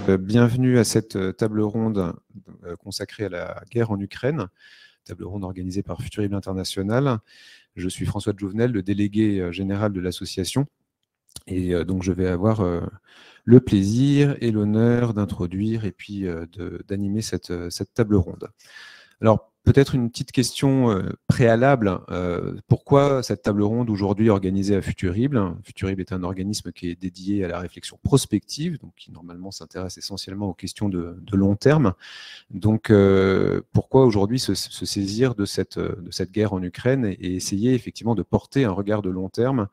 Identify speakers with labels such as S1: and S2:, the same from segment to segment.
S1: Bienvenue à cette table ronde consacrée à la guerre en Ukraine, table ronde organisée par Futurible International. Je suis François de Jouvenel, le délégué général de l'association, et donc je vais avoir le plaisir et l'honneur d'introduire et puis d'animer cette table ronde. Alors, peut-être une petite question préalable. Pourquoi cette table ronde aujourd'hui organisée à Futurible? Futurible est un organisme qui est dédié à la réflexion prospective, donc qui normalement s'intéresse essentiellement aux questions de long terme. Donc, pourquoi aujourd'hui se saisir de cette guerre en Ukraine et essayer effectivement de porter un regard de long terme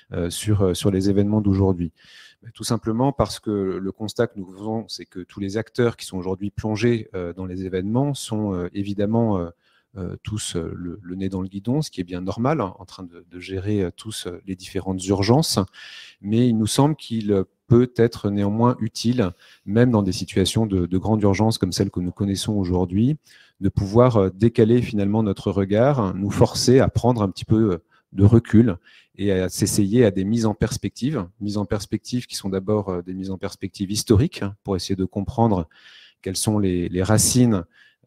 S1: sur les événements d'aujourd'hui? Tout simplement parce que le constat que nous faisons, c'est que tous les acteurs qui sont aujourd'hui plongés dans les événements sont évidemment tous le nez dans le guidon, ce qui est bien normal, hein, en train de gérer tous les différentes urgences. Mais il nous semble qu'il peut être néanmoins utile, même dans des situations de grande urgence comme celle que nous connaissons aujourd'hui, de pouvoir décaler finalement notre regard, nous forcer à prendre un petit peu de recul et à s'essayer à des mises en perspective qui sont d'abord des mises en perspective historiques, hein, pour essayer de comprendre quelles sont les racines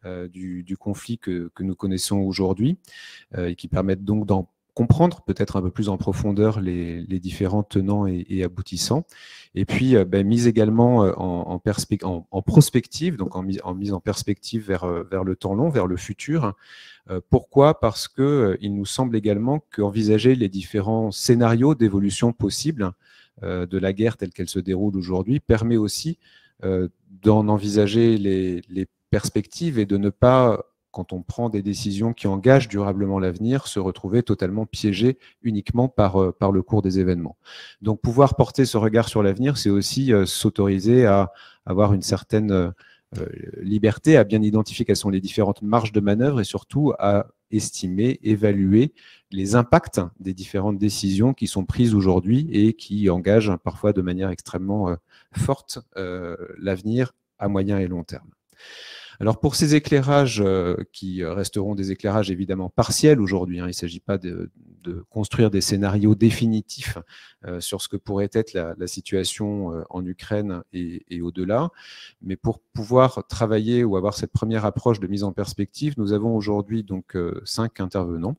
S1: du conflit que nous connaissons aujourd'hui, et qui permettent donc d'en comprendre peut-être un peu plus en profondeur les différents tenants et aboutissants. Et puis, mise également en prospective, donc en mise en perspective vers le temps long, vers le futur. Pourquoi? Parce qu'il nous semble également qu'envisager les différents scénarios d'évolution possibles de la guerre telle qu'elle se déroule aujourd'hui permet aussi d'en envisager les perspectives et de ne pas, quand on prend des décisions qui engagent durablement l'avenir, se retrouver totalement piégé uniquement par le cours des événements. Donc pouvoir porter ce regard sur l'avenir, c'est aussi s'autoriser à avoir une certaine liberté, à bien identifier quelles sont les différentes marges de manœuvre et surtout à estimer, évaluer les impacts des différentes décisions qui sont prises aujourd'hui et qui engagent parfois de manière extrêmement forte l'avenir à moyen et long terme. Alors pour ces éclairages qui resteront des éclairages évidemment partiels aujourd'hui, hein, il ne s'agit pas de construire des scénarios définitifs sur ce que pourrait être la situation en Ukraine et au-delà, mais pour pouvoir travailler ou avoir cette première approche de mise en perspective, nous avons aujourd'hui donc 5 intervenants.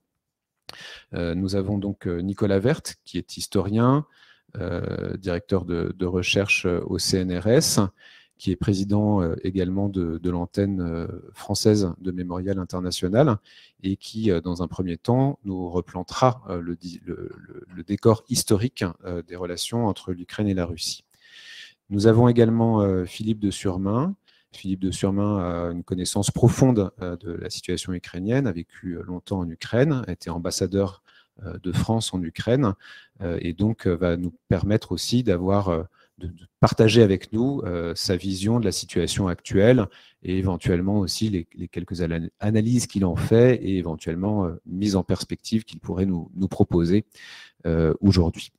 S1: Nous avons donc Nicolas Werth, qui est historien, directeur de recherche au CNRS, qui est président également de l'antenne française de Mémorial International et qui, dans un premier temps, nous replantera le décor historique des relations entre l'Ukraine et la Russie. Nous avons également Philippe de Surmain. Philippe de Surmain a une connaissance profonde de la situation ukrainienne, a vécu longtemps en Ukraine, a été ambassadeur de France en Ukraine et donc va nous permettre aussi d'avoir de partager avec nous sa vision de la situation actuelle et éventuellement aussi les quelques analyses qu'il en fait et éventuellement mise en perspective qu'il pourrait nous proposer aujourd'hui.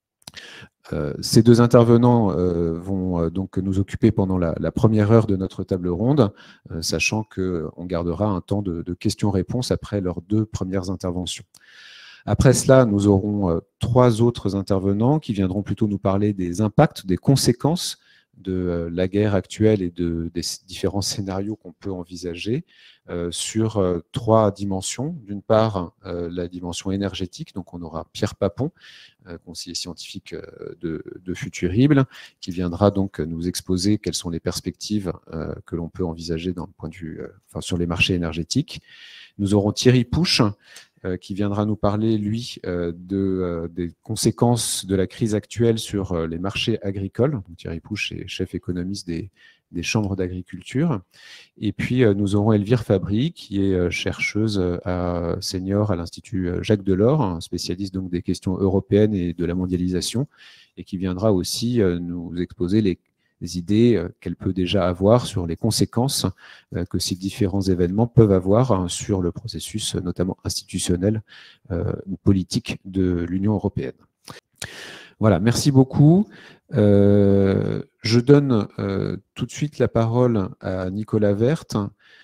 S1: Ces deux intervenants vont donc nous occuper pendant la première heure de notre table ronde, sachant qu'on gardera un temps de questions-réponses après leurs 2 premières interventions. Après cela, nous aurons 3 autres intervenants qui viendront plutôt nous parler des impacts, des conséquences de la guerre actuelle et des différents scénarios qu'on peut envisager sur 3 dimensions. D'une part, la dimension énergétique, donc on aura Pierre Papon, conseiller scientifique de Futurible, qui viendra donc nous exposer quelles sont les perspectives que l'on peut envisager d'un point de vue, sur les marchés énergétiques. Nous aurons Thierry Pouche, qui viendra nous parler, lui, des conséquences de la crise actuelle sur les marchés agricoles. Donc, Thierry Pouche est chef économiste des chambres d'agriculture. Et puis, nous aurons Elvire Fabry, qui est chercheuse senior à l'Institut Jacques Delors, spécialiste donc des questions européennes et de la mondialisation, et qui viendra aussi nous exposer les idées qu'elle peut déjà avoir sur les conséquences que ces différents événements peuvent avoir sur le processus notamment institutionnel ou politique de l'Union européenne. Voilà, merci beaucoup. Je donne tout de suite la parole à Nicolas Werth.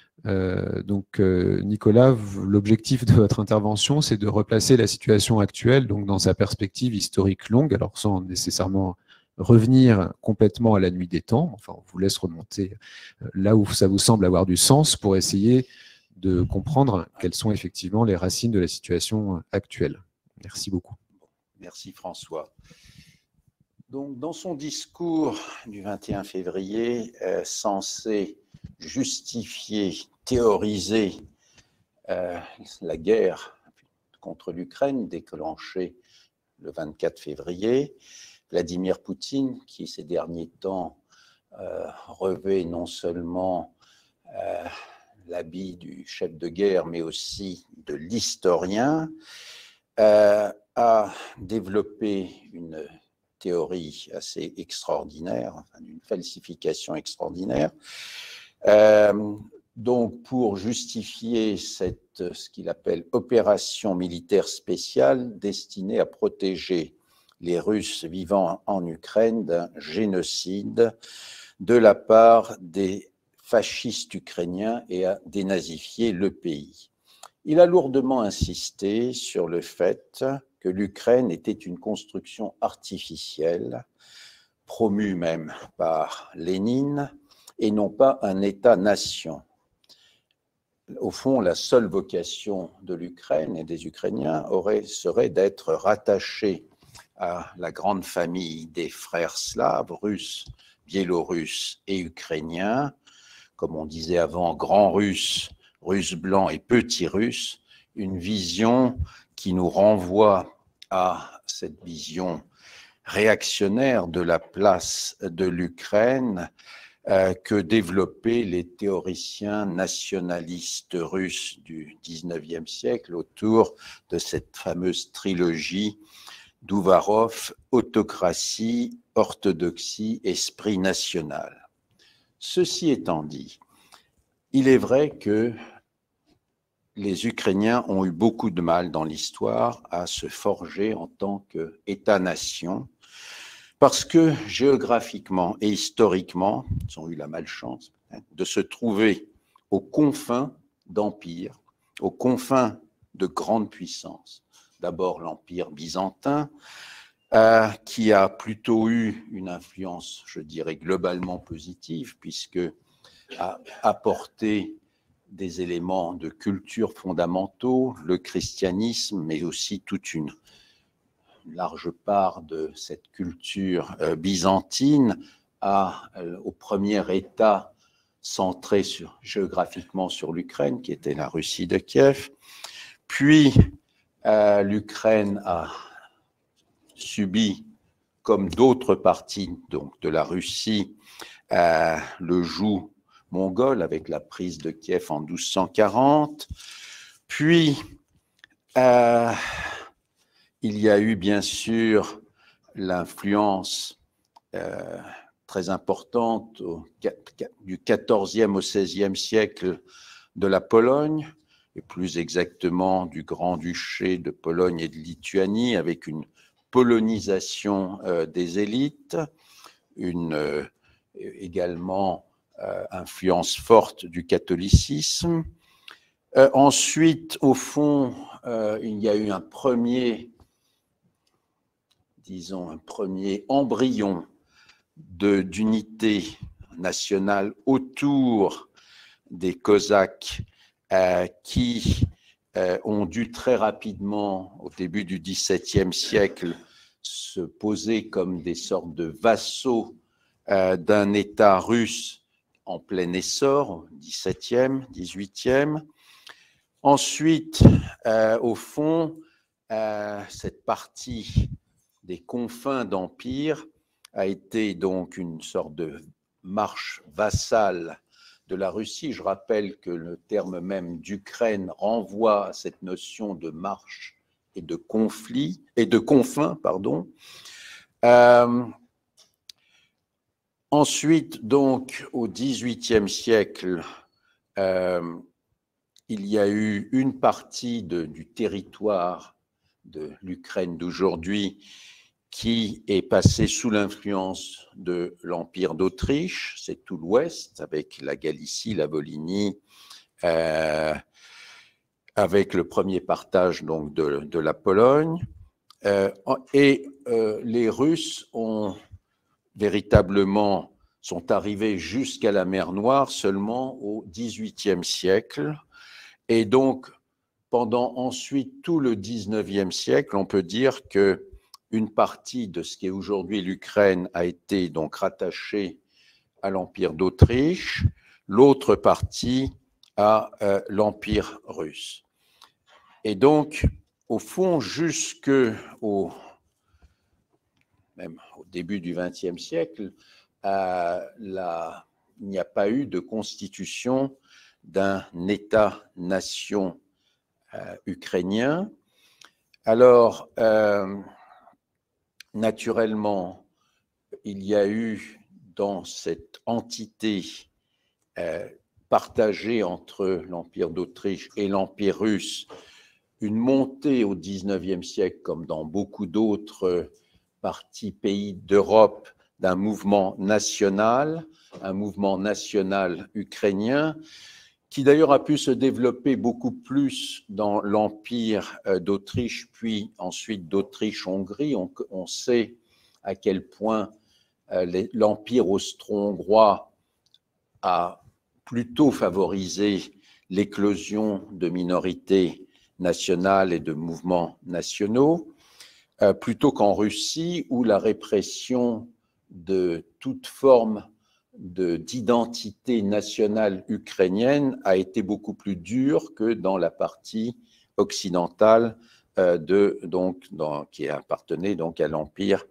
S1: Nicolas, l'objectif de votre intervention, c'est de replacer la situation actuelle donc, dans sa perspective historique longue, alors sans nécessairement revenir complètement à la nuit des temps. Enfin, on vous laisse remonter là où ça vous semble avoir du sens pour essayer de comprendre quelles sont effectivement les racines de la situation actuelle. Merci beaucoup.
S2: Merci François. Donc, dans son discours du 21 février, censé justifier, théoriser la guerre contre l'Ukraine déclenchée le 24 février, Vladimir Poutine, qui ces derniers temps revêt non seulement l'habit du chef de guerre, mais aussi de l'historien, a développé une théorie assez extraordinaire, enfin, une falsification extraordinaire. Donc, pour justifier ce qu'il appelle opération militaire spéciale destinée à protéger les Russes vivant en Ukraine d'un génocide de la part des fascistes ukrainiens et à dénazifier le pays. Il a lourdement insisté sur le fait que l'Ukraine était une construction artificielle, promue même par Lénine, et non pas un État-nation. Au fond, la seule vocation de l'Ukraine et des Ukrainiens serait d'être rattachés à la grande famille des frères slaves, russes, biélorusses et ukrainiens, comme on disait avant, grands russes, russes blancs et petits russes, une vision qui nous renvoie à cette vision réactionnaire de la place de l'Ukraine que développaient les théoriciens nationalistes russes du XIXe siècle autour de cette fameuse trilogie d'Ouvarov, autocratie, orthodoxie, esprit national. Ceci étant dit, il est vrai que les Ukrainiens ont eu beaucoup de mal dans l'histoire à se forger en tant qu'État-nation, parce que géographiquement et historiquement, ils ont eu la malchance de se trouver aux confins d'empires, aux confins de grandes puissances. D'abord l'Empire byzantin, qui a plutôt eu une influence, je dirais, globalement positive, puisque a apporté des éléments de culture fondamentaux, le christianisme, mais aussi toute une large part de cette culture byzantine au premier État centré géographiquement sur l'Ukraine, qui était la Russie de Kiev. Puis, l'Ukraine a subi, comme d'autres parties donc, de la Russie, le joug mongol avec la prise de Kiev en 1240. Puis, il y a eu bien sûr l'influence très importante du XIVe au XVIe siècle de la Pologne, et plus exactement du Grand-Duché de Pologne et de Lituanie, avec une polonisation des élites, également influence forte du catholicisme. Ensuite, au fond, il y a eu un premier embryon d'unité nationale autour des Cosaques qui ont dû très rapidement, au début du XVIIe siècle, se poser comme des sortes de vassaux d'un État russe en plein essor, au XVIIe, XVIIIe. Ensuite, au fond, cette partie des confins d'empire a été donc une sorte de marche vassale de la Russie. Je rappelle que le terme même d'Ukraine renvoie à cette notion de marche et de conflit et de confins, pardon. Ensuite, donc, au XVIIIe siècle, il y a eu une partie du territoire de l'Ukraine d'aujourd'hui qui est passée sous l'influence de l'Empire d'Autriche, c'est tout l'Ouest, avec la Galicie, la Volhynie, avec le premier partage donc, de la Pologne. Les Russes ont véritablement sont arrivés jusqu'à la mer Noire seulement au XVIIIe siècle. Et donc, pendant ensuite tout le XIXe siècle, on peut dire qu'une partie de ce qui est aujourd'hui l'Ukraine a été donc rattachée à l'Empire d'Autriche, l'autre partie à l'Empire russe. Et donc, au fond, même au début du XXe siècle, il n'y a pas eu de constitution d'un État-nation ukrainien. Alors, naturellement, il y a eu dans cette entité partagée entre l'Empire d'Autriche et l'Empire russe une montée au XIXe siècle, comme dans beaucoup d'autres pays d'Europe, d'un mouvement national, un mouvement national ukrainien, qui d'ailleurs a pu se développer beaucoup plus dans l'Empire d'Autriche, puis ensuite d'Autriche-Hongrie. On sait à quel point l'Empire austro-hongrois a plutôt favorisé l'éclosion de minorités nationales et de mouvements nationaux, plutôt qu'en Russie, où la répression de toute forme d'identité nationale ukrainienne a été beaucoup plus dure que dans la partie occidentale qui appartenait donc à l'Empire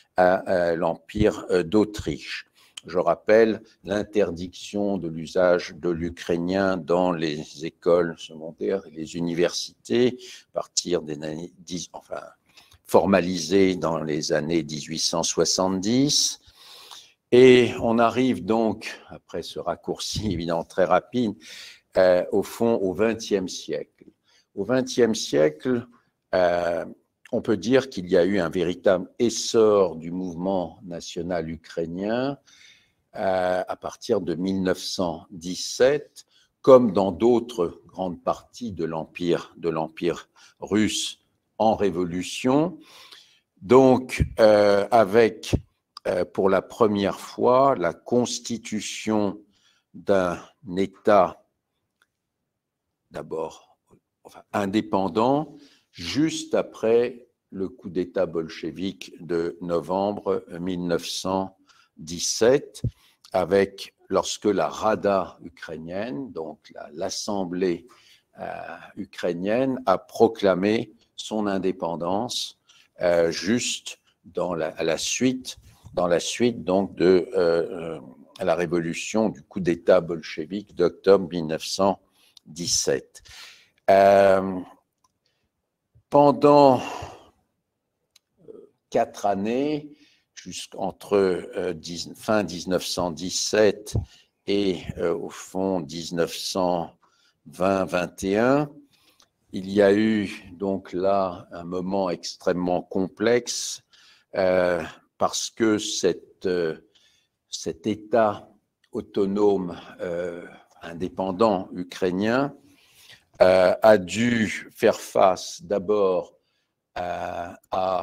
S2: d'Autriche. Je rappelle l'interdiction de l'usage de l'ukrainien dans les écoles secondaires et les universités à partir des années formalisée dans les années 1870. Et on arrive donc, après ce raccourci évidemment très rapide, au fond au XXe siècle. Au XXe siècle, on peut dire qu'il y a eu un véritable essor du mouvement national ukrainien à partir de 1917, comme dans d'autres grandes parties de l'Empire russe en révolution. Donc, avec pour la première fois la constitution d'un État d'abord indépendant, juste après le coup d'État bolchevique de novembre 1917, lorsque la Rada ukrainienne, donc l'Assemblée ukrainienne, a proclamé son indépendance juste à la suite donc de la révolution du coup d'État bolchevique d'octobre 1917. Pendant 4 années, jusqu'entre fin 1917 et au fond 1920-21, il y a eu donc là un moment extrêmement complexe parce que cet État autonome indépendant ukrainien a dû faire face d'abord à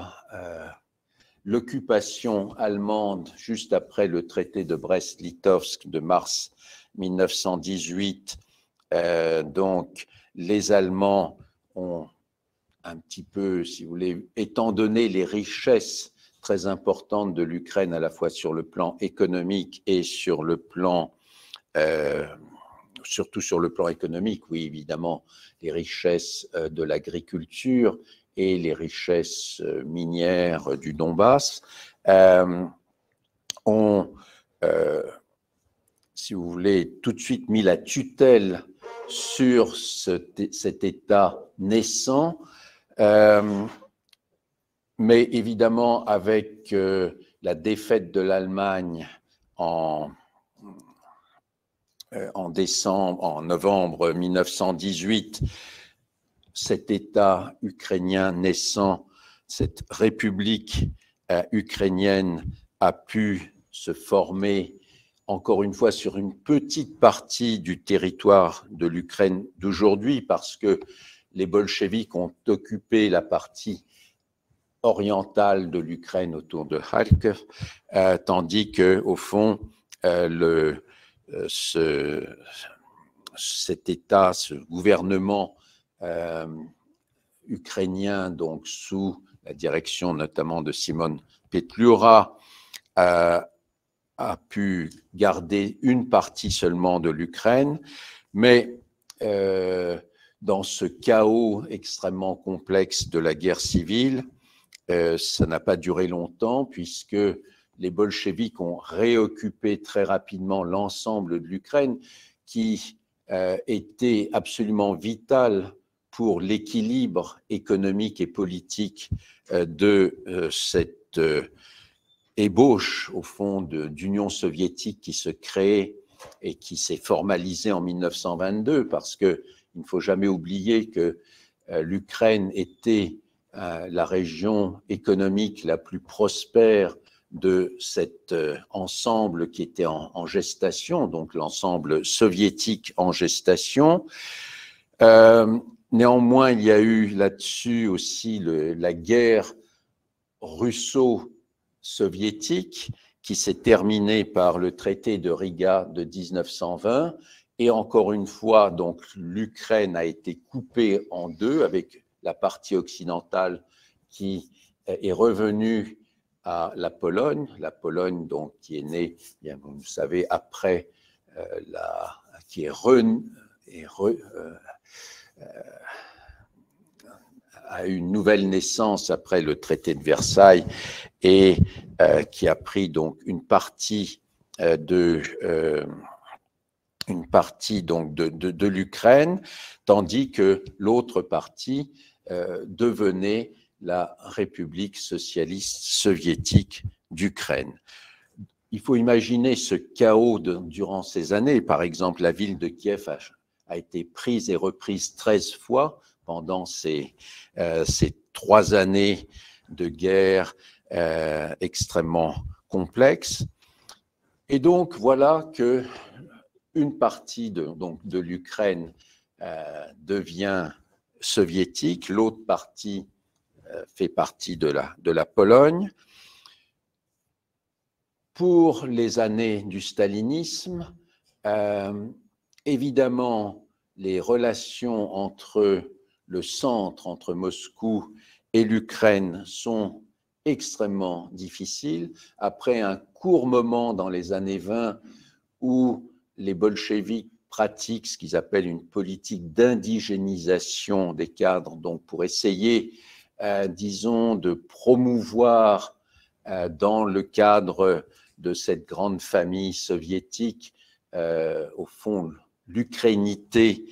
S2: l'occupation allemande juste après le traité de Brest-Litovsk de mars 1918. Donc, les Allemands ont un petit peu, si vous voulez, étant donné les richesses très importantes de l'Ukraine, à la fois sur le plan économique et sur le plan, surtout sur le plan économique, oui, évidemment, les richesses de l'agriculture et les richesses minières du Donbass, ont, si vous voulez, tout de suite mis la tutelle sur cet État naissant, mais évidemment avec la défaite de l'Allemagne en novembre 1918, cet État ukrainien naissant, cette république ukrainienne a pu se former encore une fois sur une petite partie du territoire de l'Ukraine d'aujourd'hui, parce que les bolcheviks ont occupé la partie orientale de l'Ukraine autour de Kharkiv, tandis que, au fond, cet État, ce gouvernement ukrainien, donc sous la direction notamment de Simon Petliura, a pu garder une partie seulement de l'Ukraine, mais dans ce chaos extrêmement complexe de la guerre civile, ça n'a pas duré longtemps puisque les bolcheviks ont réoccupé très rapidement l'ensemble de l'Ukraine qui était absolument vital pour l'équilibre économique et politique de cette ébauche, au fond, d'Union soviétique qui se crée et qui s'est formalisée en 1922, parce qu'il ne faut jamais oublier que l'Ukraine était la région économique la plus prospère de cet ensemble qui était en gestation, donc l'ensemble soviétique en gestation. Néanmoins, il y a eu là-dessus aussi la guerre russo-soviétique qui s'est terminée par le traité de Riga de 1920. Et encore une fois, donc l'Ukraine a été coupée en deux avec la partie occidentale qui est revenue à la Pologne donc qui est née, bien vous le savez, après qui est a eu une nouvelle naissance après le traité de Versailles et qui a pris donc une partie de l'Ukraine, tandis que l'autre partie devenait la République socialiste soviétique d'Ukraine. Il faut imaginer ce chaos durant ces années. Par exemple, la ville de Kiev a été prise et reprise 13 fois pendant ces 3 années de guerre extrêmement complexes. Et donc, voilà que une partie de l'Ukraine devient soviétique, l'autre partie fait partie de la Pologne. Pour les années du stalinisme, évidemment, les relations entre le centre, entre Moscou et l'Ukraine sont extrêmement difficiles. Après un court moment dans les années 20 où les bolcheviks pratiquent ce qu'ils appellent une politique d'indigénisation des cadres, donc pour essayer, disons, de promouvoir dans le cadre de cette grande famille soviétique, au fond, l'ukrainité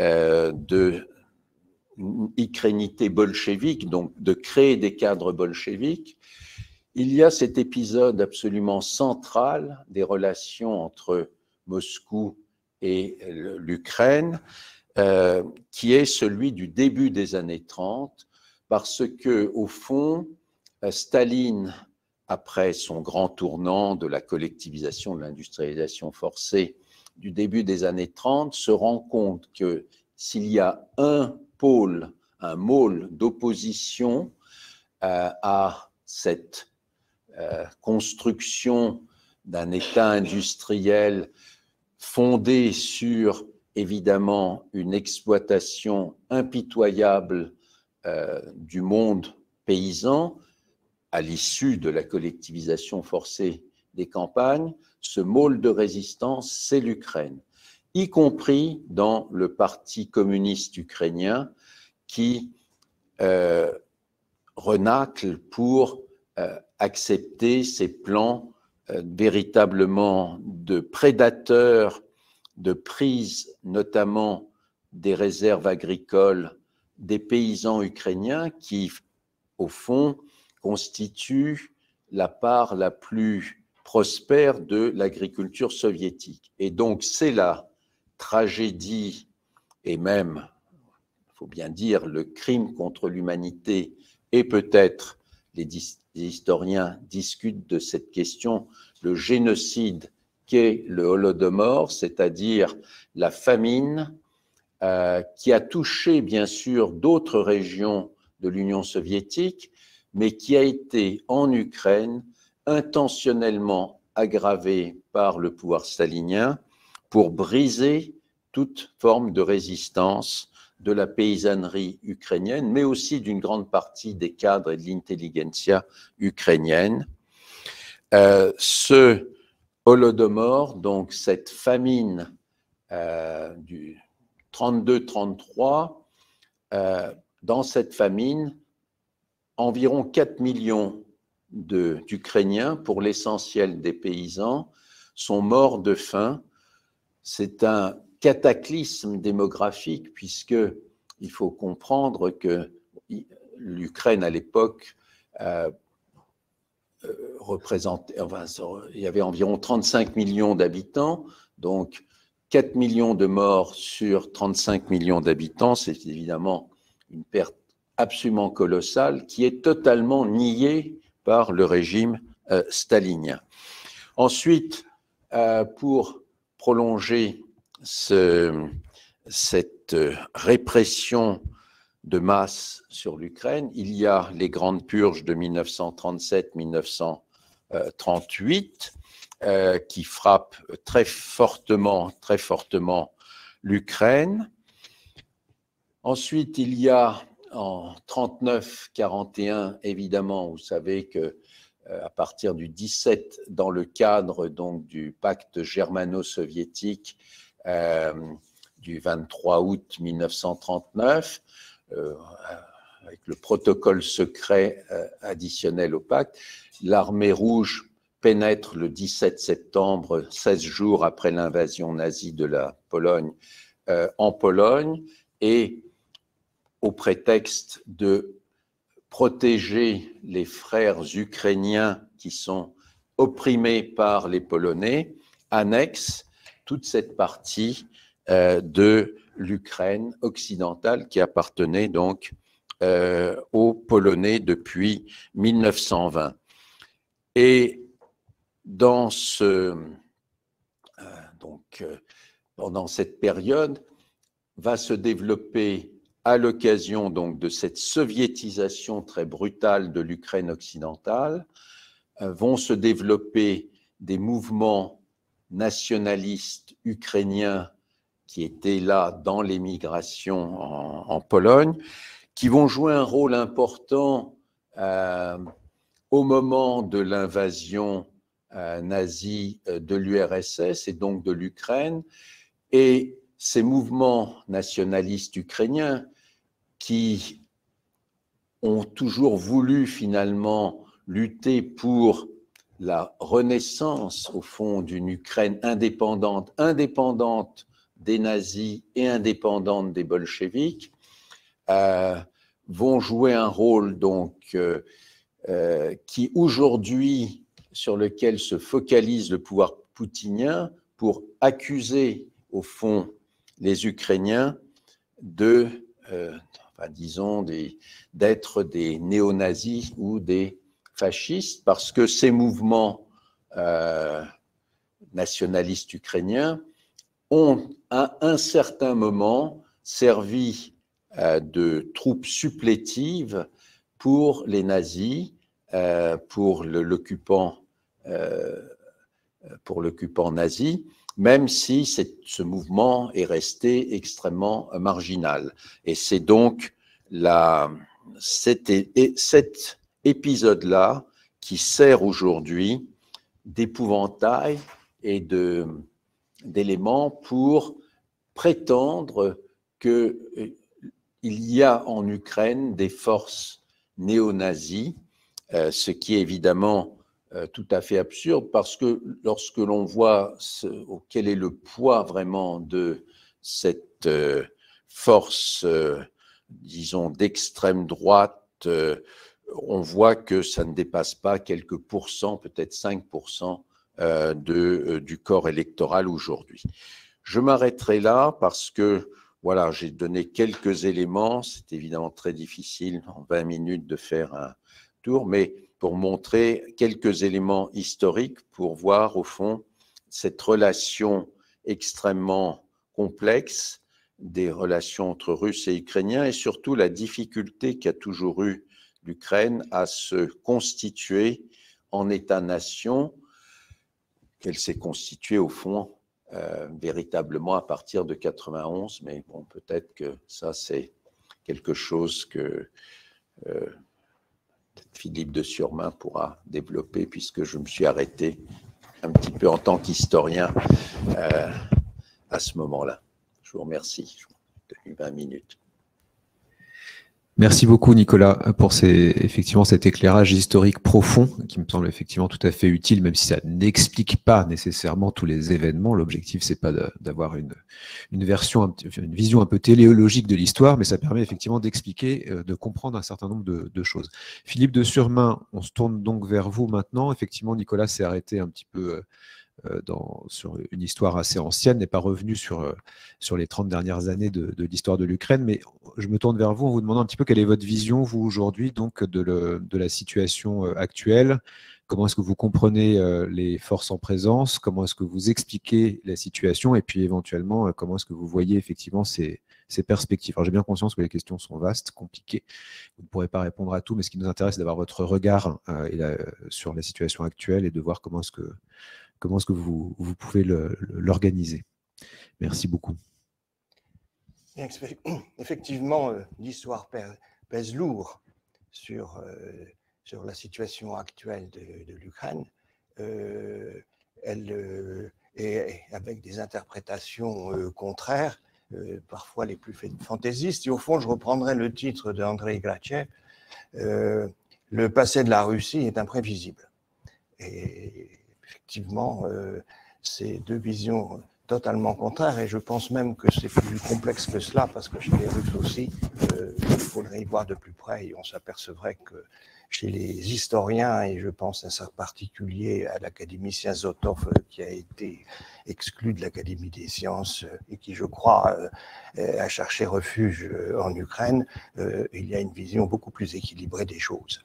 S2: bolchevique, donc de créer des cadres bolcheviques. Il y a cet épisode absolument central des relations entre Moscou et l'Ukraine, qui est celui du début des années 30, parce que, au fond, Staline, après son grand tournant de la collectivisation, de l'industrialisation forcée du début des années 30, se rend compte que s'il y a un môle d'opposition à cette construction d'un État industriel fondé sur, évidemment, une exploitation impitoyable du monde paysan, à l'issue de la collectivisation forcée des campagnes, ce môle de résistance, c'est l'Ukraine, y compris dans le Parti communiste ukrainien qui renacle pour accepter ces plans véritablement de prédateurs, de prise notamment des réserves agricoles des paysans ukrainiens qui, au fond, constituent la part la plus prospère de l'agriculture soviétique. Et donc, c'est la tragédie et même, il faut bien dire, le crime contre l'humanité, et peut-être les historiens discutent de cette question, le génocide qu'est le Holodomor, c'est-à-dire la famine qui a touché bien sûr d'autres régions de l'Union soviétique, mais qui a été en Ukraine intentionnellement aggravé par le pouvoir stalinien pour briser toute forme de résistance de la paysannerie ukrainienne, mais aussi d'une grande partie des cadres et de l'intelligentsia ukrainienne. Ce Holodomor, donc cette famine du 32-33, dans cette famine, environ 4 millions d'Ukrainiens, pour l'essentiel des paysans, sont morts de faim. C'est un cataclysme démographique, puisque il faut comprendre que l'Ukraine à l'époque représentait, enfin, il y avait environ 35 millions d'habitants, donc 4 millions de morts sur 35 millions d'habitants, c'est évidemment une perte absolument colossale qui est totalement niée par le régime stalinien. Ensuite, pour prolonger cette répression de masse sur l'Ukraine, il y a les grandes purges de 1937-1938 qui frappent très fortement l'Ukraine. Ensuite, il y a en 39-41, évidemment, vous savez que à partir du 17, dans le cadre donc du pacte germano-soviétique du 23 août 1939, avec le protocole secret additionnel au pacte, l'armée rouge pénètre le 17 septembre, 16 jours après l'invasion nazie de la Pologne, en Pologne, et au prétexte de protéger les frères ukrainiens qui sont opprimés par les Polonais, annexe toute cette partie de l'Ukraine occidentale qui appartenait donc aux Polonais depuis 1920. Et dans pendant cette période, va se développer, à l'occasion donc de cette soviétisation très brutale de l'Ukraine occidentale, vont se développer des mouvements nationalistes ukrainiens qui étaient là dans l'émigration en Pologne, qui vont jouer un rôle important au moment de l'invasion nazie de l'URSS et donc de l'Ukraine. Et ces mouvements nationalistes ukrainiens qui ont toujours voulu finalement lutter pour la renaissance, au fond, d'une Ukraine indépendante des nazis et indépendante des bolcheviks, vont jouer un rôle donc qui aujourd'hui, sur lequel se focalise le pouvoir poutinien pour accuser au fond les Ukrainiens disons, d'être des néo-nazis ou des fascistes, parce que ces mouvements nationalistes ukrainiens ont à un certain moment servi de troupes supplétives pour les nazis, pour l'occupant nazi, même si ce mouvement est resté extrêmement marginal. Et c'est donc cet épisode-là qui sert aujourd'hui d'épouvantail et d'éléments pour prétendre qu'il y a en Ukraine des forces néo-nazis, ce qui est évidemment tout à fait absurde, parce que lorsque l'on voit quel est le poids vraiment de cette force, disons, d'extrême droite, on voit que ça ne dépasse pas quelques pourcents, peut-être 5% du corps électoral aujourd'hui. Je m'arrêterai là parce que, voilà, j'ai donné quelques éléments. C'est évidemment très difficile en 20 minutes de faire un tour, mais pour montrer quelques éléments historiques, pour voir au fond cette relation extrêmement complexe des relations entre Russes et Ukrainiens, et surtout la difficulté qu'a toujours eu l'Ukraine à se constituer en État-nation, qu'elle s'est constituée au fond véritablement à partir de 91, mais bon, peut-être que ça c'est quelque chose que Philippe de Surmain pourra développer, puisque je me suis arrêté un petit peu en tant qu'historien à ce moment-là. Je vous remercie. Je vous ai 20 minutes.
S1: Merci beaucoup Nicolas pour effectivement cet éclairage historique profond qui me semble effectivement tout à fait utile, même si ça n'explique pas nécessairement tous les événements. L'objectif, c'est pas d'avoir une vision un peu téléologique de l'histoire, mais ça permet effectivement d'expliquer, de comprendre un certain nombre de choses. Philippe de Surmain, on se tourne donc vers vous maintenant. Effectivement, Nicolas s'est arrêté un petit peu sur une histoire assez ancienne, n'est pas revenu sur les 30 dernières années de l'histoire de l'Ukraine, mais je me tourne vers vous en vous demandant un petit peu quelle est votre vision, vous, aujourd'hui, donc, de la situation actuelle. Comment est-ce que vous comprenez les forces en présence? Comment est-ce que vous expliquez la situation? Et puis, éventuellement, comment est-ce que vous voyez effectivement ces perspectives? Alors, j'ai bien conscience que les questions sont vastes, compliquées. Vous ne pourrez pas répondre à tout, mais ce qui nous intéresse, c'est d'avoir votre regard sur la situation actuelle et de voir comment est-ce que vous pouvez l'organiser. Merci beaucoup.
S3: Effectivement, l'histoire pèse lourd sur la situation actuelle de l'Ukraine. Et avec des interprétations contraires, parfois les plus fantaisistes. Et au fond, je reprendrai le titre d'Andrei Grachev, le passé de la Russie est imprévisible. Et effectivement, c'est deux visions totalement contraires, et je pense même que c'est plus complexe que cela, parce que chez les Russes aussi, il faudrait y voir de plus près, et on s'apercevrait que chez les historiens, et je pense à ça particulier à l'académicien Zotov, qui a été exclu de l'Académie des sciences, et qui, je crois, a cherché refuge en Ukraine, il y a une vision beaucoup plus équilibrée des choses.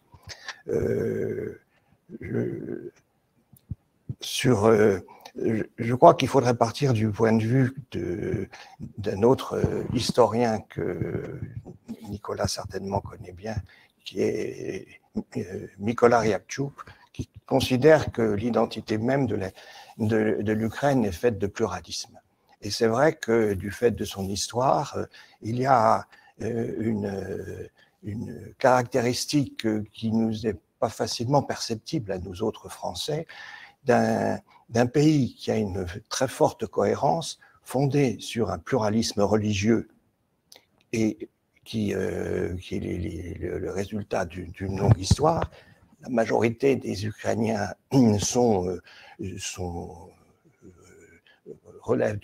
S3: Je crois qu'il faudrait partir du point de vue d'un autre historien que Nicolas certainement connaît bien, qui est Mykola Ryabtchouk, qui considère que l'identité même de l'Ukraine est faite de pluralisme. Et c'est vrai que du fait de son histoire, il y a une caractéristique qui nous est pas facilement perceptible à nous autres Français, d'un pays qui a une très forte cohérence, fondée sur un pluralisme religieux et qui est le résultat d'une longue histoire. La majorité des Ukrainiens relèvent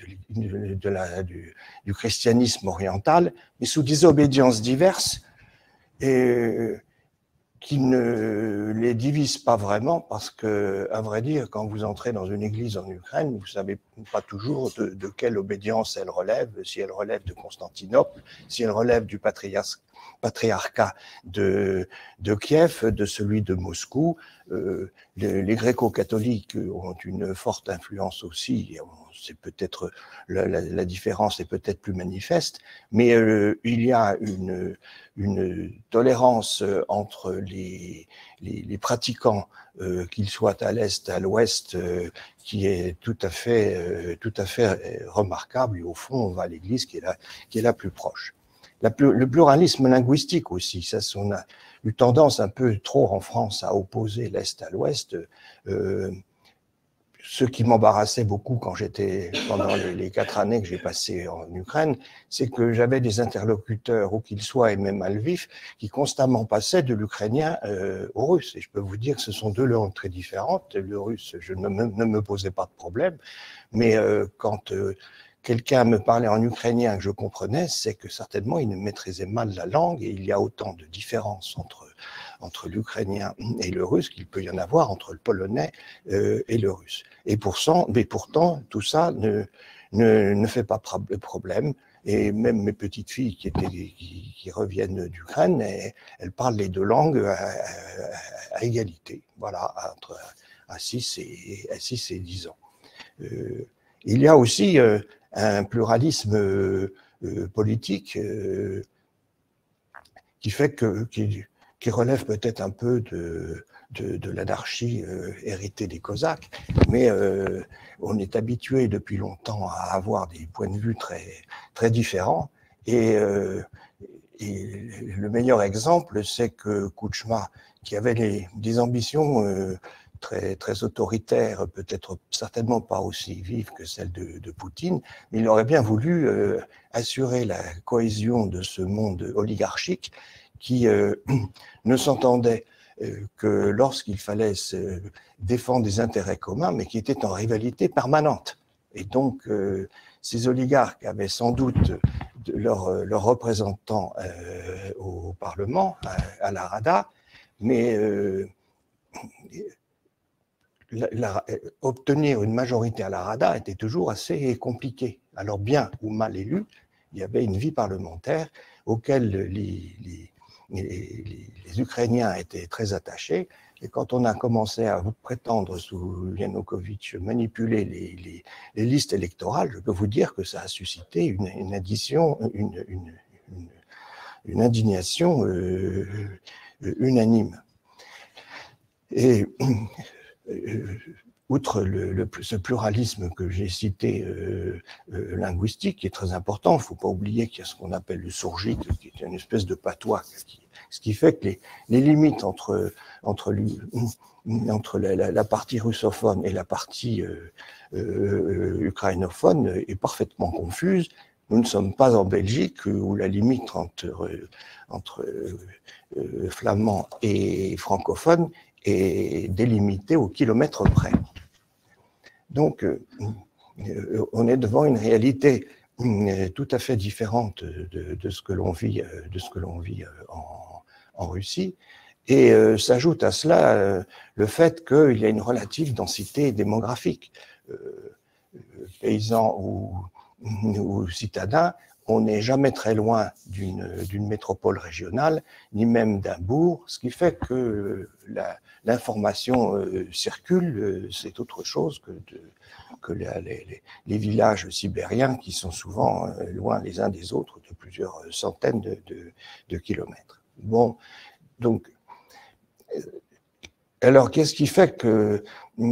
S3: du christianisme oriental, mais sous des obédiences diverses, et qui ne les divise pas vraiment, parce que, à vrai dire, quand vous entrez dans une église en Ukraine, vous ne savez pas toujours de quelle obédience elle relève, si elle relève de Constantinople, si elle relève du patriarcat de Kiev, de celui de Moscou. Les gréco-catholiques ont une forte influence aussi, c'est peut-être la différence est peut-être plus manifeste, mais il y a une tolérance entre les pratiquants, qu'ils soient à l'est, à l'ouest, qui est tout à fait remarquable. Et au fond, on va à l'église qui est la plus proche. Le pluralisme linguistique aussi, ça, on a eu tendance un peu trop en France à opposer l'est à l'ouest. Ce qui m'embarrassait beaucoup quand pendant les 4 années que j'ai passées en Ukraine, c'est que j'avais des interlocuteurs, où qu'ils soient, et même à Lviv, qui constamment passaient de l'ukrainien au russe. Et je peux vous dire que ce sont deux langues très différentes. Le russe, je ne me posais pas de problème, mais quand quelqu'un me parlait en ukrainien que je comprenais, c'est que certainement il maîtrisait mal la langue, et il y a autant de différences entre l'ukrainien et le russe qu'il peut y en avoir entre le polonais et le russe. Mais pourtant, tout ça ne fait pas de problème. Et même mes petites filles qui reviennent d'Ukraine, elles parlent les deux langues à égalité, voilà, à 6 et 10 ans. Il y a aussi un pluralisme politique qui fait qui relève peut-être un peu de l'anarchie héritée des Cosaques, mais on est habitué depuis longtemps à avoir des points de vue très différents. Et le meilleur exemple, c'est que Kouchma, qui avait des ambitions très autoritaires, peut-être certainement pas aussi vives que celles de Poutine, mais il aurait bien voulu assurer la cohésion de ce monde oligarchique qui ne s'entendait que lorsqu'il fallait se défendre des intérêts communs, mais qui était en rivalité permanente. Et donc, ces oligarques avaient sans doute leurs représentants au Parlement, à la Rada, mais obtenir une majorité à la Rada était toujours assez compliqué. Alors, bien ou mal élu, il y avait une vie parlementaire auquel les Ukrainiens étaient très attachés. Et quand on a commencé à vous prétendre, sous Yanukovych, manipuler les listes électorales, je peux vous dire que ça a suscité une indignation unanime. Et outre ce pluralisme que j'ai cité linguistique, qui est très important, il ne faut pas oublier qu'il y a ce qu'on appelle le sourgique, qui est une espèce de patois, ce qui fait que les limites entre la partie russophone et la partie ukrainophone est parfaitement confuse. Nous ne sommes pas en Belgique où la limite entre flamand et francophone est délimitée au kilomètre près. Donc, on est devant une réalité tout à fait différente de ce que l'on vit en Russie. Et s'ajoute à cela le fait qu'il y a une relative densité démographique. Paysans ou citadins, on n'est jamais très loin d'une métropole régionale, ni même d'un bourg, ce qui fait que l'information circule, c'est autre chose que les villages sibériens qui sont souvent loin les uns des autres de plusieurs centaines de kilomètres. Bon, donc, alors qu'est-ce qui fait que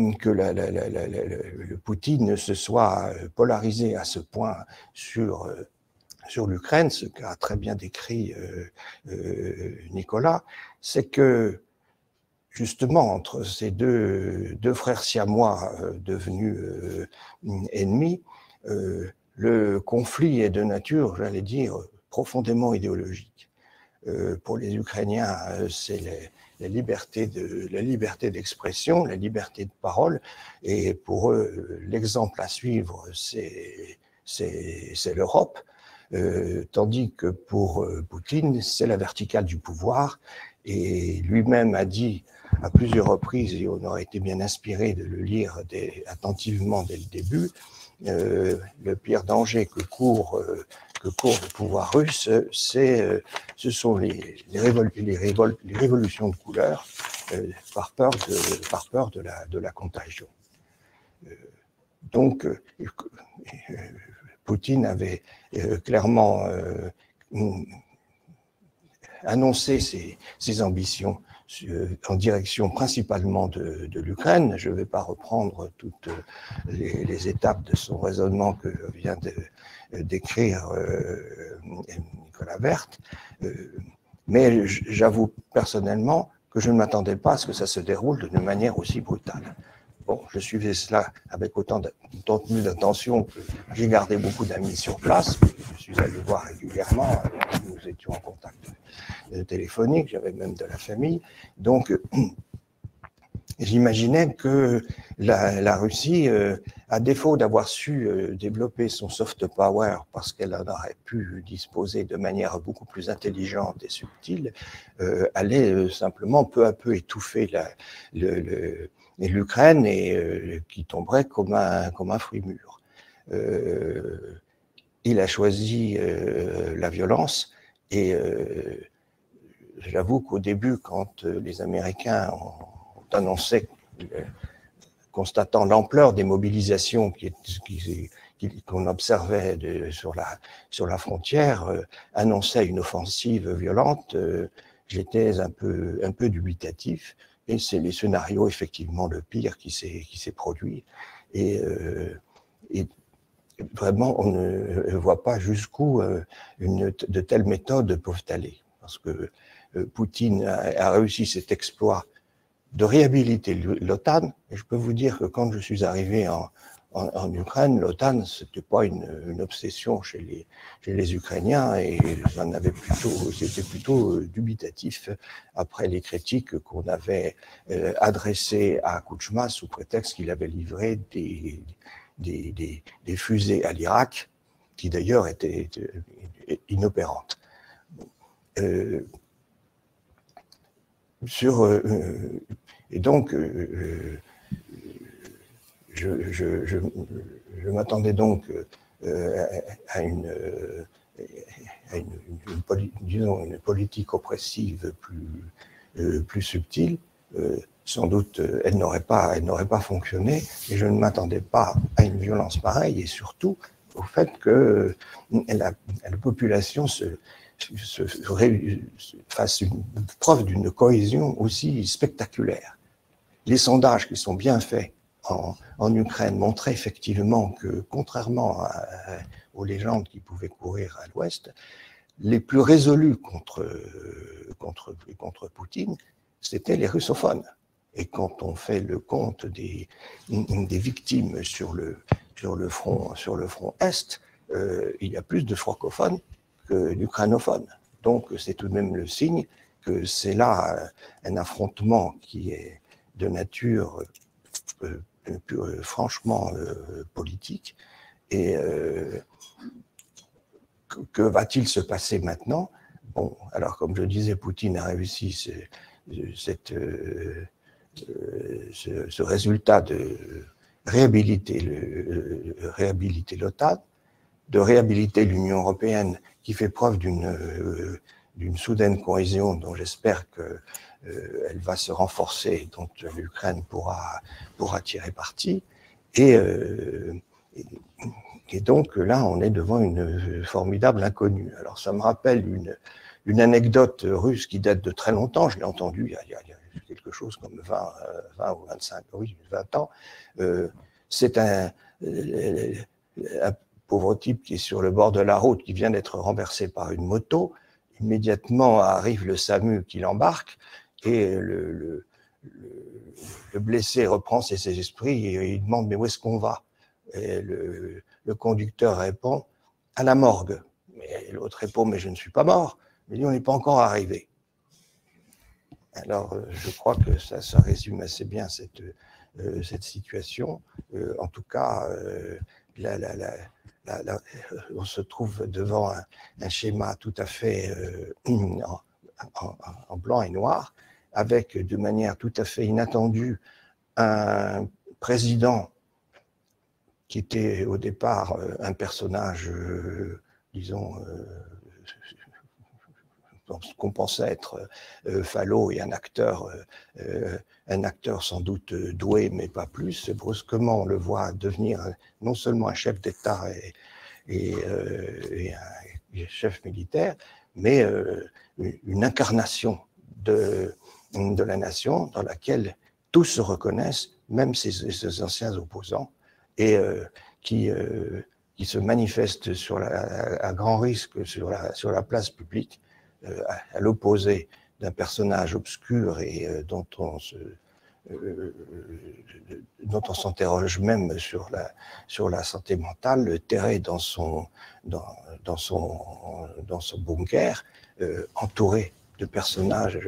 S3: le Poutine se soit polarisé à ce point sur l'Ukraine, ce qu'a très bien décrit Nicolas, c'est que justement entre ces deux frères siamois devenus ennemis, le conflit est de nature, j'allais dire, profondément idéologique. Pour les Ukrainiens, c'est la liberté d'expression, la liberté de parole, et pour eux, l'exemple à suivre, c'est l'Europe. Tandis que pour Poutine, c'est la verticale du pouvoir, et lui-même a dit à plusieurs reprises, et on aurait été bien inspiré de le lire attentivement dès le début, le pire danger que court le pouvoir russe, ce sont les révolutions de couleur par peur de la contagion. Donc, Poutine avait clairement annoncé ses ambitions en direction principalement de l'Ukraine. Je ne vais pas reprendre toutes les étapes de son raisonnement que vient d'écrire Nicolas Werth, mais j'avoue personnellement que je ne m'attendais pas à ce que ça se déroule d'une manière aussi brutale. Bon, je suivais cela avec autant d'attention que j'ai gardé beaucoup d'amis sur place. Je suis allé voir régulièrement, nous étions en contact téléphonique, j'avais même de la famille. Donc, j'imaginais que la Russie, à défaut d'avoir su développer son soft power parce qu'elle en aurait pu disposer de manière beaucoup plus intelligente et subtile, allait simplement peu à peu étouffer l'Ukraine et qui tomberait comme un fruit mûr. Il a choisi la violence et j'avoue qu'au début, quand les Américains ont annoncé, constatant l'ampleur des mobilisations qu'on observait sur la frontière, annonçaient une offensive violente, j'étais un peu dubitatif, et c'est les scénarios, effectivement, le pire qui s'est produit. Et vraiment, on ne voit pas jusqu'où de telles méthodes peuvent aller. Parce que Poutine a réussi cet exploit de réhabiliter l'OTAN. Et je peux vous dire que quand je suis arrivé en Ukraine, l'OTAN, c'était pas une obsession chez les Ukrainiens, et c'était plutôt dubitatif après les critiques qu'on avait adressées à Kouchma sous prétexte qu'il avait livré des fusées à l'Irak, qui d'ailleurs étaient inopérantes. Et donc, je m'attendais donc à une politique oppressive plus subtile. Sans doute, elle n'aurait pas fonctionné, et je ne m'attendais pas à une violence pareille, et surtout au fait que la population fasse preuve d'une cohésion aussi spectaculaire. Les sondages qui sont bien faits en Ukraine montraient effectivement que, contrairement aux légendes qui pouvaient courir à l'Ouest, les plus résolus contre Poutine, c'étaient les russophones. Et quand on fait le compte des victimes sur le front Est, il y a plus de francophones que d'ukrainophones. Donc c'est tout de même le signe que c'est là un affrontement qui est de nature franchement politique. Et que va-t-il se passer maintenant? Bon, alors comme je disais, Poutine a réussi ce résultat de réhabiliter l'OTAN, de réhabiliter l'Union européenne, qui fait preuve d'une soudaine cohésion dont j'espère qu'elle va se renforcer, dont l'Ukraine pourra tirer parti. Et donc là, on est devant une formidable inconnue. Alors ça me rappelle une anecdote russe qui date de très longtemps, je l'ai entendue il y a quelque chose comme 20 ou 25, oui, 20 ans. C'est un pauvre type qui est sur le bord de la route, qui vient d'être renversé par une moto. Immédiatement arrive le SAMU qui l'embarque, et le blessé reprend ses esprits et il demande « mais où est-ce qu'on va ?» Et le conducteur répond « à la morgue ». Mais l'autre répond « mais je ne suis pas mort ». Mais lui, on n'est pas encore arrivé. Alors, je crois que ça résume assez bien cette situation. En tout cas, on se trouve devant un schéma tout à fait en blanc et noir, avec de manière tout à fait inattendue un président qui était au départ un personnage, disons, qu'on pensait être falot et un acteur sans doute doué, mais pas plus. Brusquement, on le voit devenir non seulement un chef d'État et un chef militaire, mais une incarnation de la nation dans laquelle tous se reconnaissent, même ses anciens opposants, et qui se manifestent à grand risque sur la place publique, à l'opposé d'un personnage obscur et dont on s'interroge même sur la santé mentale, terré dans son bunker, entouré de personnages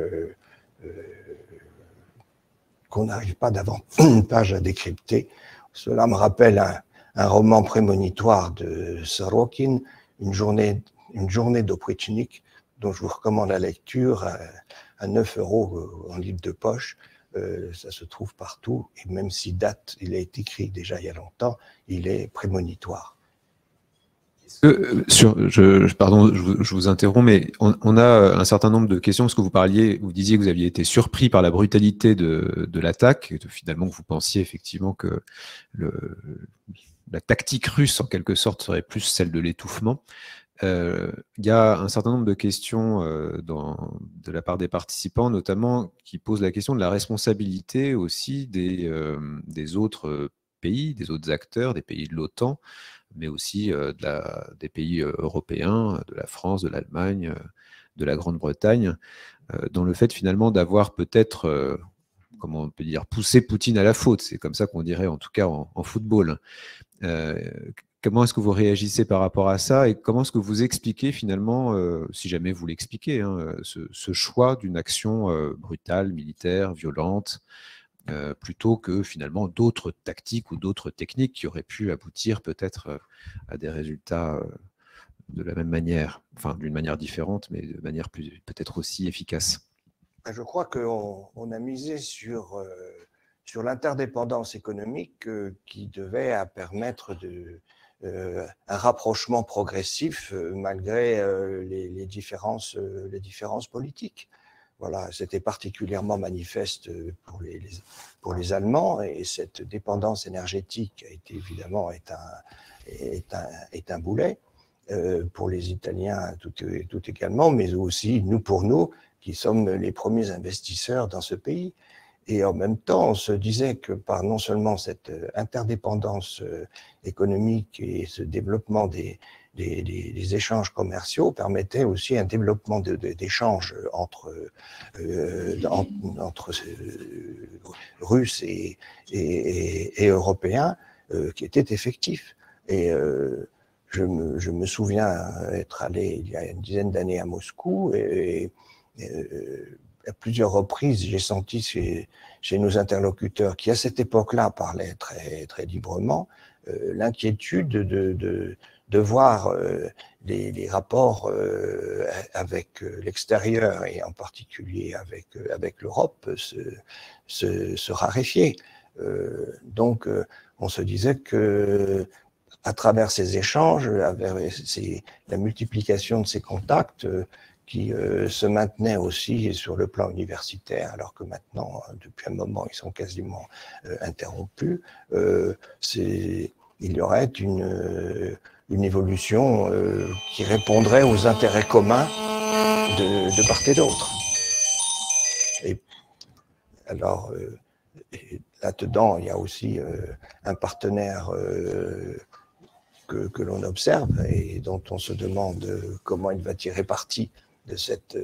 S3: qu'on n'arrive pas davantage à décrypter. Cela me rappelle un roman prémonitoire de Sorokin, une journée d'Oprichnik, dont je vous recommande la lecture à 9 € en livre de poche. Ça se trouve partout, et même si il a été écrit déjà il y a longtemps, il est prémonitoire.
S1: Pardon, je vous interromps, mais on a un certain nombre de questions, parce que vous disiez que vous aviez été surpris par la brutalité de l'attaque, et finalement que vous pensiez effectivement que la tactique russe, en quelque sorte, serait plus celle de l'étouffement. Il y a un certain nombre de questions de la part des participants, notamment qui posent la question de la responsabilité aussi des autres pays, des autres acteurs, des pays de l'OTAN, mais aussi des pays européens, de la France, de l'Allemagne, de la Grande-Bretagne, dans le fait finalement d'avoir peut-être, comment on peut dire, poussé Poutine à la faute. C'est comme ça qu'on dirait en tout cas en football. Comment est-ce que vous réagissez par rapport à ça et comment est-ce que vous expliquez finalement, si jamais vous l'expliquez, hein, ce choix d'une action brutale, militaire, violente, plutôt que finalement d'autres tactiques ou d'autres techniques qui auraient pu aboutir peut-être à des résultats de la même manière, enfin d'une manière différente, mais de manière peut-être aussi efficace?
S3: Je crois qu'on a misé sur l'interdépendance économique qui devait permettre un rapprochement progressif malgré les différences politiques. Voilà, c'était particulièrement manifeste pour les Allemands et cette dépendance énergétique a été évidemment est un boulet. Pour les Italiens tout également, mais aussi pour nous, qui sommes les premiers investisseurs dans ce pays. Et en même temps, on se disait que par non seulement cette interdépendance économique et ce développement des échanges commerciaux permettait aussi un développement d'échanges entre Russes et Européens qui était effectif. Et je me souviens être allé il y a une dizaine d'années à Moscou et à plusieurs reprises, j'ai senti chez nos interlocuteurs qui, à cette époque-là, parlaient très, très librement, l'inquiétude de voir les rapports avec l'extérieur et en particulier avec l'Europe se raréfier. Donc, on se disait que à travers ces échanges, la multiplication de ces contacts qui se maintenaient aussi sur le plan universitaire, alors que maintenant, depuis un moment, ils sont quasiment interrompus, il y aurait une évolution qui répondrait aux intérêts communs de part et d'autre. Et alors, là-dedans, il y a aussi un partenaire que l'on observe et dont on se demande comment il va tirer parti de cette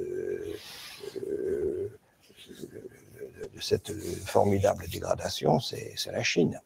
S3: formidable dégradation, c'est la Chine.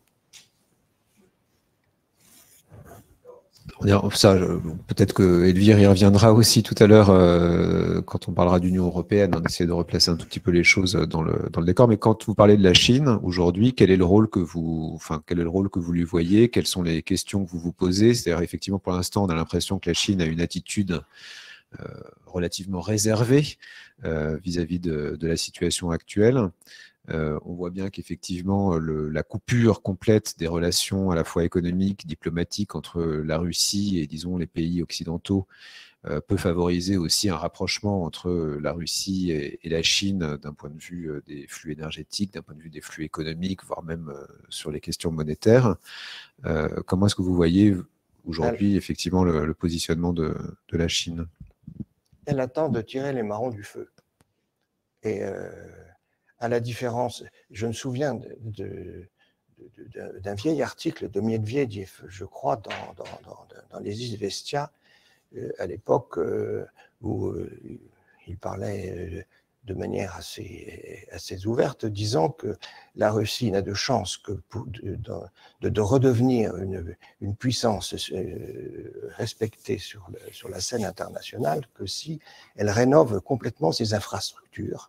S1: Ça, peut-être que Elvire y reviendra aussi tout à l'heure quand on parlera d'Union européenne. On essaie de replacer un tout petit peu les choses dans le décor. Mais quand vous parlez de la Chine aujourd'hui, quel est le rôle que vous lui voyez? Quelles sont les questions que vous vous posez? C'est-à-dire, effectivement, pour l'instant, on a l'impression que la Chine a une attitude relativement réservée vis-à-vis de la situation actuelle. On voit bien qu'effectivement, la coupure complète des relations à la fois économiques, diplomatiques entre la Russie et, disons, les pays occidentaux peut favoriser aussi un rapprochement entre la Russie et la Chine d'un point de vue des flux énergétiques, d'un point de vue des flux économiques, voire même sur les questions monétaires. Comment est-ce que vous voyez aujourd'hui effectivement le positionnement de la Chine?
S3: Elle attend de tirer les marrons du feu. Et à la différence, je me souviens d'un vieil article de Medvedev, je crois, dans les Izvestia, à l'époque où il parlait de manière assez ouverte, disant que la Russie n'a de chance que de redevenir une puissance respectée sur la scène internationale que si elle rénove complètement ses infrastructures,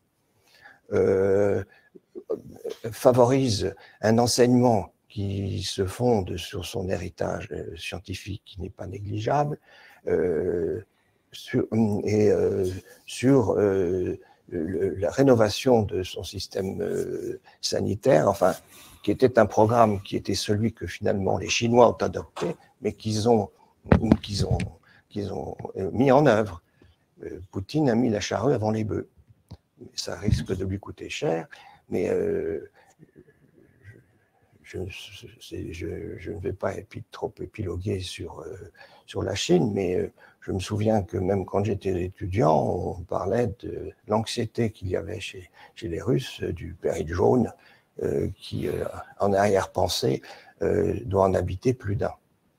S3: favorise un enseignement qui se fonde sur son héritage scientifique qui n'est pas négligeable, sur la rénovation de son système sanitaire, enfin, qui était un programme qui était celui que finalement les Chinois ont adopté, mais qu'ils ont mis en œuvre. Poutine a mis la charrue avant les bœufs. Ça risque de lui coûter cher, mais je ne vais pas trop épiloguer sur la Chine, mais je me souviens que même quand j'étais étudiant, on parlait de l'anxiété qu'il y avait chez les Russes, du péril jaune, qui, en arrière-pensée, doit en habiter plus d'un.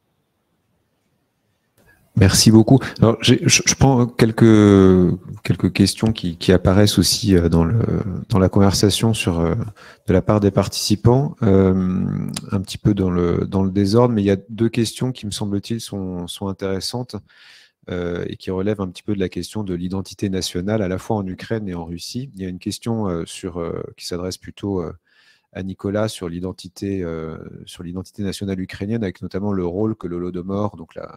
S1: Merci beaucoup. Alors, je prends quelques questions qui apparaissent aussi dans la conversation de la part des participants, un petit peu dans le désordre, mais il y a deux questions qui, me semble-t-il, sont intéressantes et qui relèvent un petit peu de la question de l'identité nationale, à la fois en Ukraine et en Russie. Il y a une question qui s'adresse plutôt à Nicolas sur l'identité nationale ukrainienne, avec notamment le rôle que l'Holodomor, donc la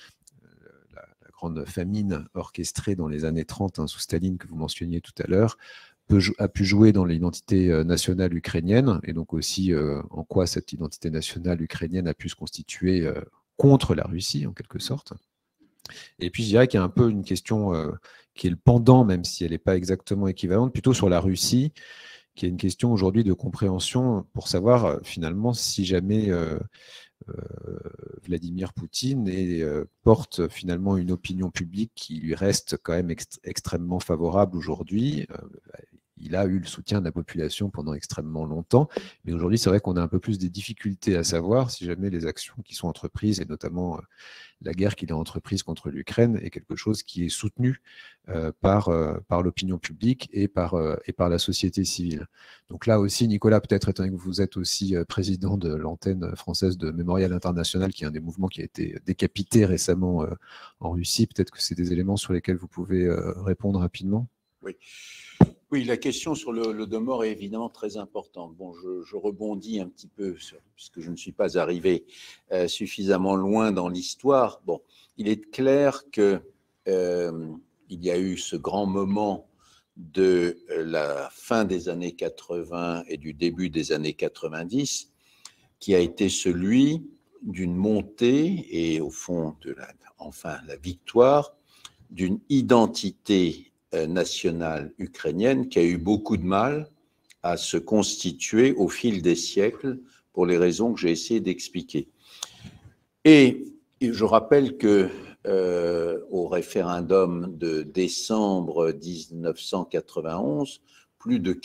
S1: grande famine orchestrée dans les années 30 sous Staline que vous mentionniez tout à l'heure, a pu jouer dans l'identité nationale ukrainienne, et donc aussi en quoi cette identité nationale ukrainienne a pu se constituer contre la Russie, en quelque sorte. Et puis je dirais qu'il y a un peu une question qui est le pendant, même si elle n'est pas exactement équivalente, plutôt sur la Russie, qui est une question aujourd'hui de compréhension pour savoir finalement si jamais Vladimir Poutine porte finalement une opinion publique qui lui reste quand même extrêmement favorable aujourd'hui. Il a eu le soutien de la population pendant extrêmement longtemps, mais aujourd'hui c'est vrai qu'on a un peu plus des difficultés à savoir si jamais les actions qui sont entreprises, et notamment la guerre qu'il a entreprise contre l'Ukraine, est quelque chose qui est soutenu par l'opinion publique et par la société civile. Donc là aussi, Nicolas, peut-être étant donné que vous êtes aussi président de l'antenne française de Mémorial International, qui est un des mouvements qui a été décapité récemment en Russie, peut-être que c'est des éléments sur lesquels vous pouvez répondre rapidement.
S2: Oui, la question sur l'Holodomor est évidemment très importante. Bon, je rebondis un petit peu, puisque je ne suis pas arrivé suffisamment loin dans l'histoire. Bon, il est clair qu'il y a eu ce grand moment de la fin des années 80 et du début des années 90, qui a été celui d'une montée et au fond de la victoire d'une identité nationale ukrainienne qui a eu beaucoup de mal à se constituer au fil des siècles pour les raisons que j'ai essayé d'expliquer. Et je rappelle que au référendum de décembre 1991, plus de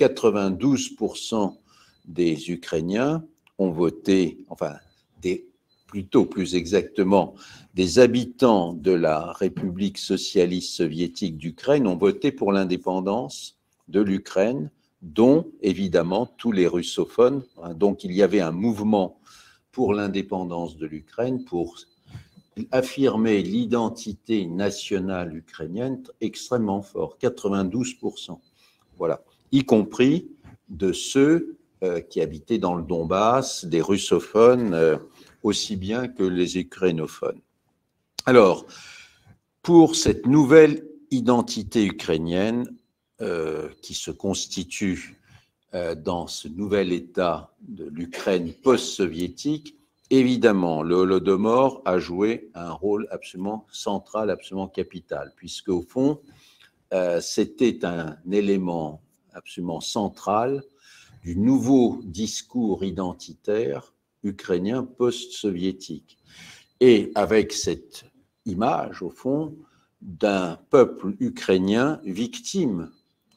S2: 92% des Ukrainiens ont voté, plutôt plus exactement, des habitants de la République socialiste soviétique d'Ukraine ont voté pour l'indépendance de l'Ukraine, dont évidemment tous les russophones. Donc il y avait un mouvement pour l'indépendance de l'Ukraine, pour affirmer l'identité nationale ukrainienne extrêmement fort, 92%. Voilà, y compris de ceux qui habitaient dans le Donbass, des russophones, aussi bien que les ukrainophones. Alors, pour cette nouvelle identité ukrainienne qui se constitue dans ce nouvel État de l'Ukraine post-soviétique, évidemment, le Holodomor a joué un rôle absolument central, absolument capital, puisque au fond, c'était un élément absolument central du nouveau discours identitaire ukrainien post-soviétique. Et avec cette image, au fond, d'un peuple ukrainien victime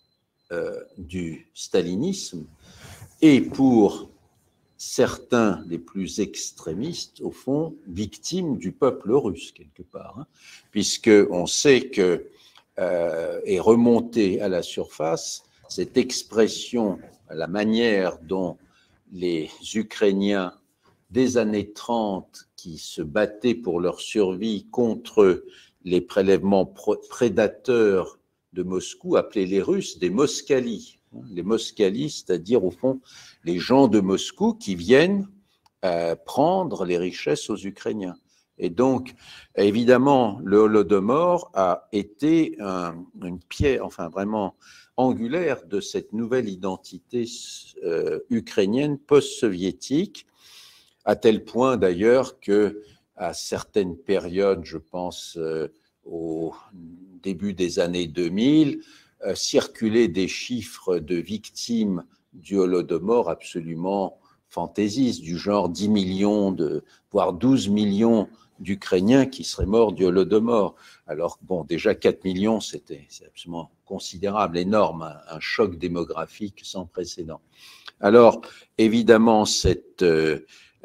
S2: du stalinisme, et pour certains des plus extrémistes, au fond, victime du peuple russe, quelque part, puisqu'on sait que est remontée à la surface cette expression, la manière dont les Ukrainiens des années 30 qui se battaient pour leur survie contre les prélèvements prédateurs de Moscou, appelaient les Russes des Moskalis. Les Moskalis, c'est-à-dire au fond les gens de Moscou qui viennent prendre les richesses aux Ukrainiens. Et donc, évidemment, le Holodomor a été une pierre, vraiment angulaire de cette nouvelle identité ukrainienne post-soviétique, à tel point d'ailleurs que, à certaines périodes, je pense au début des années 2000, circulaient des chiffres de victimes du Holodomor absolument fantaisistes, du genre 10 millions, voire 12 millions d'Ukrainiens qui seraient morts du Holodomor. Alors, bon, déjà 4 millions, c'est absolument considérable, énorme, un choc démographique sans précédent. Alors, évidemment, ce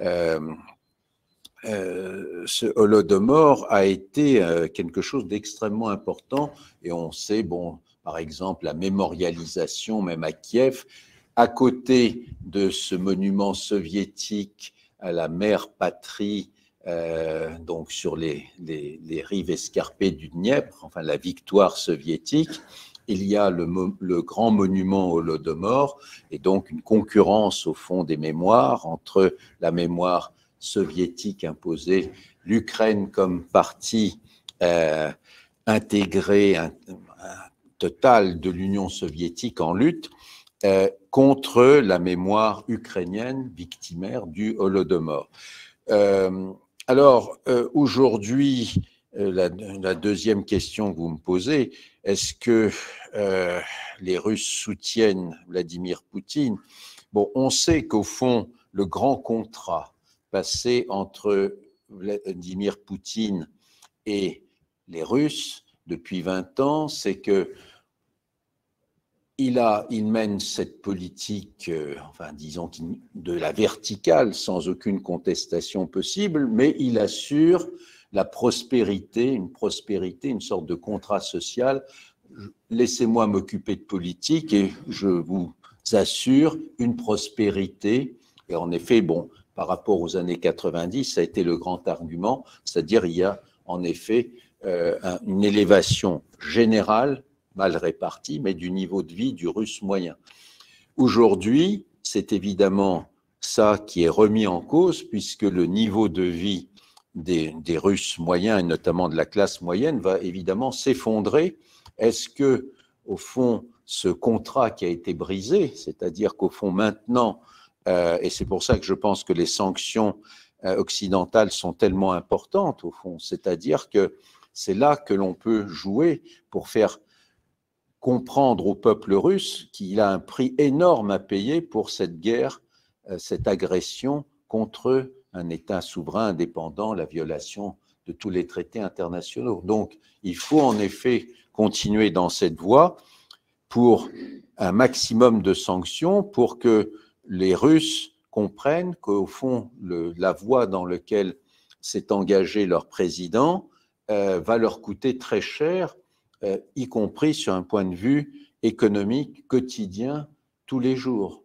S2: Holodomor a été quelque chose d'extrêmement important, et on sait, bon, par exemple, la mémorialisation, même à Kiev, à côté de ce monument soviétique à la mère patrie, donc sur les rives escarpées du Dniepr, enfin la victoire soviétique, il y a le grand monument Holodomor, et donc une concurrence au fond des mémoires entre la mémoire soviétique imposée, l'Ukraine comme partie intégrée, totale de l'Union soviétique en lutte, contre la mémoire ukrainienne victimaire du Holodomor. Alors, aujourd'hui, la deuxième question que vous me posez, est-ce que les Russes soutiennent Vladimir Poutine? Bon, on sait qu'au fond, le grand contrat passé entre Vladimir Poutine et les Russes depuis 20 ans, c'est que il mène cette politique, enfin disons de la verticale, sans aucune contestation possible, mais il assure la prospérité, une sorte de contrat social. Laissez-moi m'occuper de politique et je vous assure une prospérité. Et en effet, bon, par rapport aux années 90, ça a été le grand argument, c'est-à-dire il y a en effet une élévation générale, mal répartie, mais du niveau de vie du Russe moyen. Aujourd'hui, c'est évidemment ça qui est remis en cause, puisque le niveau de vie des Russes moyens, et notamment de la classe moyenne, va évidemment s'effondrer. Est-ce que, au fond, ce contrat qui a été brisé, c'est-à-dire qu'au fond, maintenant, et c'est pour ça que je pense que les sanctions occidentales sont tellement importantes, au fond, c'est-à-dire que c'est là que l'on peut jouer pour faire comprendre au peuple russe qu'il a un prix énorme à payer pour cette guerre, cette agression contre un État souverain indépendant, la violation de tous les traités internationaux. Donc, il faut en effet continuer dans cette voie pour un maximum de sanctions, pour que les Russes comprennent qu'au fond, la voie dans laquelle s'est engagé leur président va leur coûter très cher, y compris sur un point de vue économique quotidien, tous les jours.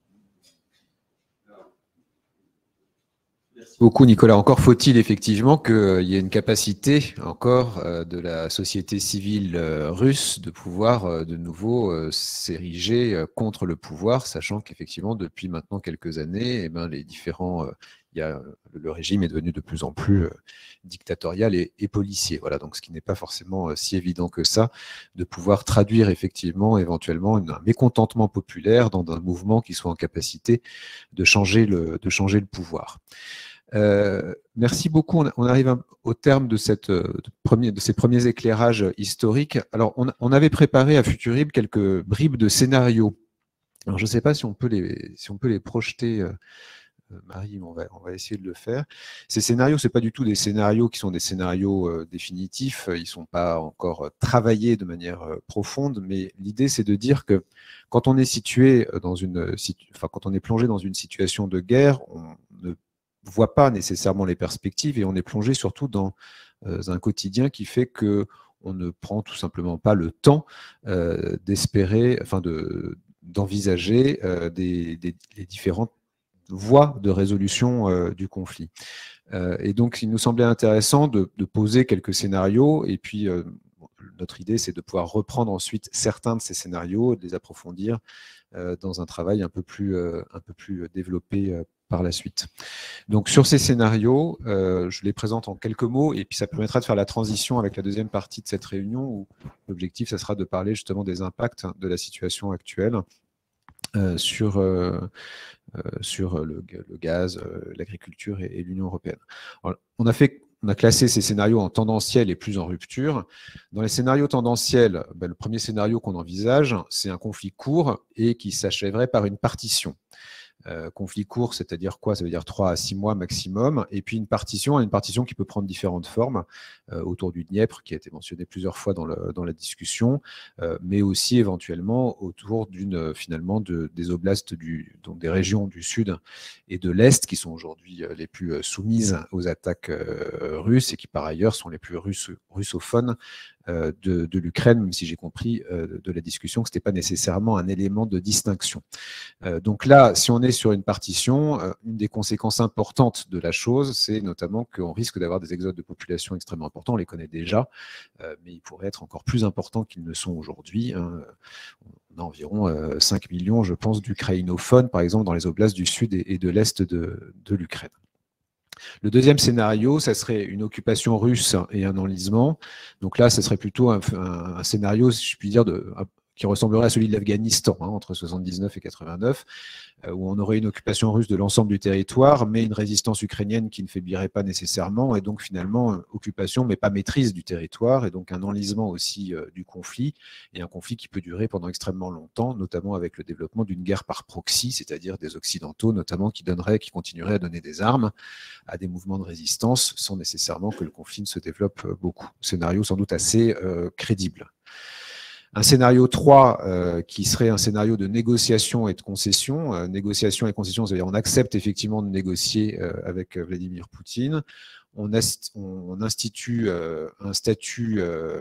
S1: Merci beaucoup, Nicolas. Encore faut-il effectivement qu'il y ait une capacité encore de la société civile russe de pouvoir de nouveau s'ériger contre le pouvoir, sachant qu'effectivement, depuis maintenant quelques années, eh ben, les différents... le régime est devenu de plus en plus dictatorial et policier. Voilà, donc ce qui n'est pas forcément si évident que ça, de pouvoir traduire effectivement, éventuellement, un mécontentement populaire dans un mouvement qui soit en capacité de changer le pouvoir. Merci beaucoup. On arrive au terme de ces premiers éclairages historiques. Alors, on avait préparé à Futurib quelques bribes de scénarios. Alors, je ne sais pas si on peut les projeter. Marie, on va essayer de le faire. Ces scénarios, ce n'est pas du tout des scénarios qui sont des scénarios définitifs, ils ne sont pas encore travaillés de manière profonde, mais l'idée c'est de dire que quand on est quand on est plongé dans une situation de guerre, on ne voit pas nécessairement les perspectives et on est plongé surtout dans un quotidien qui fait que on ne prend tout simplement pas le temps d'espérer, enfin d'envisager les différentes voie de résolution du conflit. Et donc, il nous semblait intéressant de poser quelques scénarios, et puis notre idée, c'est de pouvoir reprendre ensuite certains de ces scénarios, de les approfondir dans un travail un peu plus développé par la suite. Donc, sur ces scénarios, je les présente en quelques mots, et puis ça permettra de faire la transition avec la deuxième partie de cette réunion, où l'objectif, ça sera de parler justement des impacts de la situation actuelle sur le gaz, l'agriculture et l'Union européenne. Alors, on a classé ces scénarios en tendanciels et plus en rupture. Dans les scénarios tendanciels, le premier scénario qu'on envisage, c'est un conflit court et qui s'achèverait par une partition. Conflit court, c'est-à-dire quoi? Ça veut dire 3 à 6 mois maximum. Et puis une partition qui peut prendre différentes formes autour du Dniepr, qui a été mentionné plusieurs fois dans la discussion, mais aussi éventuellement autour finalement des oblasts, donc des régions du sud et de l'est qui sont aujourd'hui les plus soumises aux attaques russes et qui par ailleurs sont les plus russophones de l'Ukraine, même si j'ai compris de la discussion que ce n'était pas nécessairement un élément de distinction. Donc là, si on est sur une partition, une des conséquences importantes de la chose, c'est notamment qu'on risque d'avoir des exodes de population extrêmement importants, on les connaît déjà, mais ils pourraient être encore plus importants qu'ils ne sont aujourd'hui. On a environ 5 millions, je pense, d'ukrainophones, par exemple, dans les oblasts du sud et de l'est de l'Ukraine. Le deuxième scénario, ça serait une occupation russe et un enlisement. Donc là, ça serait plutôt un scénario, si je puis dire, qui ressemblerait à celui de l'Afghanistan, entre 79 et 89, où on aurait une occupation russe de l'ensemble du territoire, mais une résistance ukrainienne qui ne faiblirait pas nécessairement, et donc finalement occupation, mais pas maîtrise du territoire, et donc un enlisement aussi du conflit, et un conflit qui peut durer pendant extrêmement longtemps, notamment avec le développement d'une guerre par proxy, c'est-à-dire des Occidentaux notamment qui continueraient à donner des armes à des mouvements de résistance, sans nécessairement que le conflit ne se développe beaucoup. Scénario sans doute assez crédible. Un scénario 3 qui serait un scénario de négociation et de concession. Négociation et concession, c'est-à-dire on accepte effectivement de négocier avec Vladimir Poutine. On institue un statut,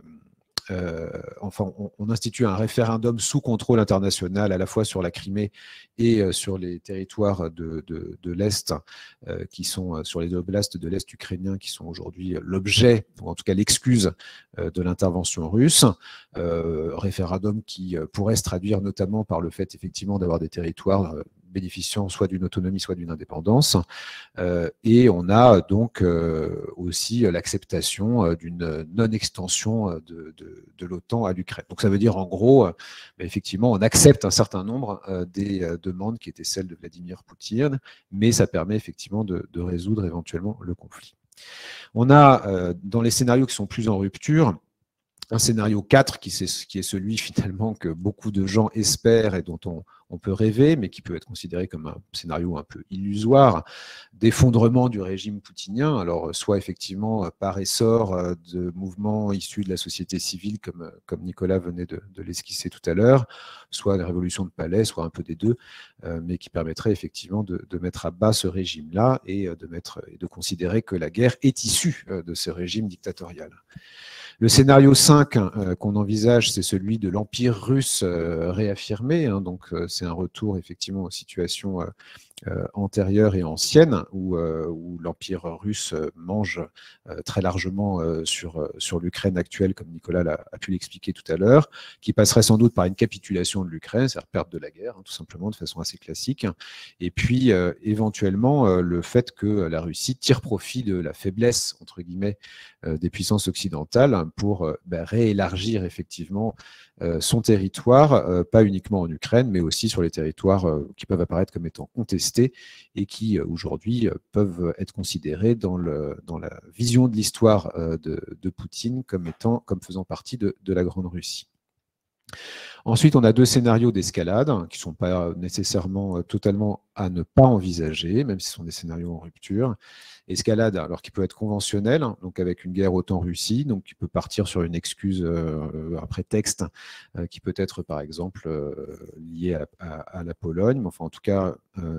S1: on institue un référendum sous contrôle international à la fois sur la Crimée et sur les territoires de l'Est, qui sont sur les oblasts de l'Est ukrainien, qui sont aujourd'hui l'objet, ou en tout cas l'excuse de l'intervention russe. Référendum qui pourrait se traduire notamment par le fait effectivement d'avoir des territoires bénéficiant soit d'une autonomie, soit d'une indépendance. Et on a donc aussi l'acceptation d'une non-extension de l'OTAN à l'Ukraine. Donc ça veut dire en gros, effectivement, on accepte un certain nombre des demandes qui étaient celles de Vladimir Poutine, mais ça permet effectivement de résoudre éventuellement le conflit. On a, dans les scénarios qui sont plus en rupture, un scénario 4 qui est celui finalement que beaucoup de gens espèrent et dont on peut rêver, mais qui peut être considéré comme un scénario un peu illusoire, d'effondrement du régime poutinien, alors soit effectivement par essor de mouvements issus de la société civile, comme Nicolas venait de l'esquisser tout à l'heure, soit la révolution de palais, soit un peu des deux, mais qui permettrait effectivement de mettre à bas ce régime-là et de considérer que la guerre est issue de ce régime dictatorial. Le scénario 5 qu'on envisage, c'est celui de l'Empire russe réaffirmé. Donc, c'est un retour effectivement aux situations antérieures et anciennes, où l'Empire russe mange très largement sur l'Ukraine actuelle, comme Nicolas a pu l'expliquer tout à l'heure, qui passerait sans doute par une capitulation de l'Ukraine, c'est-à-dire perte de la guerre, tout simplement, de façon assez classique. Et puis, éventuellement, le fait que la Russie tire profit de la faiblesse, entre guillemets, des puissances occidentales pour réélargir effectivement son territoire, pas uniquement en Ukraine, mais aussi sur les territoires qui peuvent apparaître comme étant contestés et qui aujourd'hui peuvent être considérés dans la vision de l'histoire de Poutine comme faisant partie de la Grande Russie. Ensuite, on a deux scénarios d'escalade qui ne sont pas nécessairement totalement à ne pas envisager, même si ce sont des scénarios en rupture. Escalade, alors qui peut être conventionnelle, donc avec une guerre OTAN-Russie, donc qui peut partir sur une excuse, un prétexte, qui peut être par exemple lié à la Pologne, mais enfin en tout cas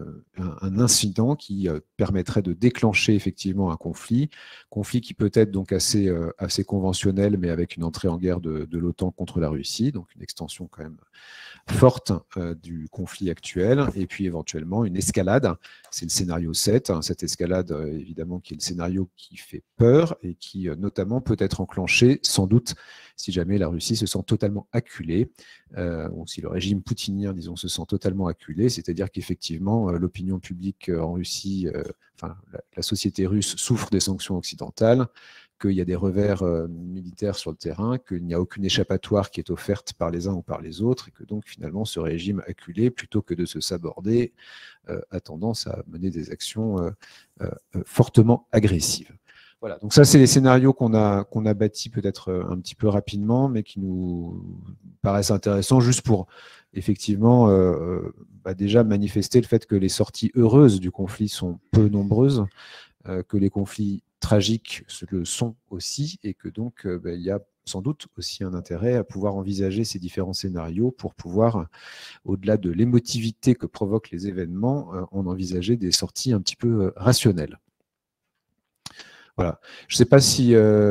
S1: un incident qui permettrait de déclencher effectivement un conflit qui peut être donc assez conventionnel, mais avec une entrée en guerre de l'OTAN contre la Russie, donc une extension quand même forte du conflit actuel, et puis éventuellement une escalade, c'est le scénario 7, cette escalade évidemment qui est le scénario qui fait peur et qui notamment peut être enclenché sans doute si jamais la Russie se sent totalement acculée, ou si le régime poutinien, disons, se sent totalement acculé, c'est-à-dire qu'effectivement l'opinion publique en Russie, la société russe souffre des sanctions occidentales, qu'il y a des revers militaires sur le terrain, qu'il n'y a aucune échappatoire qui est offerte par les uns ou par les autres, et que donc finalement ce régime acculé, plutôt que de se saborder, a tendance à mener des actions fortement agressives. Voilà, donc ça, c'est les scénarios qu'on a bâtis peut-être un petit peu rapidement, mais qui nous paraissent intéressants juste pour effectivement déjà manifester le fait que les sorties heureuses du conflit sont peu nombreuses, que les conflits tragiques le sont aussi, et que donc il y a sans doute aussi un intérêt à pouvoir envisager ces différents scénarios pour pouvoir, au-delà de l'émotivité que provoquent les événements, en envisager des sorties un petit peu rationnelles. Voilà. Je ne sais pas si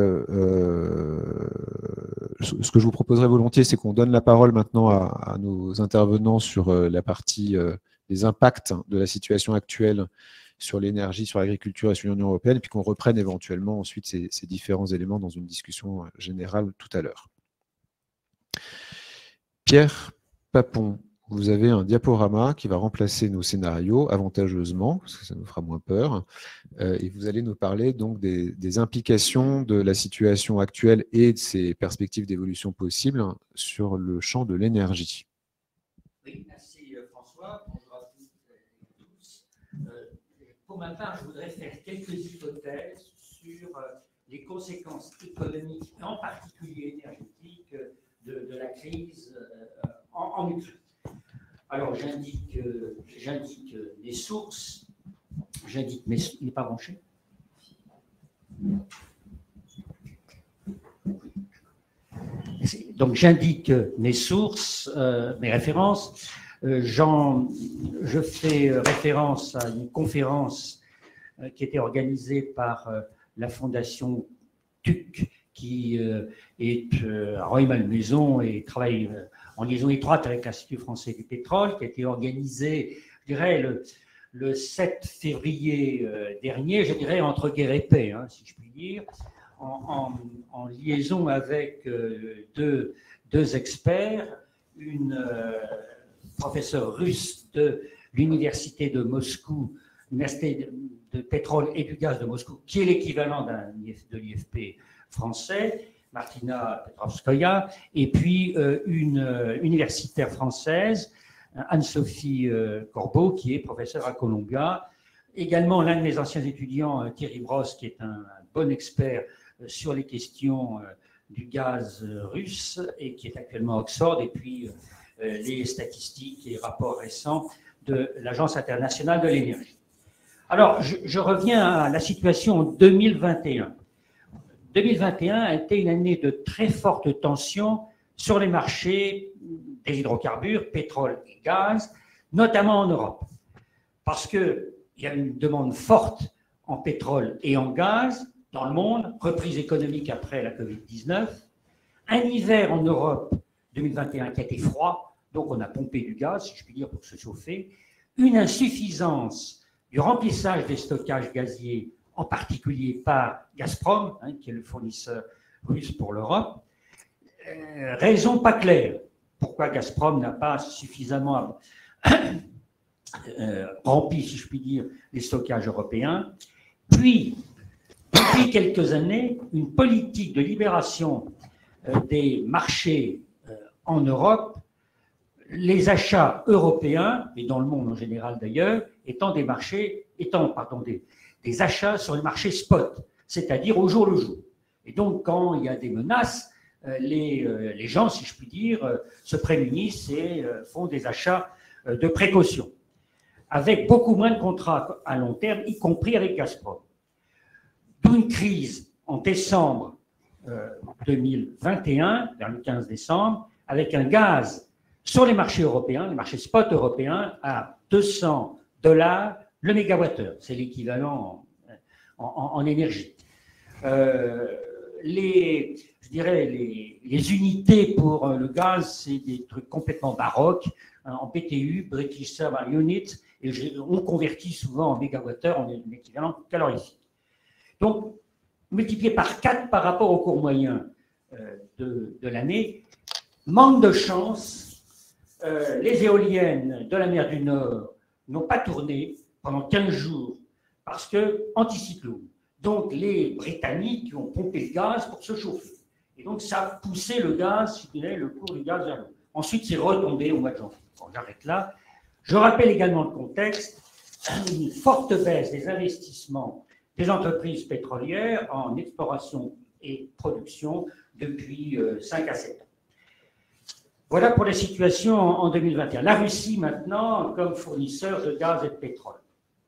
S1: ce que je vous proposerais volontiers, c'est qu'on donne la parole maintenant à nos intervenants sur la partie des impacts de la situation actuelle sur l'énergie, sur l'agriculture et sur l'Union européenne, et puis qu'on reprenne éventuellement ensuite ces différents éléments dans une discussion générale tout à l'heure. Pierre Papon, vous avez un diaporama qui va remplacer nos scénarios avantageusement, parce que ça nous fera moins peur, et vous allez nous parler donc des implications de la situation actuelle et de ses perspectives d'évolution possibles sur le champ de l'énergie.
S4: Oui, merci François. Bonjour à toutes et tous. Pour ma part, je voudrais faire quelques hypothèses sur les conséquences économiques, et en particulier énergétiques, de la crise en Ukraine. Alors, j'indique les sources, mais il n'est pas branché. Donc, j'indique mes sources, mes références. Je fais référence à une conférence qui était organisée par la Fondation TUC, qui est à Rueil-Malmaison et travaille en liaison étroite avec l'Institut français du pétrole, qui a été organisée, je dirais, le 7 février dernier, je dirais, entre guerre et paix, hein, si je puis dire, en liaison avec deux experts, une professeure russe de l'université de Moscou, l'université de pétrole et du gaz de Moscou, qui est l'équivalent de l'IFP français, Martina Petrovskaya, et puis une universitaire française, Anne-Sophie Corbeau, qui est professeure à Columbia. Également, l'un de mes anciens étudiants, Thierry Brosse, qui est un bon expert sur les questions du gaz russe et qui est actuellement à Oxford, et puis les statistiques et rapports récents de l'Agence internationale de l'énergie. Alors, je reviens à la situation en 2021. 2021 a été une année de très forte tension sur les marchés des hydrocarbures, pétrole et gaz, notamment en Europe. Parce qu'il y a une demande forte en pétrole et en gaz dans le monde, reprise économique après la Covid-19, un hiver en Europe 2021 qui a été froid, donc on a pompé du gaz, si je puis dire, pour se chauffer, une insuffisance du remplissage des stockages gaziers, en particulier par Gazprom, hein, qui est le fournisseur russe pour l'Europe. Raison pas claire. Pourquoi Gazprom n'a pas suffisamment rempli, si je puis dire, les stockages européens. Puis, depuis quelques années, une politique de libération des marchés en Europe, les achats européens, et dans le monde en général d'ailleurs, étant des achats sur le marché spot, c'est-à-dire au jour le jour. Et donc, quand il y a des menaces, les gens, si je puis dire, se prémunissent et font des achats de précaution, avec beaucoup moins de contrats à long terme, y compris avec Gazprom. D'où une crise en décembre 2021, vers le 15 décembre, avec un gaz sur les marchés européens, les marchés spot européens, à $200 le mégawattheure. C'est l'équivalent en énergie. Je dirais les unités pour le gaz, c'est des trucs complètement baroques, en BTU, British Thermal Unit, et on convertit souvent en mégawattheure en équivalent calorifique. Donc, multiplié par 4 par rapport au cours moyen de l'année, manque de chance, les éoliennes de la mer du Nord n'ont pas tourné pendant 15 jours parce que anticyclone. Donc, les Britanniques ont pompé le gaz pour se chauffer. Et donc, ça a poussé le gaz, si vous voulez, le cours du gaz vers le haut. Ensuite, c'est retombé au mois de janvier. Bon, j'arrête là. Je rappelle également le contexte, une forte baisse des investissements des entreprises pétrolières en exploration et production depuis 5 à 7 ans. Voilà pour la situation en 2021. La Russie, maintenant, comme fournisseur de gaz et de pétrole.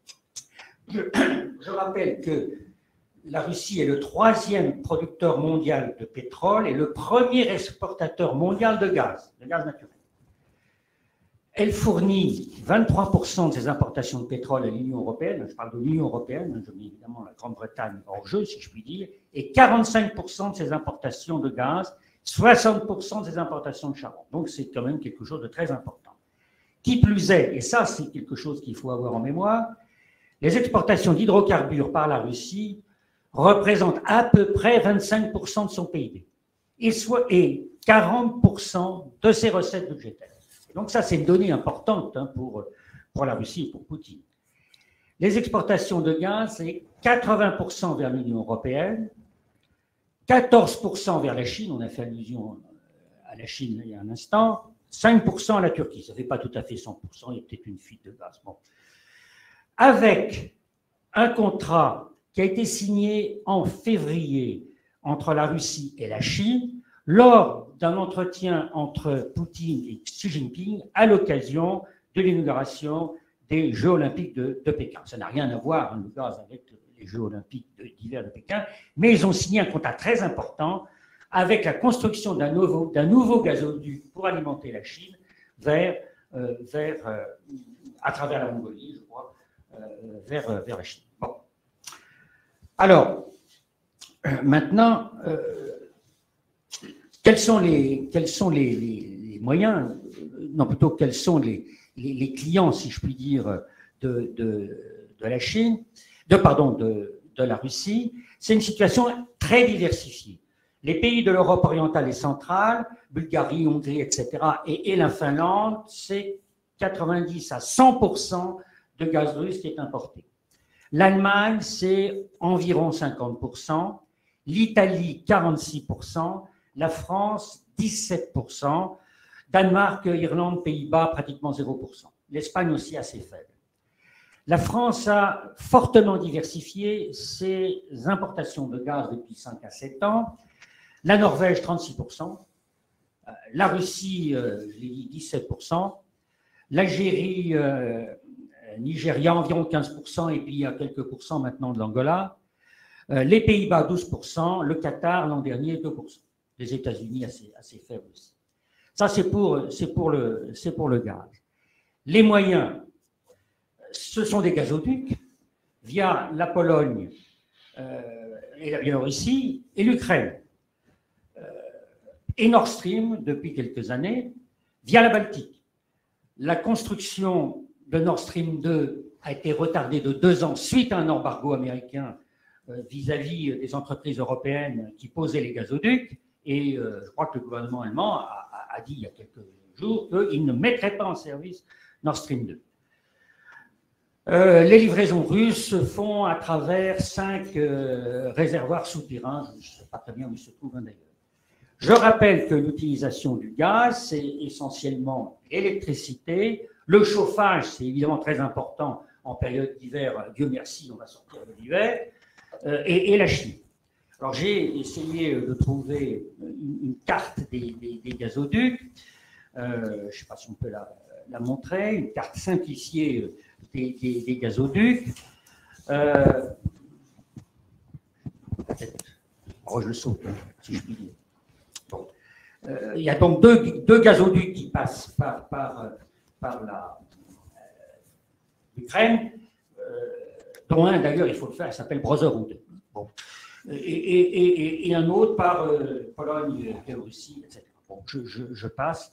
S4: Je rappelle que la Russie est le 3e producteur mondial de pétrole et le 1er exportateur mondial de gaz naturel. Elle fournit 23% de ses importations de pétrole à l'Union européenne, je parle de l'Union européenne, je mets évidemment la Grande-Bretagne hors jeu, si je puis dire, et 45% de ses importations de gaz, 60% de ses importations de charbon. Donc c'est quand même quelque chose de très important. Qui plus est, et ça c'est quelque chose qu'il faut avoir en mémoire, les exportations d'hydrocarbures par la Russie représentent à peu près 25% de son PIB et 40% de ses recettes budgétaires. Donc ça, c'est une donnée importante pour la Russie et pour Poutine. Les exportations de gaz, c'est 80% vers l'Union européenne, 14% vers la Chine, on a fait allusion à la Chine il y a un instant, 5% à la Turquie, ça ne fait pas tout à fait 100%, il y a peut-être une fuite de gaz. Bon. Avec un contrat qui a été signé en février entre la Russie et la Chine, lors d'un entretien entre Poutine et Xi Jinping à l'occasion de l'inauguration des Jeux Olympiques de Pékin. Ça n'a rien à voir, le gaz, avec les Jeux Olympiques d'hiver de Pékin, mais ils ont signé un contrat très important avec la construction d'un nouveau gazoduc pour alimenter la Chine à travers la Mongolie, je crois, vers la Chine. Bon. Alors, maintenant, quels sont les moyens, non plutôt quels sont les clients, si je puis dire, de la Chine, de la Russie? C'est une situation très diversifiée. Les pays de l'Europe orientale et centrale, Bulgarie, Hongrie, etc., et la Finlande, c'est 90 à 100% de gaz russe qui est importé. L'Allemagne, c'est environ 50%, l'Italie, 46%, la France, 17%, Danemark, Irlande, Pays-Bas, pratiquement 0%. L'Espagne aussi assez faible. La France a fortement diversifié ses importations de gaz depuis 5 à 7 ans. La Norvège, 36%. La Russie, je l'ai dit, 17%. L'Algérie, Nigeria, environ 15%, et puis il y a quelques pourcents maintenant de l'Angola. Les Pays-Bas, 12%. Le Qatar, l'an dernier, 2%. Les États-Unis, assez faibles aussi. Ça, c'est pour le gaz. Les moyens, ce sont des gazoducs via la Pologne et la Biélorussie et l'Ukraine. Et Nord Stream, depuis quelques années, via la Baltique. La construction de Nord Stream 2 a été retardée de 2 ans suite à un embargo américain vis-à-vis des entreprises européennes qui posaient les gazoducs. Et je crois que le gouvernement allemand a dit il y a quelques jours qu'il ne mettrait pas en service Nord Stream 2. Les livraisons russes se font à travers 5 réservoirs souterrains. Je ne sais pas très bien où ils se trouvent d'ailleurs. Je rappelle que l'utilisation du gaz, c'est essentiellement l'électricité. Le chauffage, c'est évidemment très important en période d'hiver. Dieu merci, on va sortir de l'hiver. Et la Chine. Alors j'ai essayé de trouver une carte des gazoducs. Je ne sais pas si on peut la montrer. Une carte simplifiée des gazoducs. Oh, je le saute, si je puis dire. Bon. Il y a donc deux gazoducs qui passent par l'Ukraine, dont un d'ailleurs, il faut le faire, il s'appelle Brotherhood. Bon. Et un autre par Pologne, Biélorussie, etc. Bon, je passe.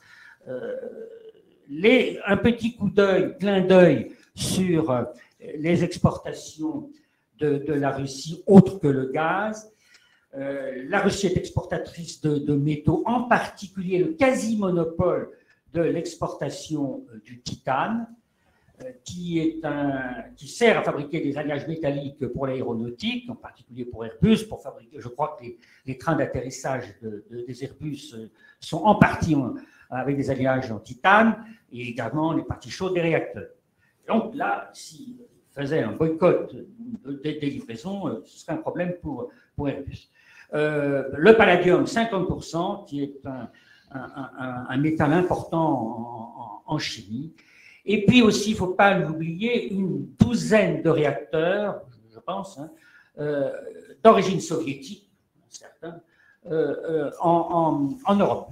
S4: Un petit clin d'œil sur les exportations de la Russie, autres que le gaz. La Russie est exportatrice de métaux, en particulier le quasi-monopole de l'exportation du titane, qui sert à fabriquer des alliages métalliques pour l'aéronautique, en particulier pour Airbus, pour fabriquer, je crois que les trains d'atterrissage des Airbus sont en partie avec des alliages en titane, et également les parties chaudes des réacteurs. Donc là, ici, faisait un boycott des livraisons, ce serait un problème pour Airbus. Le palladium, 50%, qui est un métal important en chimie. Et puis aussi, il ne faut pas l'oublier, une douzaine de réacteurs, je pense, hein, d'origine soviétique, certains, en Europe,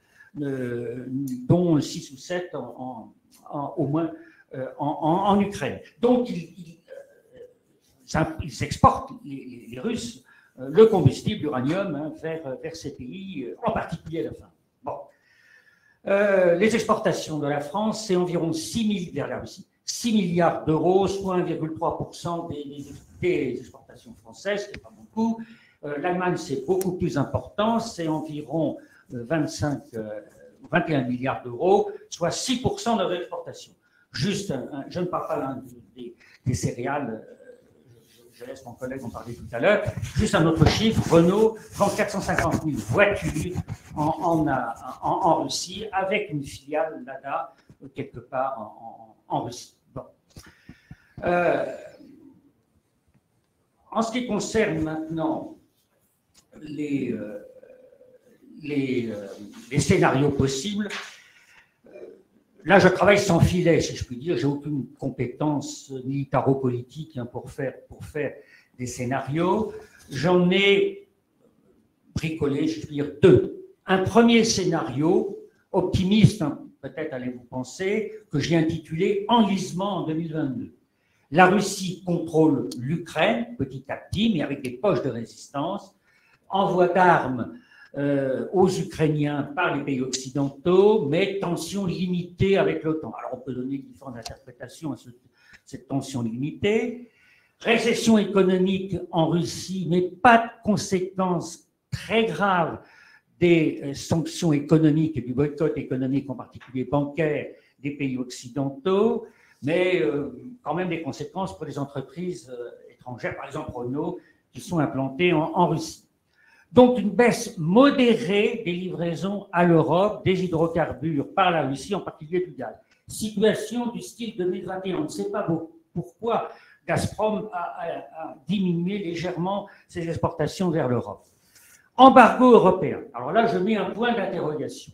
S4: dont 6 ou 7 au moins en Ukraine. Donc, ils exportent, les Russes, le combustible, l'uranium, hein, vers ces pays, en particulier la Finlande. Bon. Les exportations de la France, c'est environ 6 milliards d'euros, soit 1,3% des exportations françaises, c'est pas beaucoup. L'Allemagne, c'est beaucoup plus important, c'est environ 21 milliards d'euros, soit 6% de leurs exportations. Juste, je ne parle pas des céréales, je laisse mon collègue en parler tout à l'heure. Juste un autre chiffre, Renault vend 450 000 voitures en Russie, avec une filiale Lada quelque part en Russie. Bon. En ce qui concerne maintenant les scénarios possibles, là, je travaille sans filet, si je puis dire. J'ai aucune compétence militaro-politique, hein, pour faire des scénarios. J'en ai bricolé, je puis dire, 2. Un premier scénario, optimiste, hein, peut-être allez-vous penser, que j'ai intitulé « Enlisement en 2022 ». La Russie contrôle l'Ukraine, petit à petit, mais avec des poches de résistance, envoie d'armes aux Ukrainiens par les pays occidentaux, mais tension limitée avec l'OTAN. Alors, on peut donner différentes interprétations à cette tension limitée. Récession économique en Russie, mais pas de conséquences très graves des sanctions économiques et du boycott économique, en particulier bancaire, des pays occidentaux, mais quand même des conséquences pour les entreprises étrangères, par exemple Renault, qui sont implantées en Russie. Donc, une baisse modérée des livraisons à l'Europe des hydrocarbures par la Russie, en particulier du gaz. Situation du style 2021. On ne sait pas pourquoi Gazprom a diminué légèrement ses exportations vers l'Europe. Embargo européen. Alors là, je mets un point d'interrogation.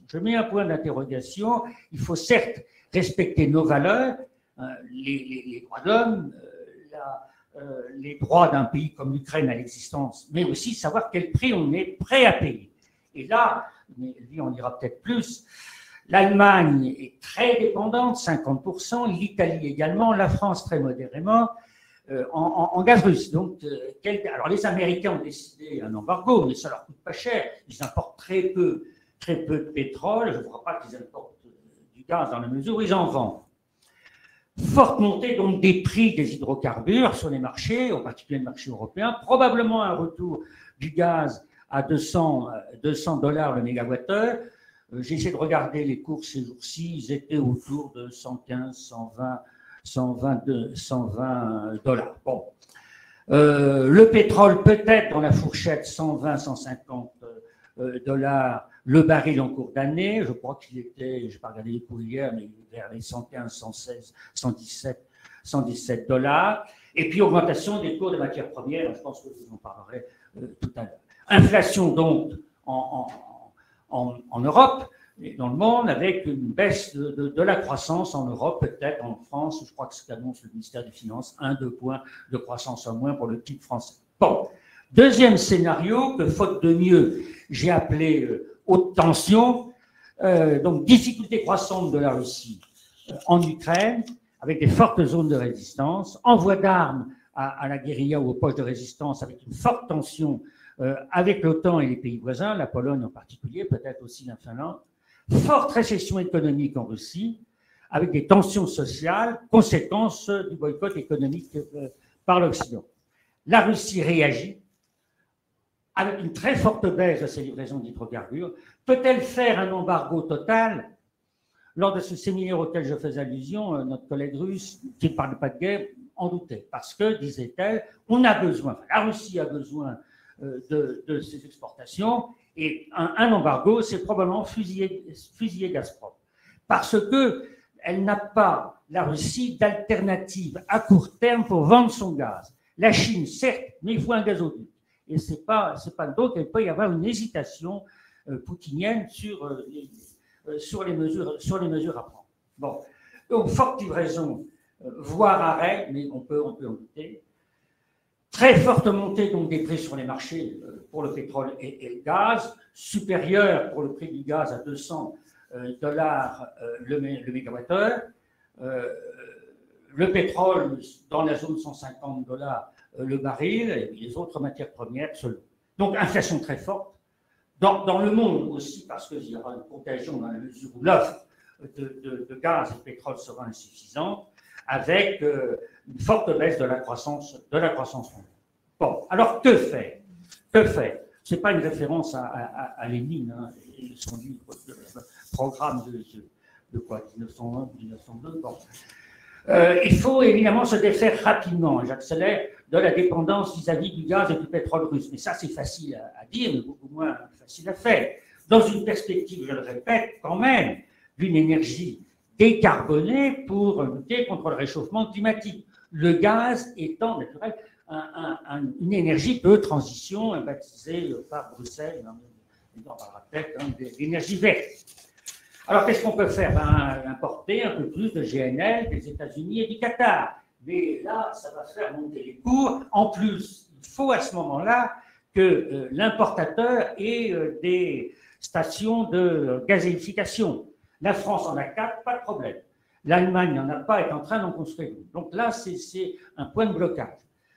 S4: Il faut certes respecter nos valeurs, les droits de l'homme, les droits d'un pays comme l'Ukraine à l'existence, mais aussi savoir quel prix on est prêt à payer. Et là, mais lui, on dira peut-être plus, l'Allemagne est très dépendante, 50%, l'Italie également, la France très modérément, en gaz russe. Donc, alors les Américains ont décidé un embargo, mais ça leur coûte pas cher. Ils importent très peu de pétrole. Je ne crois pas qu'ils importent du gaz dans la mesure où ils en vendent. Forte montée donc des prix des hydrocarbures sur les marchés, en particulier le marché européen, probablement un retour du gaz à 200 $ le mégawattheure. J'ai essayé de regarder les cours ces jours-ci, ils étaient autour de 115, 120 $. Bon. Le pétrole peut-être dans la fourchette 120, 150 $ le baril en cours d'année. Je crois qu'il était, je n'ai pas regardé les cours hier, mais vers les 115, 116, 117 $. Et puis augmentation des cours des matières premières, je pense que je vous en parlerai tout à l'heure. Inflation donc en Europe et dans le monde, avec une baisse de la croissance en Europe, peut-être en France, je crois que ce qu'annonce le ministère des Finances, 1-2 points de croissance en moins pour le PIB français. Bon, deuxième scénario, que faute de mieux, j'ai appelé haute tension, donc difficulté croissante de la Russie en Ukraine, avec des fortes zones de résistance, envoi d'armes à la guérilla ou aux poches de résistance, avec une forte tension avec l'OTAN et les pays voisins, la Pologne en particulier, peut-être aussi la Finlande, forte récession économique en Russie, avec des tensions sociales, conséquences du boycott économique par l'Occident. La Russie réagit avec une très forte baisse de ses livraisons d'hydrocarbures. Peut-elle faire un embargo total? Lors de ce séminaire auquel je fais allusion, notre collègue russe, qui ne parle pas de guerre, en doutait, parce que, disait-elle, on a besoin, la Russie a besoin de ses exportations, et un embargo, c'est probablement fusiller Gazprom. Parce que elle n'a pas, la Russie, d'alternative à court terme pour vendre son gaz. La Chine, certes, mais il faut un gazoduc. Et c'est pas donc il peut y avoir une hésitation poutinienne sur les mesures à prendre. Bon, donc forte livraison, voire arrêt, mais on peut en douter. Très forte montée donc des prix sur les marchés pour le pétrole et le gaz, supérieure pour le prix du gaz à $200 le mégawattheure. Le pétrole dans la zone $150 le baril et les autres matières premières selon. Donc inflation très forte. Dans le monde aussi, parce qu'il y aura une contagion dans la mesure où l'offre de gaz et de pétrole sera insuffisante, avec une forte baisse de la croissance mondiale. Bon, alors que faire? Ce n'est pas une référence à Lénine et son livre de programme de quoi, 1901, 1902. Bon. Il faut évidemment se défaire rapidement, j'accélère, de la dépendance vis-à-vis du gaz et du pétrole russe. Mais ça, c'est facile à dire, mais beaucoup moins facile à faire. Dans une perspective, je le répète, quand même, d'une énergie décarbonée pour lutter contre le réchauffement climatique. Le gaz étant naturel une énergie de transition baptisée par Bruxelles, on en parlera peut-être, l'énergie verte. Alors, qu'est-ce qu'on peut faire? Importer un peu plus de GNL des États-Unis et du Qatar. Mais là, ça va faire monter les cours. En plus, il faut à ce moment-là que l'importateur ait des stations de gazéification. La France en a 4, pas de problème. L'Allemagne n'en a pas, est en train d'en construire une. Donc là, c'est un point de blocage.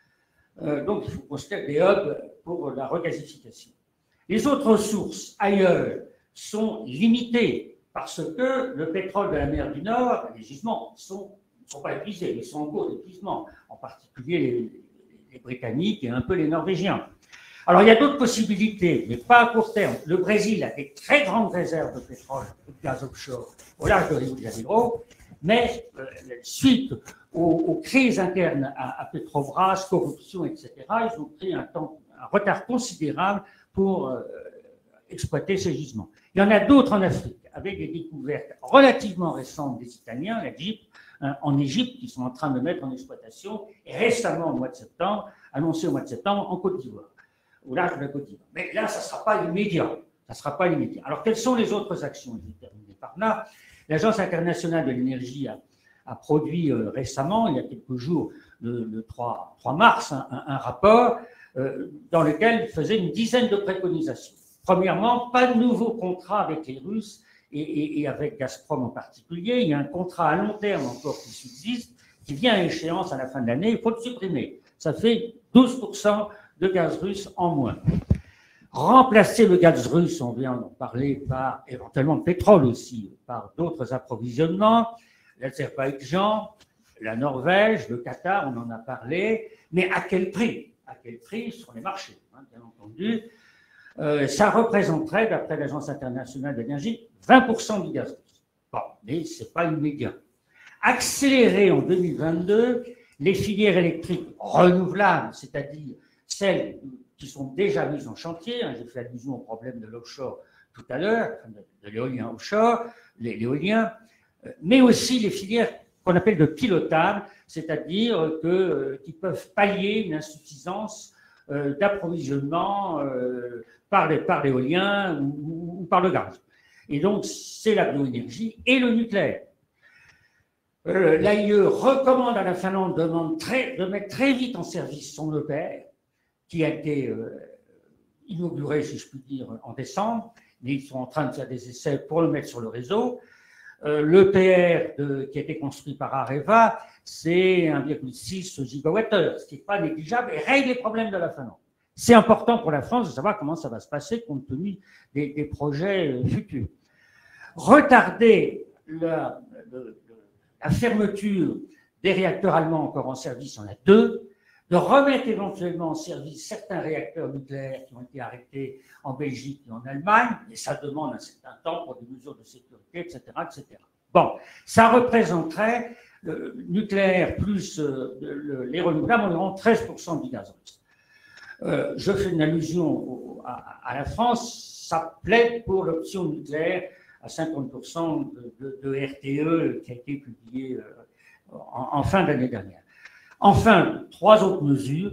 S4: Donc, il faut construire des hubs pour la regasification. Les autres sources ailleurs sont limitées parce que le pétrole de la mer du Nord, les gisements ne sont pas épuisés, ils sont en cours d'épuisement, en particulier les Britanniques et un peu les Norvégiens. Alors, il y a d'autres possibilités, mais pas à court terme. Le Brésil a des très grandes réserves de pétrole et de gaz offshore au large de Rio de Janeiro, mais suite aux crises internes à Petrobras, corruption, etc., ils ont pris un retard considérable pour exploiter ces gisements. Il y en a d'autres en Afrique, avec des découvertes relativement récentes des Italiens, en Égypte, qui sont en train de mettre en exploitation, et récemment, annoncé au mois de septembre, en Côte d'Ivoire, au large de la Côte d'Ivoire. Mais là, ça ne sera pas immédiat. Alors, quelles sont les autres actions? Je vais terminer par là. L'Agence internationale de l'énergie a produit récemment, il y a quelques jours, le 3 mars, un rapport dans lequel il faisait une dizaine de préconisations. Premièrement, pas de nouveaux contrats avec les Russes et avec Gazprom en particulier. Il y a un contrat à long terme encore qui subsiste, qui vient à échéance à la fin de l'année. Il faut le supprimer. Ça fait 12% de gaz russe en moins. Remplacer le gaz russe, on vient d'en parler, par éventuellement le pétrole aussi, par d'autres approvisionnements. L'Azerbaïdjan, la Norvège, le Qatar, on en a parlé. Mais à quel prix? À quel prix sur les marchés, bien entendu. Ça représenterait, d'après l'Agence internationale de l'énergie, 20% du gaz russe. Bon, mais ce n'est pas immédiat. Accélérer en 2022 les filières électriques renouvelables, c'est-à-dire celles qui sont déjà mises en chantier. J'ai fait allusion au problème de l'offshore tout à l'heure, de l'éolien offshore, l'éolien, mais aussi les filières qu'on appelle de pilotables, c'est-à-dire qui peuvent pallier une insuffisance d'approvisionnement par l'éolien ou par le gaz. Et donc, c'est la bioénergie et le nucléaire. L'AIE recommande à la Finlande de mettre très vite en service son EPR, qui a été inauguré, si je puis dire, en décembre, mais ils sont en train de faire des essais pour le mettre sur le réseau. L'EPR qui a été construit par Areva, c'est 1,6 gigawattheure, ce qui n'est pas négligeable et règle les problèmes de la Finlande. C'est important pour la France de savoir comment ça va se passer compte tenu des projets futurs. Retarder la fermeture des réacteurs allemands encore en service, on a 2, de remettre éventuellement en service certains réacteurs nucléaires qui ont été arrêtés en Belgique et en Allemagne, et ça demande un certain temps pour des mesures de sécurité, etc. etc. Bon, ça représenterait le nucléaire plus les renouvelables environ 13% du gaz russe. Je fais une allusion à la France, ça plaide pour l'option nucléaire à 50% de RTE qui a été publié en fin d'année dernière. Enfin, trois autres mesures.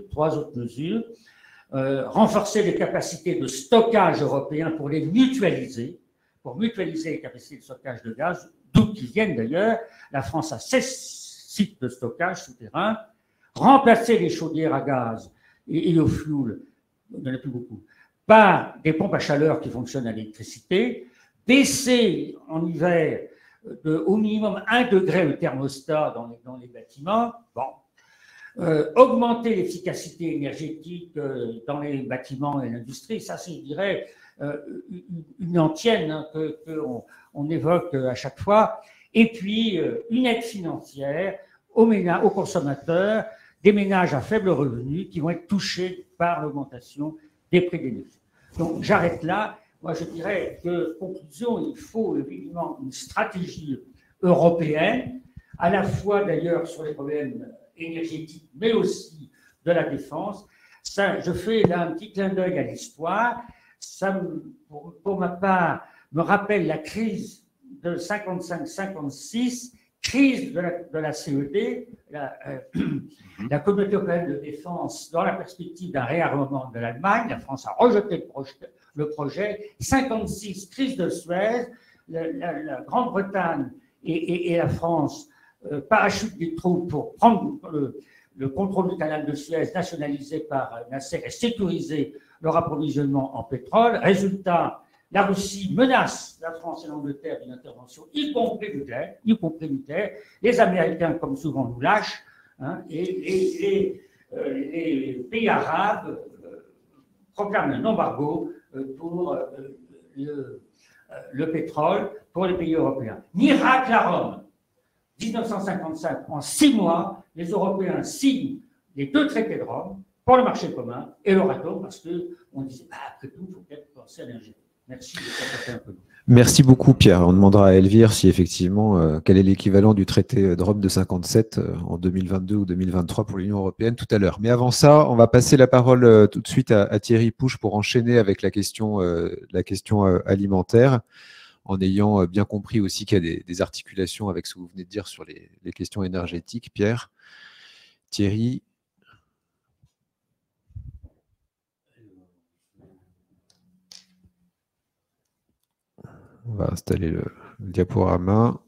S4: Renforcer les capacités de stockage européens pour les mutualiser, les capacités de stockage de gaz, d'où qu'ils viennent d'ailleurs. La France a 16 sites de stockage souterrains. Remplacer les chaudières à gaz et au fioul, il n'y en a plus beaucoup, par des pompes à chaleur qui fonctionnent à l'électricité. Baisser en hiver au minimum 1 degré le thermostat dans les bâtiments. Bon. Augmenter l'efficacité énergétique dans les bâtiments et l'industrie, ça c'est, je dirais, une antienne hein, qu'on évoque à chaque fois. Et puis, une aide financière aux consommateurs, des ménages à faible revenu qui vont être touchés par l'augmentation des prix de l'énergie. Donc, j'arrête là. Moi, je dirais que, conclusion, il faut évidemment une stratégie européenne, à la fois d'ailleurs sur les problèmes énergétique, mais aussi de la défense. Ça, je fais là un petit clin d'œil à l'histoire. Ça, pour ma part, me rappelle la crise de 55-56, crise de la CED, la Communauté européenne de défense, dans la perspective d'un réarmement de l'Allemagne. La France a rejeté le projet. 56, crise de Suez, la Grande-Bretagne et la France parachute des troupes pour prendre le contrôle du canal de Suez nationalisé par Nasser et sécuriser leur approvisionnement en pétrole. Résultat, la Russie menace la France et l'Angleterre d'une intervention, y compris nucléaire. Les Américains, comme souvent, nous lâchent, hein, et les pays arabes proclament un embargo pour le pétrole pour les pays européens. Miracle à Rome. 1955, en 6 mois, les Européens signent les 2 traités de Rome pour le marché commun et l'Euratom, parce qu'on disait que tout, il faut peut-être penser à l'ingénierie. Merci de t'apporter un peu.
S1: Merci beaucoup, Pierre. On demandera à Elvire si effectivement, quel est l'équivalent du traité de Rome de 57 en 2022 ou 2023 pour l'Union européenne tout à l'heure. Mais avant ça, on va passer la parole tout de suite à Thierry Pouche pour enchaîner avec la question alimentaire, en ayant bien compris aussi qu'il y a des articulations avec ce que vous venez de dire sur les questions énergétiques. Pierre, Thierry. On va installer le diaporama.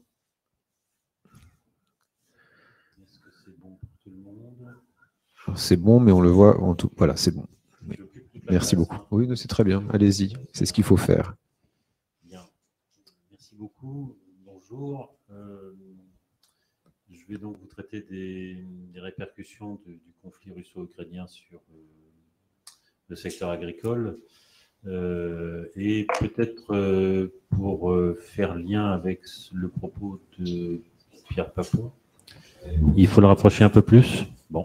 S5: Est-ce que c'est bon pour tout le monde?
S1: C'est bon, mais on le voit en tout. Voilà, c'est bon. Merci beaucoup. Oui, c'est très bien. Allez-y, c'est ce qu'il faut faire.
S5: Bien. Merci beaucoup. Bonjour. Je vais donc vous traiter des répercussions du conflit russo-ukrainien sur le secteur agricole. Et peut-être pour faire lien avec le propos de Pierre Papon, il faut le rapprocher un peu plus. Bon.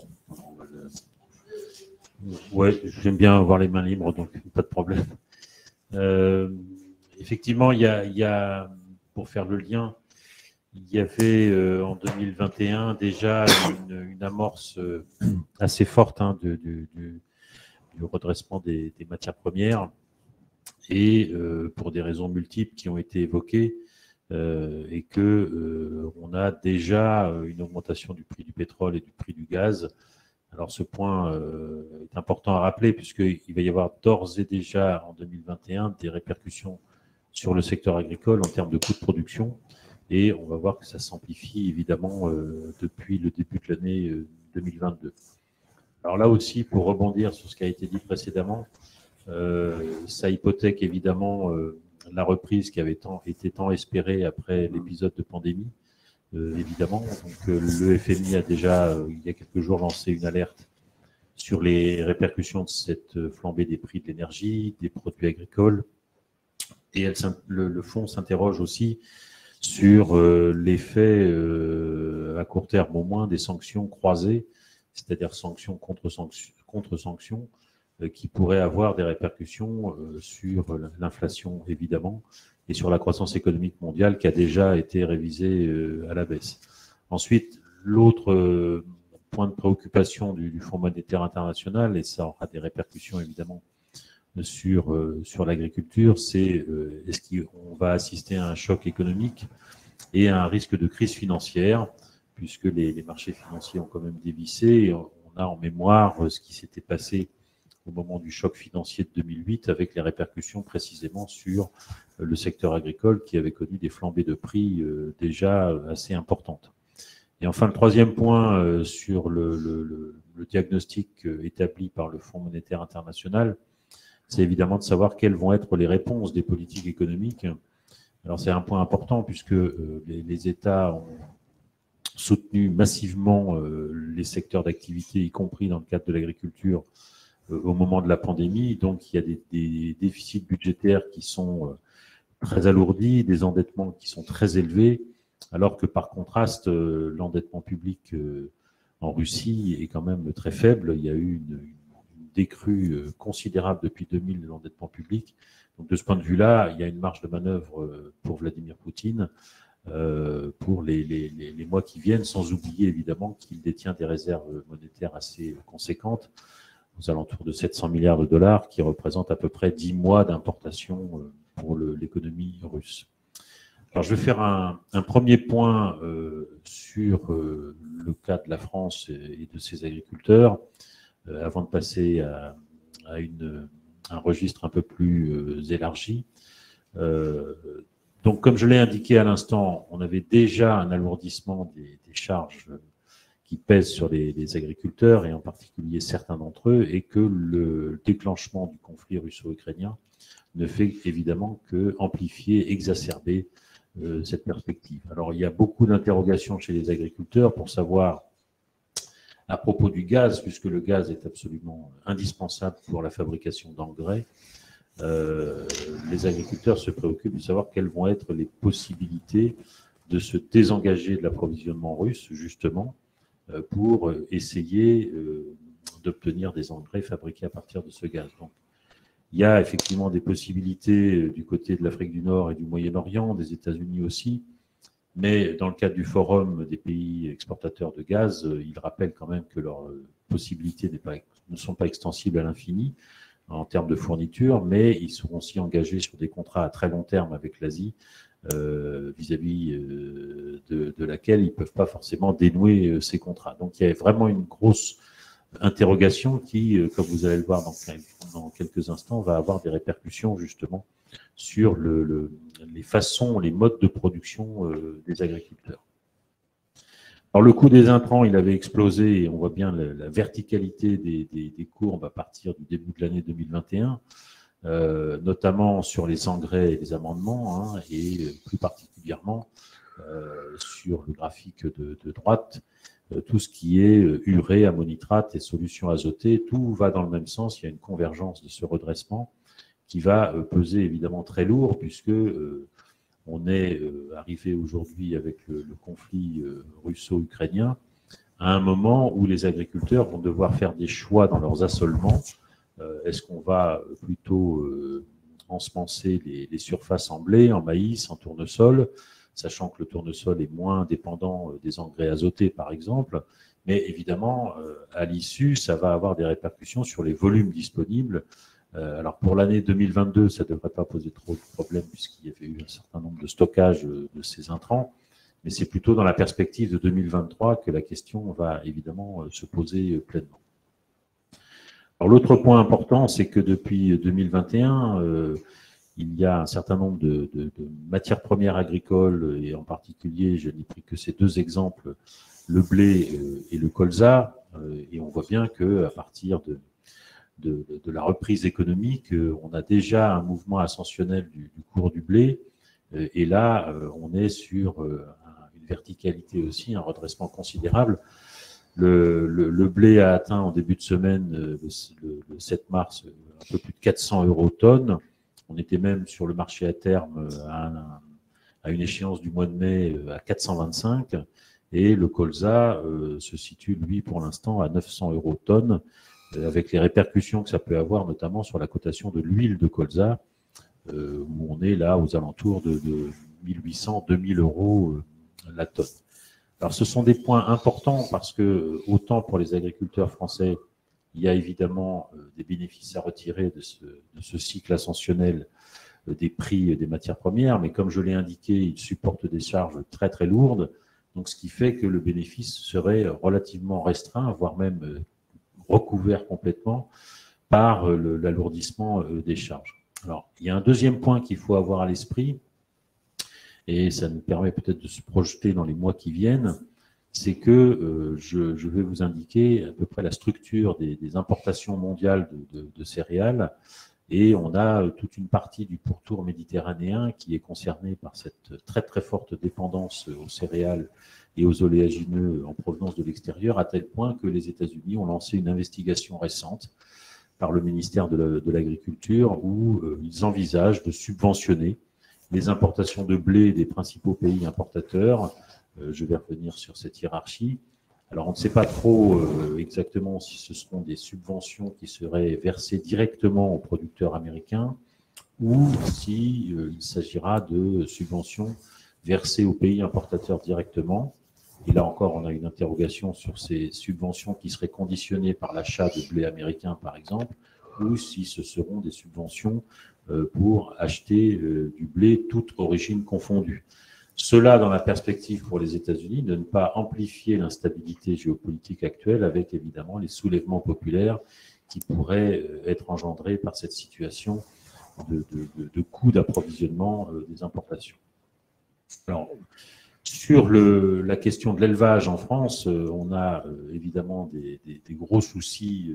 S5: Ouais, j'aime bien avoir les mains libres, donc pas de problème. Effectivement, il y a, pour faire le lien, il y avait en 2021 déjà une amorce assez forte hein, du redressement des matières premières et pour des raisons multiples qui ont été évoquées et que on a déjà une augmentation du prix du pétrole et du prix du gaz. Alors ce point est important à rappeler puisqu'il va y avoir d'ores et déjà en 2021 des répercussions sur le secteur agricole en termes de coûts de production et on va voir que ça s'amplifie évidemment depuis le début de l'année 2022. Alors là aussi, pour rebondir sur ce qui a été dit précédemment, ça hypothèque évidemment la reprise qui avait été tant espérée après l'épisode de pandémie. Évidemment, donc le FMI a déjà, il y a quelques jours, lancé une alerte sur les répercussions de cette flambée des prix de l'énergie, des produits agricoles. Et le fonds s'interroge aussi sur l'effet à court terme au moins des sanctions croisées, c'est-à-dire sanctions contre sanctions, qui pourraient avoir des répercussions sur l'inflation évidemment, et sur la croissance économique mondiale qui a déjà été révisée à la baisse. Ensuite, l'autre point de préoccupation du Fonds monétaire international, et ça aura des répercussions évidemment sur l'agriculture, c'est est-ce qu'on va assister à un choc économique et à un risque de crise financière, puisque les marchés financiers ont quand même dévissé. Et on a en mémoire ce qui s'était passé au moment du choc financier de 2008, avec les répercussions précisément sur le secteur agricole qui avait connu des flambées de prix déjà assez importantes. Et enfin, le troisième point sur le diagnostic établi par le Fonds monétaire international, c'est évidemment de savoir quelles vont être les réponses des politiques économiques. Alors c'est un point important puisque les États ont soutenu massivement les secteurs d'activité, y compris dans le cadre de l'agriculture, au moment de la pandémie. Donc, il y a des déficits budgétaires qui sont très alourdis, des endettements qui sont très élevés, alors que par contraste, l'endettement public en Russie est quand même très faible. Il y a eu une décrue considérable depuis 2000 de l'endettement public. Donc, de ce point de vue-là, il y a une marge de manœuvre pour Vladimir Poutine pour les mois qui viennent, sans oublier évidemment qu'il détient des réserves monétaires assez conséquentes, aux alentours de 700 milliards de dollars, qui représentent à peu près 10 mois d'importation pour l'économie russe. Alors, je vais faire un premier point sur le cas de la France et de ses agriculteurs, avant de passer à un registre un peu plus élargi. Donc, comme je l'ai indiqué à l'instant, on avait déjà un alourdissement des charges qui pèsent sur les agriculteurs, et en particulier certains d'entre eux, et que le déclenchement du conflit russo-ukrainien ne fait évidemment que amplifier, exacerber cette perspective. Alors, il y a beaucoup d'interrogations chez les agriculteurs pour savoir, à propos du gaz, puisque le gaz est absolument indispensable pour la fabrication d'engrais, les agriculteurs se préoccupent de savoir quelles vont être les possibilités de se désengager de l'approvisionnement russe, justement, pour essayer d'obtenir des engrais fabriqués à partir de ce gaz. Donc, il y a effectivement des possibilités du côté de l'Afrique du Nord et du Moyen-Orient, des États-Unis aussi, mais dans le cadre du Forum des pays exportateurs de gaz, ils rappellent quand même que leurs possibilités ne sont pas extensibles à l'infini en termes de fourniture, mais ils seront aussi engagés sur des contrats à très long terme avec l'Asie, vis-à-vis de laquelle ils ne peuvent pas forcément dénouer ces contrats. Donc, il y a vraiment une grosse interrogation qui, comme vous allez le voir dans quelques instants, va avoir des répercussions justement sur les façons, les modes de production des agriculteurs. Alors, le coût des intrants, il avait explosé et on voit bien la verticalité des courbes à partir du début de l'année 2021. Notamment sur les engrais et les amendements, et plus particulièrement sur le graphique de droite, tout ce qui est urée, ammonitrate et solutions azotées, tout va dans le même sens. Il y a une convergence de ce redressement qui va peser évidemment très lourd, puisque on est arrivé aujourd'hui avec le conflit russo-ukrainien à un moment où les agriculteurs vont devoir faire des choix dans leurs assolements. Est-ce qu'on va plutôt ensemencer les surfaces en blé, en maïs, en tournesol, sachant que le tournesol est moins dépendant des engrais azotés, par exemple, mais évidemment, à l'issue, ça va avoir des répercussions sur les volumes disponibles. Alors, pour l'année 2022, ça ne devrait pas poser trop de problèmes, puisqu'il y avait eu un certain nombre de stockages de ces intrants, mais c'est plutôt dans la perspective de 2023 que la question va évidemment se poser pleinement. Alors, l'autre point important, c'est que depuis 2021, il y a un certain nombre de matières premières agricoles, et en particulier, je n'ai pris que ces deux exemples, le blé et le colza, et on voit bien qu'à partir de la reprise économique, on a déjà un mouvement ascensionnel du cours du blé, et là, on est sur une verticalité aussi, un redressement considérable. Le blé a atteint en début de semaine, le 7 mars, un peu plus de 400 € tonne. On était même sur le marché à terme à une échéance du mois de mai à 425. Et le colza se situe, lui, pour l'instant, à 900 € tonne, avec les répercussions que ça peut avoir, notamment sur la cotation de l'huile de colza, où on est là aux alentours de 1800-2000 € la tonne. Alors, ce sont des points importants parce que, autant pour les agriculteurs français, Il y a évidemment des bénéfices à retirer de ce cycle ascensionnel des prix des matières premières, mais comme je l'ai indiqué, il supporte des charges très très lourdes, donc ce qui fait que le bénéfice serait relativement restreint, voire même recouvert complètement par l'alourdissement des charges. Alors, il y a un deuxième point qu'il faut avoir à l'esprit, et ça nous permet peut-être de se projeter dans les mois qui viennent, c'est que je vais vous indiquer à peu près la structure des importations mondiales de céréales, et on a toute une partie du pourtour méditerranéen qui est concernée par cette très très forte dépendance aux céréales et aux oléagineux en provenance de l'extérieur, à tel point que les États-Unis ont lancé une investigation récente par le ministère de l'Agriculture où ils envisagent de subventionner les importations de blé des principaux pays importateurs. Je vais revenir sur cette hiérarchie. Alors, on ne sait pas trop exactement si ce seront des subventions qui seraient versées directement aux producteurs américains ou si il s'agira de subventions versées aux pays importateurs directement. Et là encore, on a une interrogation sur ces subventions qui seraient conditionnées par l'achat de blé américain, par exemple, ou si ce seront des subventions pour acheter du blé toute origine confondue. Cela dans la perspective pour les États-Unis de ne pas amplifier l'instabilité géopolitique actuelle avec évidemment les soulèvements populaires qui pourraient être engendrés par cette situation de coût d'approvisionnement des importations. Alors, sur la question de l'élevage en France, on a évidemment des gros soucis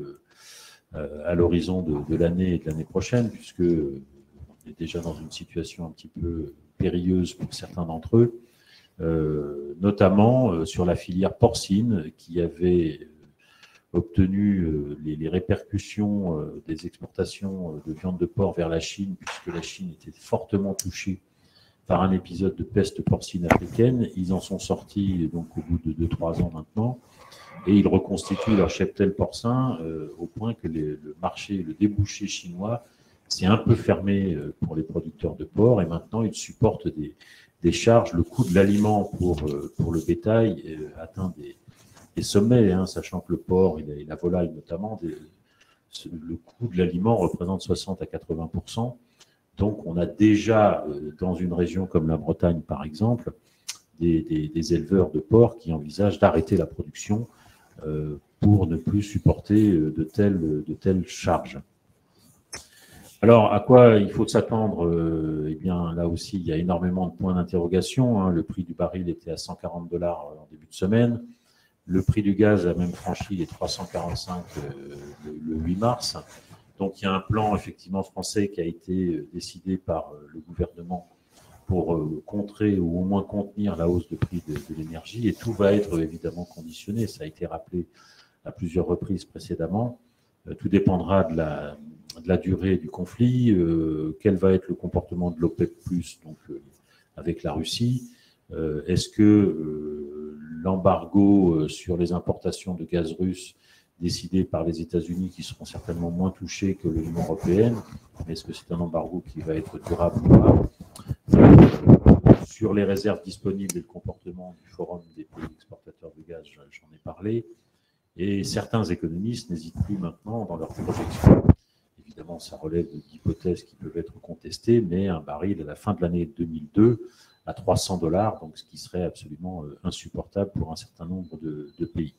S5: à l'horizon de l'année et de l'année prochaine, puisque on est déjà dans une situation un petit peu périlleuse pour certains d'entre eux, notamment sur la filière porcine qui avait obtenu les répercussions des exportations de viande de porc vers la Chine, puisque la Chine était fortement touchée par un épisode de peste porcine africaine. Ils en sont sortis donc au bout de 2-3 ans maintenant, et ils reconstituent leur cheptel porcin au point que le marché, le débouché chinois s'est un peu fermé pour les producteurs de porc, et maintenant ils supportent des charges. Le coût de l'aliment pour le bétail atteint des sommets, hein, sachant que le porc et la volaille notamment, le coût de l'aliment représente 60 à 80%. Donc on a déjà, dans une région comme la Bretagne par exemple, des éleveurs de porc qui envisagent d'arrêter la production pour ne plus supporter de telles charges. Alors, à quoi il faut s'attendre? Eh bien, là aussi, il y a énormément de points d'interrogation, hein. Le prix du baril était à 140 $ en début de semaine. Le prix du gaz a même franchi les 345 le 8 mars. Donc, il y a un plan, effectivement, français qui a été décidé par le gouvernement pour contrer ou au moins contenir la hausse de prix de l'énergie. Et tout va être évidemment conditionné. Ça a été rappelé à plusieurs reprises précédemment. Tout dépendra de la durée du conflit, quel va être le comportement de l'OPEP+, donc avec la Russie. Est-ce que l'embargo sur les importations de gaz russe décidé par les États-Unis, qui seront certainement moins touchés que l'Union européenne, mais est-ce que c'est un embargo qui va être durable ou pas? Sur les réserves disponibles et le comportement du Forum des pays exportateurs de gaz, j'en ai parlé. Et certains économistes n'hésitent plus maintenant dans leurs projections. Évidemment, ça relève d'hypothèses qui peuvent être contestées, mais un baril à la fin de l'année 2002 à 300 $, donc ce qui serait absolument insupportable pour un certain nombre de pays.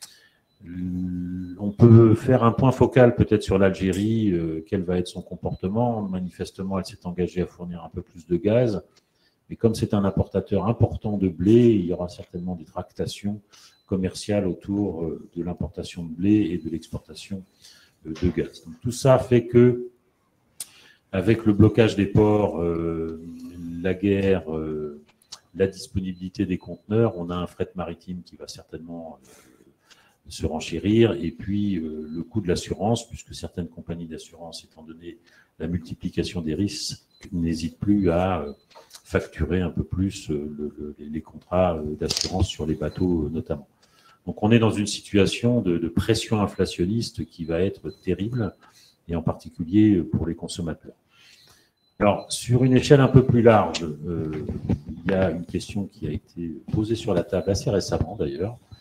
S5: On peut faire un point focal peut-être sur l'Algérie, quel va être son comportement. Manifestement, elle s'est engagée à fournir un peu plus de gaz, mais comme c'est un importateur important de blé, il y aura certainement des tractations commerciales autour de l'importation de blé et de l'exportation de gaz. Donc, tout ça fait que, avec le blocage des ports, la guerre, la disponibilité des conteneurs, on a un fret maritime qui va certainement se renchérir, et puis le coût de l'assurance, puisque certaines compagnies d'assurance, étant donné la multiplication des risques, n'hésitent plus à facturer un peu plus les contrats d'assurance sur les bateaux notamment. Donc on est dans une situation de pression inflationniste qui va être terrible, et en particulier pour les consommateurs. Alors, sur une échelle un peu plus large, il y a une question qui a été posée sur la table assez récemment d'ailleurs,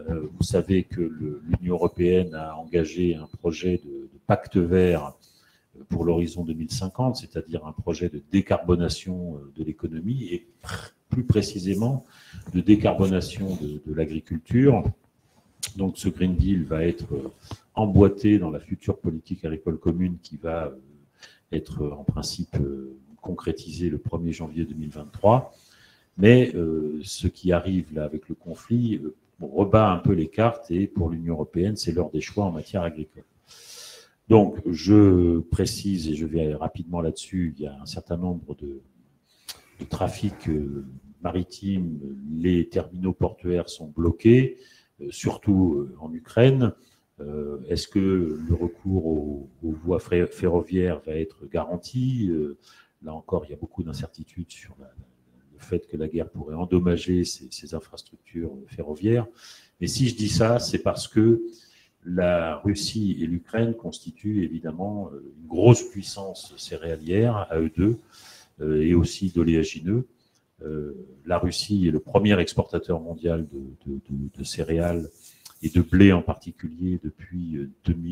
S5: Vous savez que l'Union européenne a engagé un projet de pacte vert pour l'horizon 2050, c'est-à-dire un projet de décarbonation de l'économie et plus précisément de décarbonation de l'agriculture. Donc ce Green Deal va être emboîté dans la future politique agricole commune qui va être en principe concrétisée le 1er janvier 2023. Mais ce qui arrive là avec le conflit rebat un peu les cartes et pour l'Union européenne, c'est l'heure des choix en matière agricole. Donc, je précise, et je vais rapidement là-dessus, il y a un certain nombre de trafics maritimes, les terminaux portuaires sont bloqués, surtout en Ukraine. Est-ce que le recours aux voies ferroviaires va être garanti? Là encore, il y a beaucoup d'incertitudes sur le fait que la guerre pourrait endommager ces infrastructures ferroviaires. Mais si je dis ça, c'est parce que la Russie et l'Ukraine constituent évidemment une grosse puissance céréalière à eux deux et aussi d'oléagineux. La Russie est le premier exportateur mondial de céréales et de blé en particulier depuis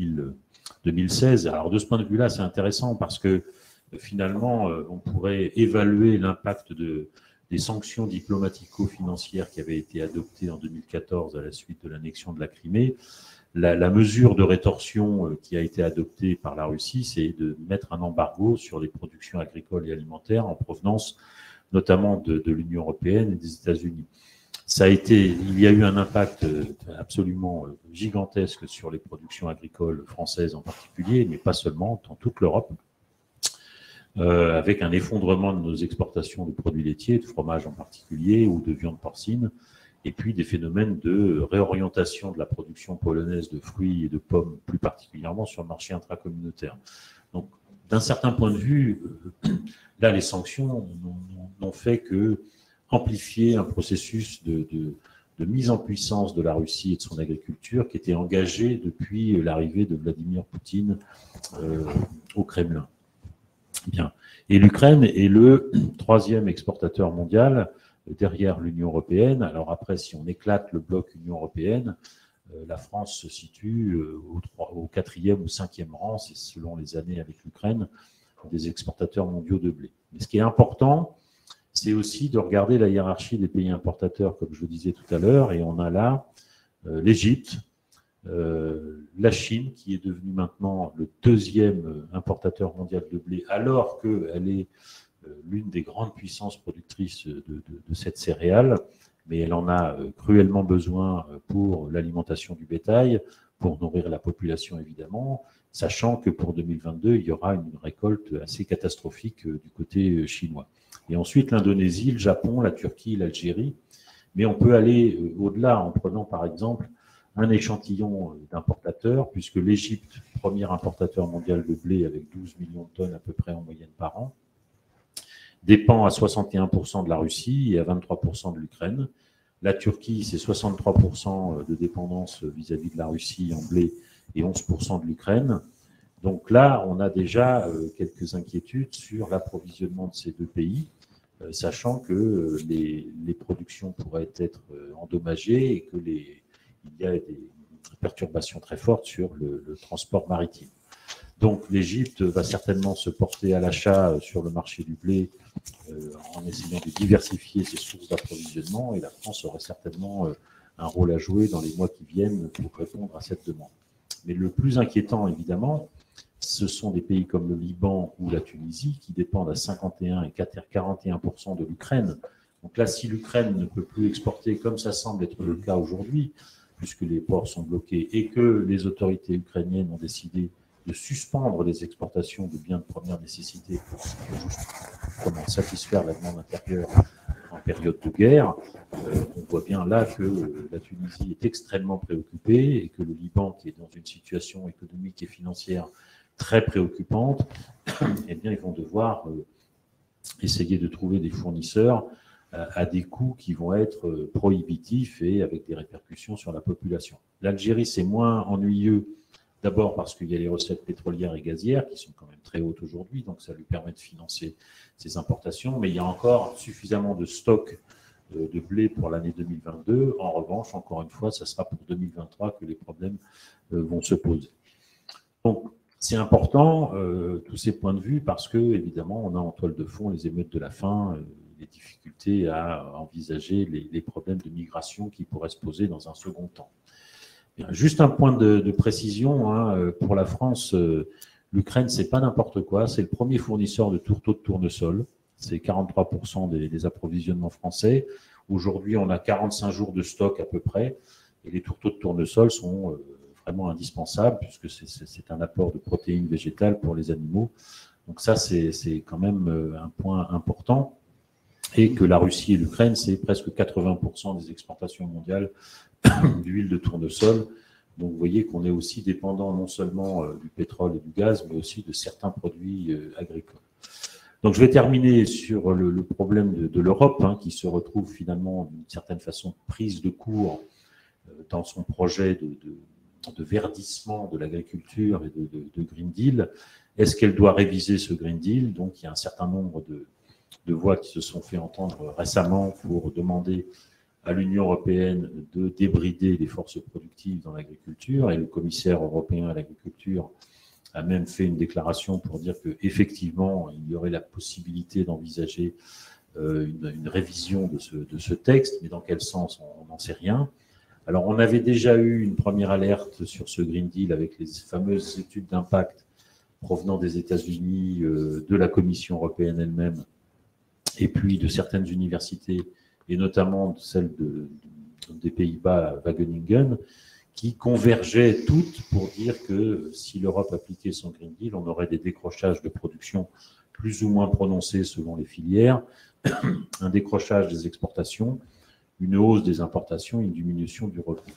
S5: 2016. Alors de ce point de vue-là, c'est intéressant parce que finalement, on pourrait évaluer l'impact des sanctions diplomatico-financières qui avaient été adoptées en 2014 à la suite de l'annexion de la Crimée. La mesure de rétorsion qui a été adoptée par la Russie, c'est de mettre un embargo sur les productions agricoles et alimentaires en provenance notamment de l'Union européenne et des États-Unis. Il y a eu un impact absolument gigantesque sur les productions agricoles françaises en particulier, mais pas seulement, dans toute l'Europe, avec un effondrement de nos exportations de produits laitiers, de fromage en particulier, ou de viande porcine, et puis des phénomènes de réorientation de la production polonaise de fruits et de pommes, plus particulièrement sur le marché intracommunautaire. Donc, d'un certain point de vue, là, les sanctions n'ont fait que amplifier un processus de mise en puissance de la Russie et de son agriculture qui était engagé depuis l'arrivée de Vladimir Poutine au Kremlin. Bien. Et l'Ukraine est le troisième exportateur mondial derrière l'Union européenne. Alors après, si on éclate le bloc Union européenne, la France se situe au 4e ou 5e rang, c'est selon les années avec l'Ukraine, des exportateurs mondiaux de blé. Mais ce qui est important, c'est aussi de regarder la hiérarchie des pays importateurs, comme je le disais tout à l'heure, et on a là l'Égypte, la Chine, qui est devenue maintenant le deuxième importateur mondial de blé, alors qu'elle est l'une des grandes puissances productrices de cette céréale, mais elle en a cruellement besoin pour l'alimentation du bétail, pour nourrir la population évidemment, sachant que pour 2022, il y aura une récolte assez catastrophique du côté chinois. Et ensuite, l'Indonésie, le Japon, la Turquie, l'Algérie. Mais on peut aller au-delà en prenant par exemple un échantillon d'importateurs, puisque l'Égypte, premier importateur mondial de blé avec 12 millions de tonnes à peu près en moyenne par an, dépend à 61% de la Russie et à 23% de l'Ukraine. La Turquie, c'est 63% de dépendance vis-à-vis de la Russie en blé et 11% de l'Ukraine. Donc là, on a déjà quelques inquiétudes sur l'approvisionnement de ces deux pays, sachant que les productions pourraient être endommagées et qu'il y a des perturbations très fortes sur le transport maritime. Donc l'Égypte va certainement se porter à l'achat sur le marché du blé en essayant de diversifier ses sources d'approvisionnement, et la France aurait certainement un rôle à jouer dans les mois qui viennent pour répondre à cette demande. Mais le plus inquiétant, évidemment, ce sont des pays comme le Liban ou la Tunisie qui dépendent à 51 et 41% de l'Ukraine. Donc là, si l'Ukraine ne peut plus exporter comme ça semble être le cas aujourd'hui, puisque les ports sont bloqués et que les autorités ukrainiennes ont décidé de suspendre les exportations de biens de première nécessité pour satisfaire la demande intérieure en période de guerre, on voit bien là que la Tunisie est extrêmement préoccupée et que le Liban, qui est dans une situation économique et financière très préoccupante, eh bien, ils vont devoir essayer de trouver des fournisseurs à des coûts qui vont être prohibitifs et avec des répercussions sur la population. L'Algérie, c'est moins ennuyeux, d'abord parce qu'il y a les recettes pétrolières et gazières qui sont quand même très hautes aujourd'hui, donc ça lui permet de financer ses importations, mais il y a encore suffisamment de stocks de blé pour l'année 2022. En revanche, encore une fois, ça sera pour 2023 que les problèmes vont se poser. Donc, c'est important, tous ces points de vue, parce que, évidemment, on a en toile de fond les émeutes de la faim, les difficultés à envisager les problèmes de migration qui pourraient se poser dans un second temps. Bien, juste un point de précision, hein, pour la France, l'Ukraine, c'est pas n'importe quoi, c'est le premier fournisseur de tourteaux de tournesol, c'est 43% des approvisionnements français. Aujourd'hui, on a 45 jours de stock à peu près, et les tourteaux de tournesol sont vraiment indispensables, puisque c'est un apport de protéines végétales pour les animaux. Donc ça, c'est quand même un point important. Et que la Russie et l'Ukraine, c'est presque 80% des exportations mondiales d'huile de tournesol. Donc vous voyez qu'on est aussi dépendant non seulement du pétrole et du gaz, mais aussi de certains produits agricoles. Donc je vais terminer sur le problème de l'Europe, hein, qui se retrouve finalement d'une certaine façon prise de court dans son projet de verdissement de l'agriculture et de Green Deal. Est-ce qu'elle doit réviser ce Green Deal? Donc il y a un certain nombre de voix qui se sont fait entendre récemment pour demander à l'Union européenne de débrider les forces productives dans l'agriculture, et le commissaire européen à l'agriculture a même fait une déclaration pour dire qu'effectivement, il y aurait la possibilité d'envisager une révision de ce texte, mais dans quel sens, on n'en sait rien. Alors, on avait déjà eu une première alerte sur ce Green Deal avec les fameuses études d'impact provenant des États-Unis, de la Commission européenne elle-même, et puis de certaines universités, et notamment celle des Pays-Bas, Wageningen, qui convergeaient toutes pour dire que si l'Europe appliquait son Green Deal, on aurait des décrochages de production plus ou moins prononcés selon les filières, un décrochage des exportations, une hausse des importations, une diminution du revenu.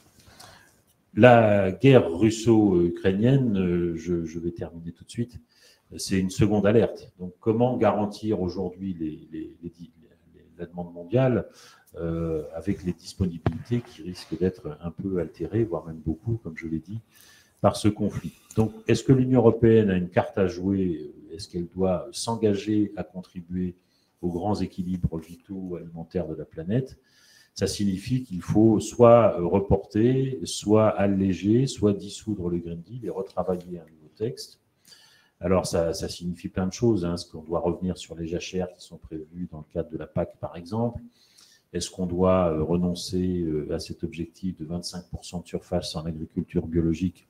S5: La guerre russo-ukrainienne, je vais terminer tout de suite, c'est une seconde alerte. Donc comment garantir aujourd'hui la demande mondiale avec les disponibilités qui risquent d'être un peu altérées, voire même beaucoup, comme je l'ai dit, par ce conflit. Donc, est-ce que l'Union européenne a une carte à jouer? Est-ce qu'elle doit s'engager à contribuer aux grands équilibres vitaux alimentaires de la planète? Ça signifie qu'il faut soit reporter, soit alléger, soit dissoudre le Green Deal et retravailler un nouveau texte. Alors, ça signifie plein de choses. Est-ce qu'on doit revenir sur les jachères qui sont prévues dans le cadre de la PAC, par exemple? Est-ce qu'on doit renoncer à cet objectif de 25% de surface en agriculture biologique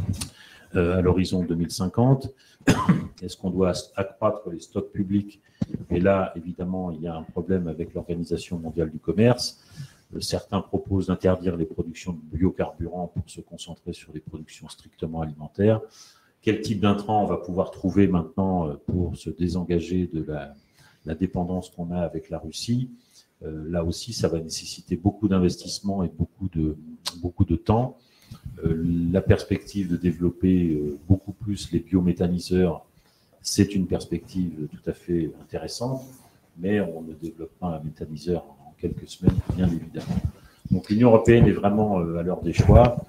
S5: à l'horizon 2050? Est-ce qu'on doit accroître les stocks publics? Et là, évidemment, il y a un problème avec l'Organisation mondiale du commerce. Certains proposent d'interdire les productions de biocarburants pour se concentrer sur les productions strictement alimentaires. Quel type d'intrants on va pouvoir trouver maintenant pour se désengager de la dépendance qu'on a avec la Russie? Là aussi, ça va nécessiter beaucoup d'investissements et beaucoup de temps. La perspective de développer beaucoup plus les biométhaniseurs, c'est une perspective tout à fait intéressante, mais on ne développe pas un méthaniseur en quelques semaines, bien évidemment. Donc l'Union européenne est vraiment à l'heure des choix,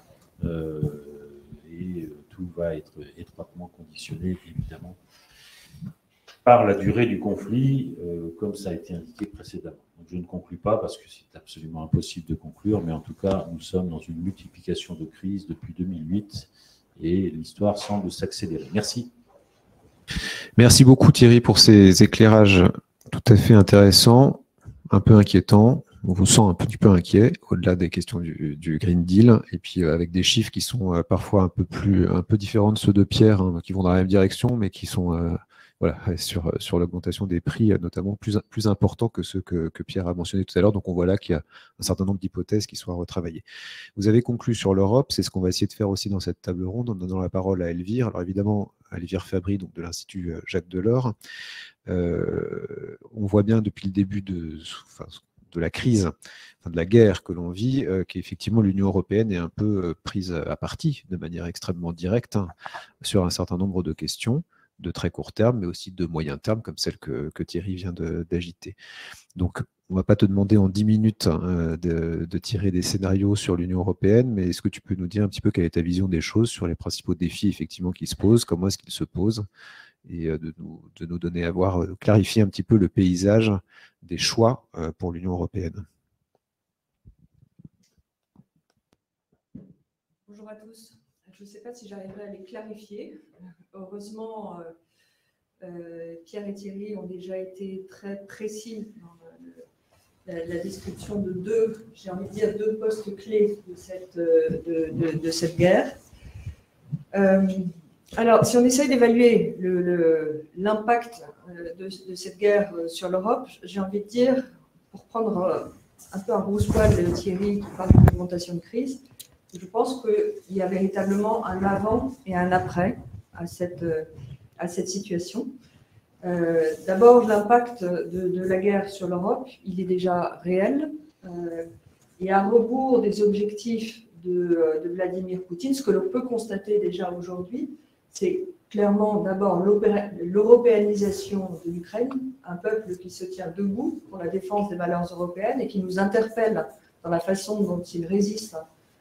S5: et tout va être étroitement conditionné, évidemment, par la durée du conflit, comme ça a été indiqué précédemment. Donc, je ne conclus pas parce que c'est absolument impossible de conclure, mais en tout cas, nous sommes dans une multiplication de crises depuis 2008 et l'histoire semble s'accélérer. Merci.
S1: Merci beaucoup Thierry pour ces éclairages tout à fait intéressants, un peu inquiétants. On vous sent un petit peu inquiet au-delà des questions du Green Deal, et puis avec des chiffres qui sont parfois un peu différents de ceux de Pierre, hein, qui vont dans la même direction, mais qui sont voilà, sur l'augmentation des prix, notamment plus importants que ceux que Pierre a mentionnés tout à l'heure. Donc on voit là qu'il y a un certain nombre d'hypothèses qui sont à retravailler. Vous avez conclu sur l'Europe, c'est ce qu'on va essayer de faire aussi dans cette table ronde, en donnant la parole à Elvire. Alors évidemment, Elvire Fabry, donc de l'Institut Jacques Delors. On voit bien depuis le début de la crise, de la guerre que l'on vit, qu'effectivement l'Union européenne est un peu prise à partie de manière extrêmement directe, hein, sur un certain nombre de questions de très court terme, mais aussi de moyen terme, comme celle que Thierry vient d'agiter. Donc, on ne va pas te demander en 10 minutes de tirer des scénarios sur l'Union européenne, mais est-ce que tu peux nous dire un petit peu quelle est ta vision des choses sur les principaux défis effectivement qui se posent, comment est-ce qu'ils se posent, et de nous donner à voir, clarifier un petit peu le paysage des choix pour l'Union européenne.
S6: Bonjour à tous. Je ne sais pas si j'arriverai à les clarifier. Heureusement, Pierre et Thierry ont déjà été très précis dans la description de j'ai envie de dire, deux postes clés de cette guerre. Alors, si on essaye d'évaluer l'impact de cette guerre sur l'Europe, j'ai envie de dire, pour prendre un peu un rouge-poil de Thierry qui parle de l'augmentation de crise, je pense qu'il y a véritablement un avant et un après à cette situation. D'abord, l'impact de la guerre sur l'Europe, il est déjà réel. Et à rebours des objectifs de Vladimir Poutine, ce que l'on peut constater déjà aujourd'hui, c'est clairement d'abord l'européanisation de l'Ukraine, un peuple qui se tient debout pour la défense des valeurs européennes et qui nous interpelle dans la façon dont il résiste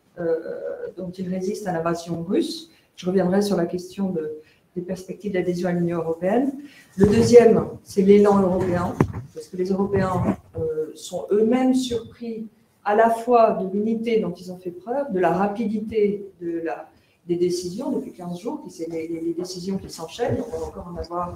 S6: à l'invasion russe. Je reviendrai sur la question des perspectives d'adhésion à l'Union européenne. Le deuxième, c'est l'élan européen, parce que les Européens sont eux-mêmes surpris à la fois de l'unité dont ils ont fait preuve, de la rapidité des décisions depuis 15 jours, c'est les décisions qui s'enchaînent. On va encore en avoir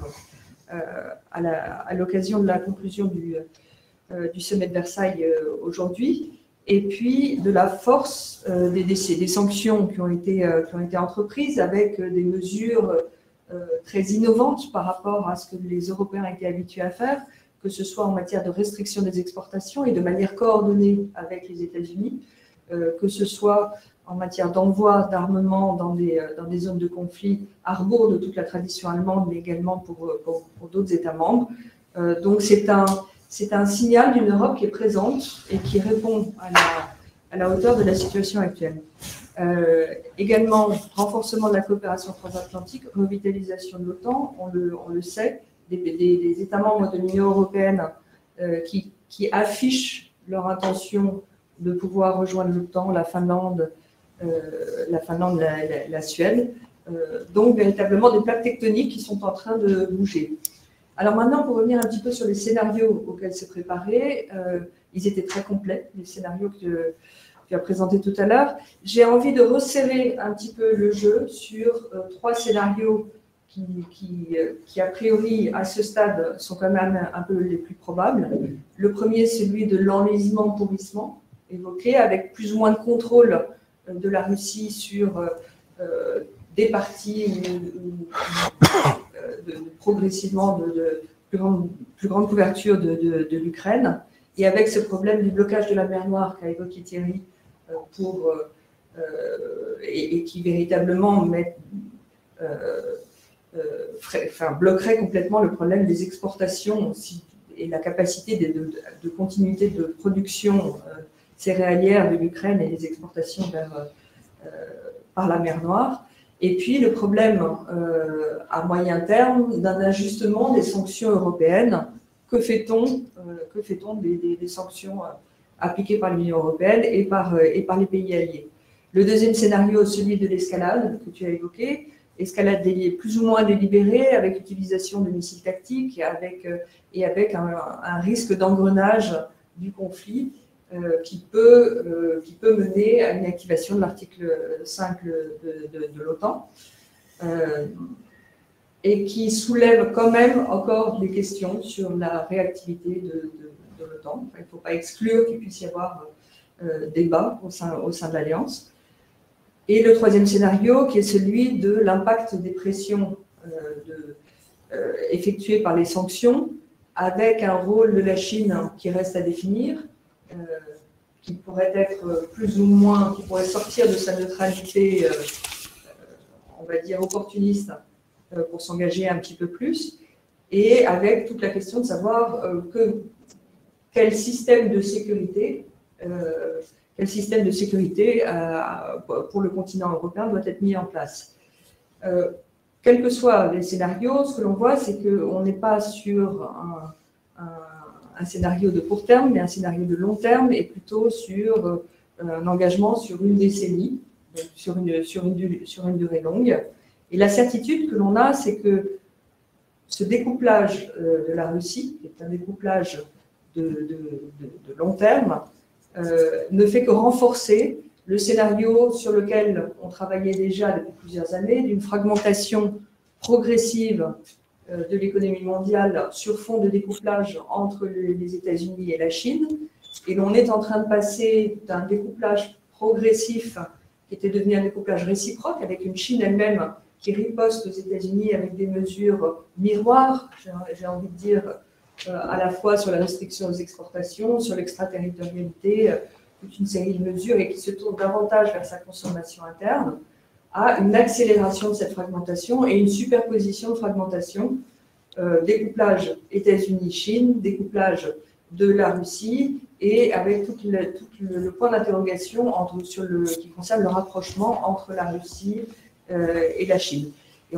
S6: à l'occasion de la conclusion du sommet de Versailles aujourd'hui. Et puis de la force des sanctions qui ont été entreprises avec des mesures très innovantes par rapport à ce que les Européens étaient habitués à faire, que ce soit en matière de restriction des exportations et de manière coordonnée avec les États-Unis, que ce soit en matière d'envoi d'armement dans des zones de conflit à rebours de toute la tradition allemande, mais également pour d'autres États membres. Donc c'est un signal d'une Europe qui est présente et qui répond à la hauteur de la situation actuelle. Également, renforcement de la coopération transatlantique, revitalisation de l'OTAN, on le sait, des États membres de l'Union européenne qui affichent leur intention de pouvoir rejoindre l'OTAN, la Finlande, la Suède. Donc, véritablement, des plaques tectoniques qui sont en train de bouger. Alors maintenant, pour revenir un petit peu sur les scénarios auxquels s'est préparé, ils étaient très complets, les scénarios que tu as présentés tout à l'heure. J'ai envie de resserrer un petit peu le jeu sur trois scénarios qui, a priori, à ce stade, sont quand même un peu les plus probables. Le premier, celui de l'enlisement-pourrissement, évoqué, avec plus ou moins de contrôle de la Russie sur des parties progressivement de plus grande couverture de l'Ukraine, et avec ce problème du blocage de la mer Noire qu'a évoqué Thierry, et qui véritablement bloquerait complètement le problème des exportations aussi, et la capacité de continuité de production céréalière de l'Ukraine et les exportations par la mer Noire. Et puis le problème à moyen terme d'un ajustement des sanctions européennes. Que fait-on des sanctions appliquées par l'Union européenne et par les pays alliés? Le deuxième scénario, celui de l'escalade que tu as évoqué, escalade plus ou moins délibérée avec l'utilisation de missiles tactiques et avec un risque d'engrenage du conflit qui peut mener à une activation de l'article 5 de l'OTAN et qui soulève quand même encore des questions sur la réactivité de l'OTAN. Il ne faut pas exclure qu'il puisse y avoir débat au sein de l'Alliance. Et le troisième scénario, qui est celui de l'impact des pressions effectuées par les sanctions, avec un rôle de la Chine qui reste à définir, qui pourrait être plus ou moins, qui pourrait sortir de sa neutralité, on va dire, opportuniste, pour s'engager un petit peu plus, et avec toute la question de savoir quel système de sécurité pour le continent européen doit être mis en place. Quels que soient les scénarios, ce que l'on voit, c'est qu'on n'est pas sur un scénario de court terme, mais un scénario de long terme, et plutôt sur un engagement sur une décennie, donc sur une durée longue. Et la certitude que l'on a, c'est que ce découplage de la Russie, qui est un découplage de long terme, ne fait que renforcer le scénario sur lequel on travaillait déjà depuis plusieurs années, d'une fragmentation progressive de l'économie mondiale sur fond de découplage entre les États-Unis et la Chine. Et l'on est en train de passer d'un découplage progressif qui était devenu un découplage réciproque avec une Chine elle-même qui riposte aux États-Unis avec des mesures miroirs, j'ai envie de dire, à la fois sur la restriction aux exportations, sur l'extraterritorialité, toute une série de mesures et qui se tourne davantage vers sa consommation interne, à une accélération de cette fragmentation et une superposition de fragmentation, découplage États-Unis-Chine, découplage de la Russie, et avec tout le point d'interrogation qui concerne le rapprochement entre la Russie et la Chine. Et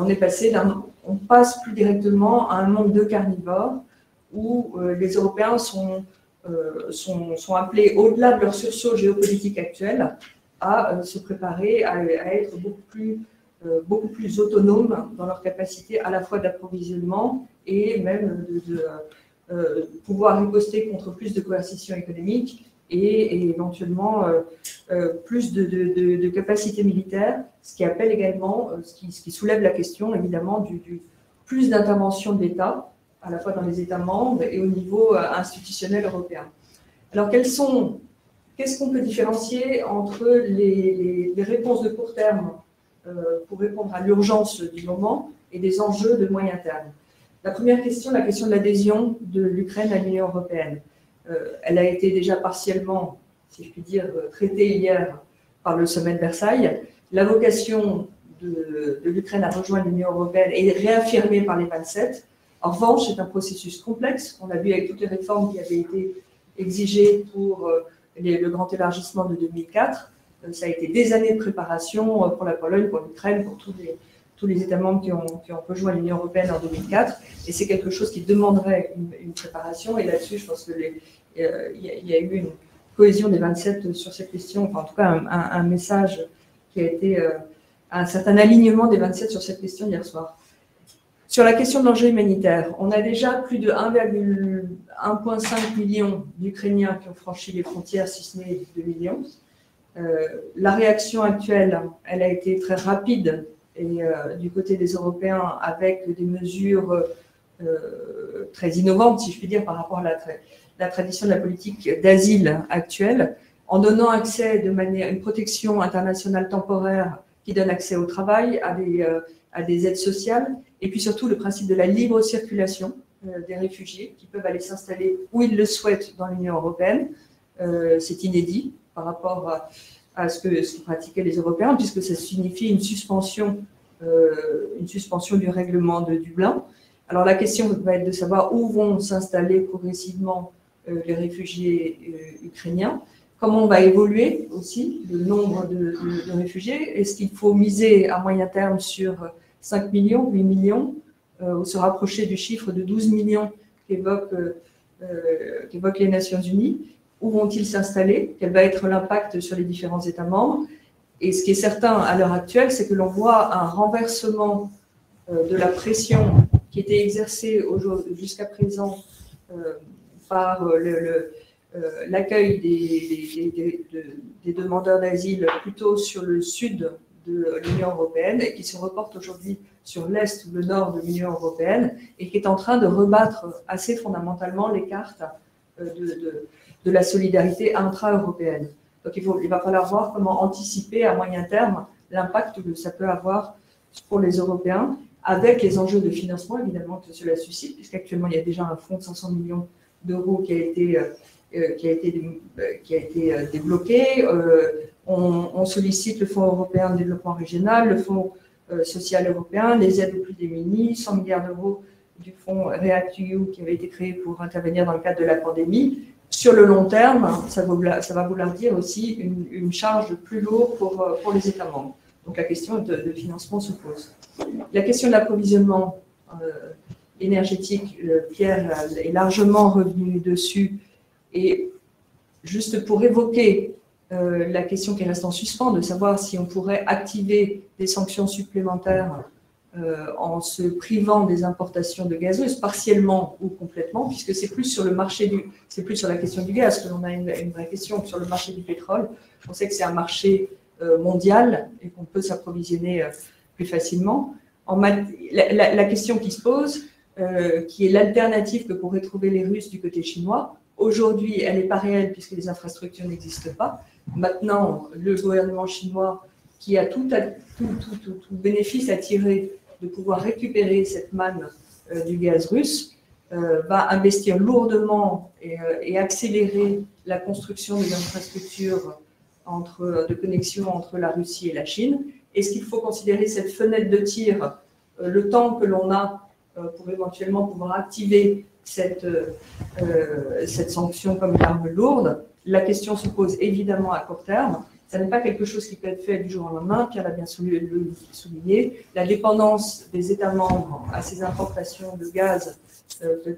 S6: on passe plus directement à un monde de carnivores où les Européens sont appelés, au-delà de leur sursaut géopolitique actuel, à se préparer à être beaucoup plus autonomes dans leur capacité à la fois d'approvisionnement et même de pouvoir riposter contre plus de coercition économique et éventuellement plus de capacités militaires, ce qui appelle également, ce qui soulève la question évidemment du plus d'intervention de l'État, à la fois dans les États membres et au niveau institutionnel européen. Alors qu'est-ce qu'on peut différencier entre les réponses de court terme pour répondre à l'urgence du moment et des enjeux de moyen terme? La première question, la question de l'adhésion de l'Ukraine à l'Union européenne. Elle a été déjà partiellement, si je puis dire, traitée hier par le sommet de Versailles. La vocation de l'Ukraine à rejoindre l'Union européenne est réaffirmée par les 27. En revanche, c'est un processus complexe. On l'a vu avec toutes les réformes qui avaient été exigées pour le grand élargissement de 2004. Ça a été des années de préparation pour la Pologne, pour l'Ukraine, pour tous les États membres qui ont rejoint l'Union européenne en 2004. Et c'est quelque chose qui demanderait une préparation. Et là-dessus, je pense qu'il y a eu une cohésion des 27 sur cette question, enfin en tout cas un message qui a été un certain alignement des 27 sur cette question hier soir. Sur la question de l'enjeu humanitaire, on a déjà plus de 1,5 million d'Ukrainiens qui ont franchi les frontières, si ce n'est 2 millions. La réaction actuelle, elle a été très rapide et du côté des Européens avec des mesures très innovantes, si je puis dire, par rapport à la tradition de la politique d'asile actuelle, en donnant accès de manière une protection internationale temporaire qui donne accès au travail, à des aides sociales, et puis surtout le principe de la libre circulation des réfugiés qui peuvent aller s'installer où ils le souhaitent dans l'Union européenne. C'est inédit par rapport à ce que pratiquaient les Européens, puisque ça signifie une suspension du règlement de Dublin. Alors la question va être de savoir où vont s'installer progressivement les réfugiés ukrainiens, comment va évoluer aussi le nombre de réfugiés, est-ce qu'il faut miser à moyen terme sur 5 millions, 8 millions, ou se rapprocher du chiffre de 12 millions qu'évoquent les Nations Unies. Où vont-ils s'installer? Quel va être l'impact sur les différents États membres? Et ce qui est certain à l'heure actuelle, c'est que l'on voit un renversement de la pression qui était exercée jusqu'à présent par l'accueil des demandeurs d'asile plutôt sur le sud de l'Union européenne et qui se reporte aujourd'hui sur l'est ou le nord de l'Union européenne et qui est en train de rebattre assez fondamentalement les cartes de la solidarité intra-européenne. Donc il va falloir voir comment anticiper à moyen terme l'impact que ça peut avoir pour les Européens, avec les enjeux de financement évidemment que cela suscite, puisqu'actuellement il y a déjà un fonds de 500 millions d'euros qui a été débloqué. On sollicite le Fonds européen de développement régional, le Fonds social européen, les aides aux plus démunis, 100 milliards d'euros du fonds REACT-EU qui avait été créé pour intervenir dans le cadre de la pandémie. Sur le long terme, ça va vouloir dire aussi une charge plus lourde pour les États membres. Donc la question de financement se pose. La question de l'approvisionnement énergétique, Pierre est largement revenu dessus. Et juste pour évoquer la question qui reste en suspens, de savoir si on pourrait activer des sanctions supplémentaires en se privant des importations de gaz russe, partiellement ou complètement, puisque c'est plus sur le marché c'est plus sur la question du gaz que l'on a une vraie question. Sur le marché du pétrole, on sait que c'est un marché mondial et qu'on peut s'approvisionner plus facilement. La question qui se pose, qui est l'alternative que pourraient trouver les Russes du côté chinois, aujourd'hui, elle n'est pas réelle puisque les infrastructures n'existent pas. Maintenant, le gouvernement chinois, qui a tout bénéfice à tirer de pouvoir récupérer cette manne du gaz russe, va investir lourdement et accélérer la construction des infrastructures de connexion entre la Russie et la Chine. Est-ce qu'il faut considérer cette fenêtre de tir, le temps que l'on a pour éventuellement pouvoir activer cette sanction comme une arme lourde? La question se pose évidemment à court terme. Ça n'est pas quelque chose qui peut être fait du jour au lendemain. Pierre l'a bien souligné. La dépendance des États membres à ces importations de gaz peut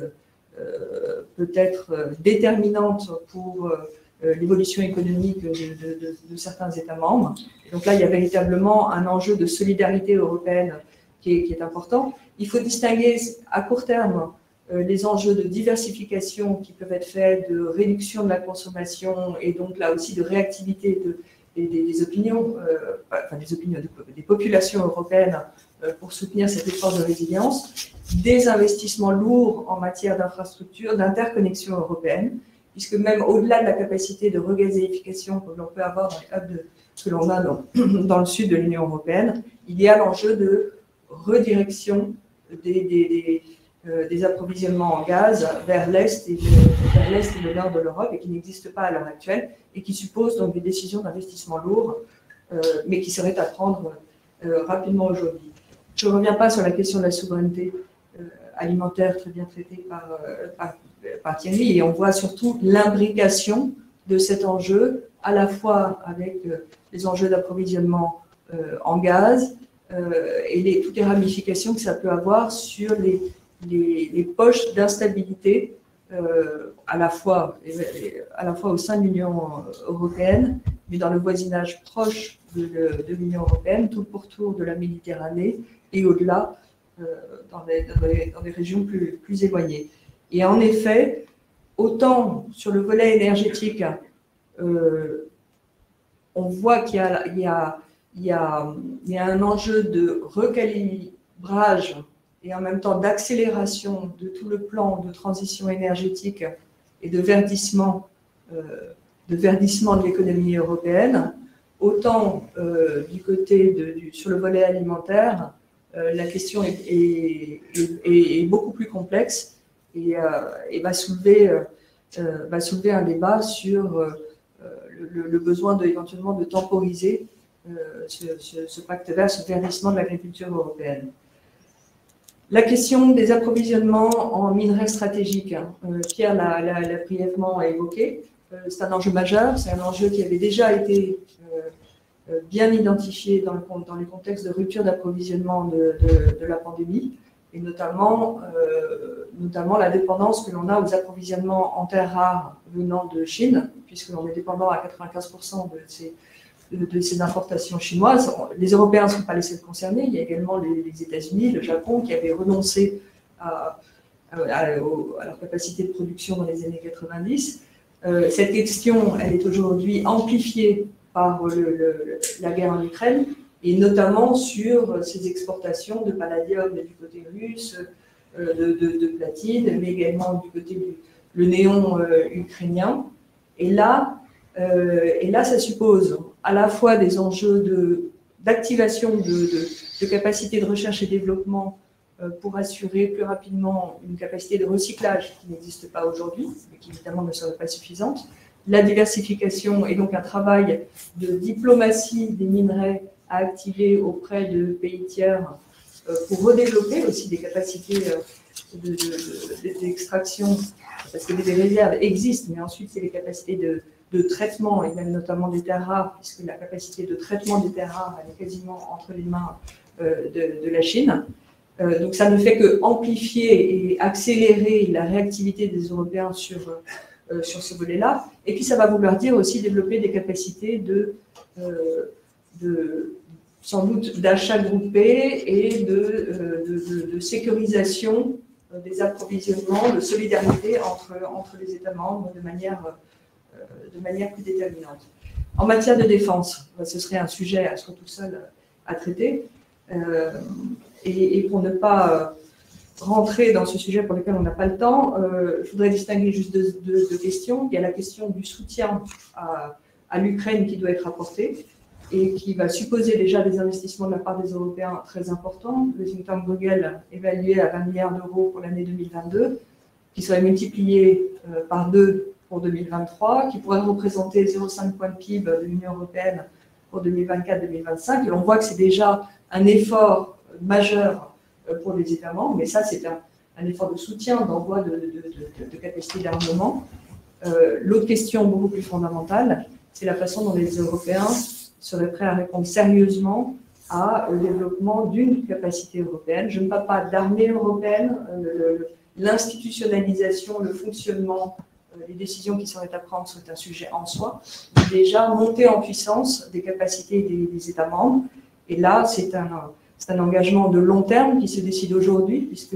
S6: être déterminante pour l'évolution économique de certains États membres. Et donc là, il y a véritablement un enjeu de solidarité européenne qui est important. Il faut distinguer à court terme les enjeux de diversification qui peuvent être faits, de réduction de la consommation et donc là aussi de réactivité des opinions, des populations européennes pour soutenir cet effort de résilience, des investissements lourds en matière d'infrastructures, d'interconnexion européenne, puisque même au-delà de la capacité de regazéification que l'on peut avoir dans les hubs que l'on a dans le sud de l'Union européenne, il y a l'enjeu de redirection des approvisionnements en gaz vers l'Est et le Nord de l'Europe et qui n'existe pas à l'heure actuelle et qui suppose donc des décisions d'investissement lourds, mais qui seraient à prendre rapidement aujourd'hui. Je ne reviens pas sur la question de la souveraineté alimentaire très bien traitée par Thierry, et on voit surtout l'imbrication de cet enjeu à la fois avec les enjeux d'approvisionnement en gaz et toutes les ramifications que ça peut avoir sur les poches d'instabilité à la fois au sein de l'Union européenne, mais dans le voisinage proche de l'Union européenne, tout le pourtour de la Méditerranée et au-delà, dans des régions plus éloignées. Et en effet, autant sur le volet énergétique, on voit qu'il y a un enjeu de recalibrage et en même temps d'accélération de tout le plan de transition énergétique et de verdissement de l'économie européenne, autant du côté sur le volet alimentaire, la question est beaucoup plus complexe et va soulever un débat sur le besoin éventuellement de temporiser ce pacte vert, ce verdissement de l'agriculture européenne. La question des approvisionnements en minerais stratégiques, Pierre l'a brièvement évoqué, c'est un enjeu majeur, c'est un enjeu qui avait déjà été bien identifié dans les contextes de rupture d'approvisionnement de la pandémie, et notamment la dépendance que l'on a aux approvisionnements en terres rares venant de Chine, puisque l'on est dépendant à 95% de ces importations chinoises. Les Européens ne sont pas les seuls concernés, il y a également les États-Unis, le Japon, qui avaient renoncé à leur capacité de production dans les années 90. Cette question, elle est aujourd'hui amplifiée par la guerre en Ukraine, et notamment sur ces exportations de palladium du côté russe, de platine, mais également du côté le néon ukrainien. Et là, ça suppose à la fois des enjeux d'activation de capacités de recherche et développement pour assurer plus rapidement une capacité de recyclage qui n'existe pas aujourd'hui, mais qui évidemment ne serait pas suffisante, la diversification et donc un travail de diplomatie des minerais à activer auprès de pays tiers pour redévelopper aussi des capacités d'extraction, parce que les réserves existent, mais ensuite c'est les capacités de traitement, et même notamment des terres rares, puisque la capacité de traitement des terres rares elle est quasiment entre les mains de la Chine. Donc ça ne fait que amplifier et accélérer la réactivité des Européens sur ce volet-là. Et puis ça va vouloir dire aussi développer des capacités sans doute d'achat groupé et de sécurisation des approvisionnements, de solidarité entre les États membres de manière plus déterminante. En matière de défense, ce serait un sujet à soi tout seul à traiter. Et pour ne pas rentrer dans ce sujet pour lequel on n'a pas le temps, je voudrais distinguer juste deux questions. Il y a la question du soutien à l'Ukraine qui doit être apporté et qui va supposer déjà des investissements de la part des Européens très importants. Le think tank Bruegel évalué à 20 milliards d'euros pour l'année 2022, qui serait multiplié par 2 pour 2023, qui pourrait représenter 0,5 points de PIB de l'Union européenne pour 2024-2025. Et on voit que c'est déjà un effort majeur pour les États membres, mais ça, c'est un effort de soutien, d'envoi de capacité d'armement. L'autre question beaucoup plus fondamentale, c'est la façon dont les Européens seraient prêts à répondre sérieusement au développement d'une capacité européenne. Je ne parle pas d'armée européenne, l'institutionnalisation, le fonctionnement, les décisions qui seraient à prendre sont un sujet en soi. Déjà, monter en puissance des capacités des États membres. Et là, c'est un engagement de long terme qui se décide aujourd'hui, puisque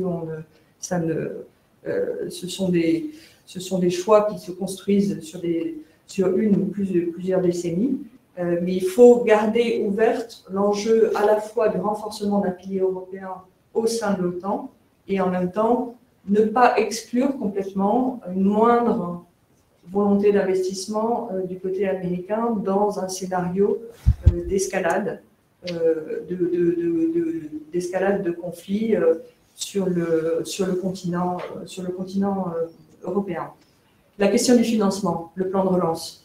S6: ce sont des choix qui se construisent sur une ou plusieurs décennies. Mais il faut garder ouverte l'enjeu à la fois du renforcement d'un pilier européen au sein de l'OTAN et en même temps ne pas exclure complètement une moindre volonté d'investissement du côté américain dans un scénario d'escalade, d'escalade de conflits sur le continent européen. La question du financement, le plan de relance.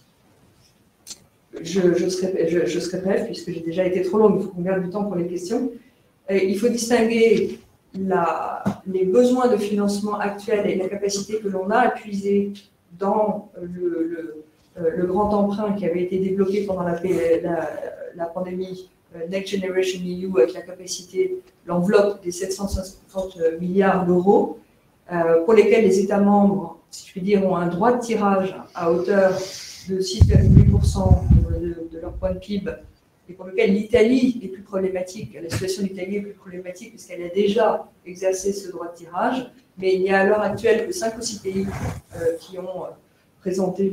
S6: Je serai bref, puisque j'ai déjà été trop long, il faut qu'on garde du temps pour les questions. Il faut distinguer les besoins de financement actuels et la capacité que l'on a à puiser dans le grand emprunt qui avait été débloqué pendant la pandémie Next Generation EU avec la capacité, l'enveloppe des 750 milliards d'euros, pour lesquels les États membres, si je puis dire, ont un droit de tirage à hauteur de 6,8% de leur point de PIB, et pour lequel l'Italie est plus problématique, la situation de l'Italie est plus problématique puisqu'elle a déjà exercé ce droit de tirage, mais il n'y a à l'heure actuelle que 5 ou 6 pays qui ont présenté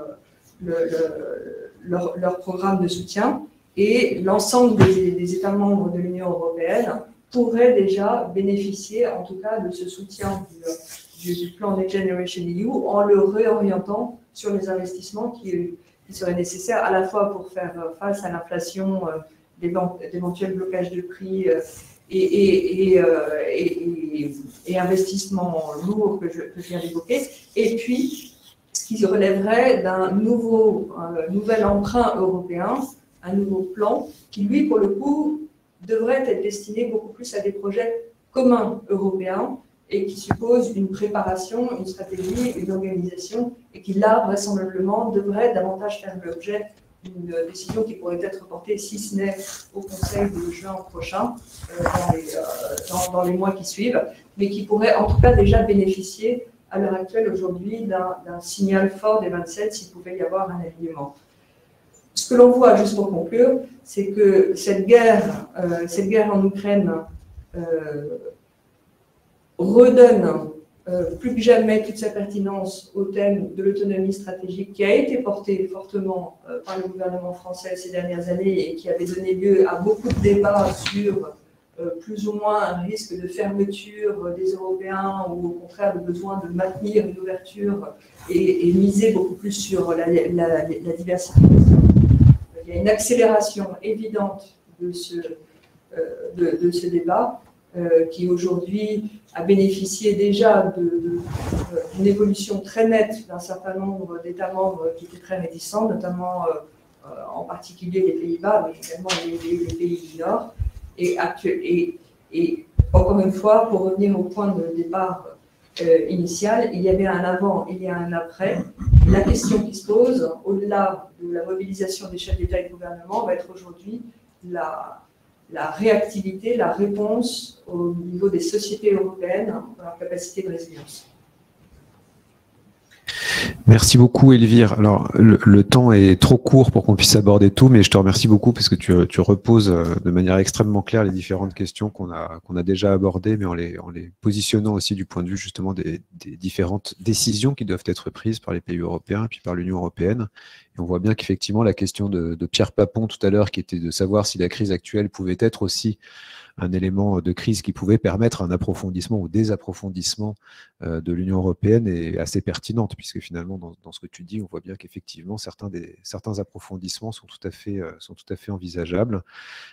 S6: leur programme de soutien, et l'ensemble des États membres de l'Union européenne pourraient déjà bénéficier, en tout cas, de ce soutien du plan Next Generation EU en le réorientant sur les investissements qui seraient nécessaires à la fois pour faire face à l'inflation, d'éventuels blocages de prix et investissements lourds que je viens d'évoquer, et puis ce qui relèverait d'un nouvel emprunt européen, un nouveau plan qui, lui, pour le coup, devrait être destiné beaucoup plus à des projets communs européens et qui suppose une préparation, une stratégie, une organisation, et qui, là, vraisemblablement, devrait davantage faire l'objet d'une décision qui pourrait être portée, si ce n'est au Conseil de juin prochain, dans les mois qui suivent, mais qui pourrait en tout cas déjà bénéficier, à l'heure actuelle, aujourd'hui, d'un signal fort des 27 s'il pouvait y avoir un alignement. Ce que l'on voit, juste pour conclure, c'est que cette guerre en Ukraine redonne plus que jamais toute sa pertinence au thème de l'autonomie stratégique qui a été porté fortement par le gouvernement français ces dernières années et qui avait donné lieu à beaucoup de débats sur plus ou moins un risque de fermeture des Européens ou au contraire le besoin de maintenir une ouverture et miser beaucoup plus sur la diversification. Il y a une accélération évidente de ce débat qui aujourd'hui a bénéficié déjà d'une évolution très nette d'un certain nombre d'États membres qui étaient très réticents, notamment en particulier les Pays-Bas, mais également les pays du Nord. Et encore une fois, pour revenir au point de départ initial, il y avait un avant, il y a un après. La question qui se pose, au-delà de la mobilisation des chefs d'État et de gouvernement, va être aujourd'hui la réactivité, la réponse au niveau des sociétés européennes dans leur capacité de résilience.
S1: Merci beaucoup, Elvire. Alors, le temps est trop court pour qu'on puisse aborder tout, mais je te remercie beaucoup parce que tu reposes de manière extrêmement claire les différentes questions qu'on a déjà abordées, mais en les positionnant aussi du point de vue justement des différentes décisions qui doivent être prises par les pays européens et puis par l'Union européenne. Et on voit bien qu'effectivement, la question de Pierre Papon tout à l'heure, qui était de savoir si la crise actuelle pouvait être aussi un élément de crise qui pouvait permettre un approfondissement ou désapprofondissement de l'Union européenne est assez pertinente, puisque finalement, dans ce que tu dis, on voit bien qu'effectivement, certains approfondissements sont tout à fait envisageables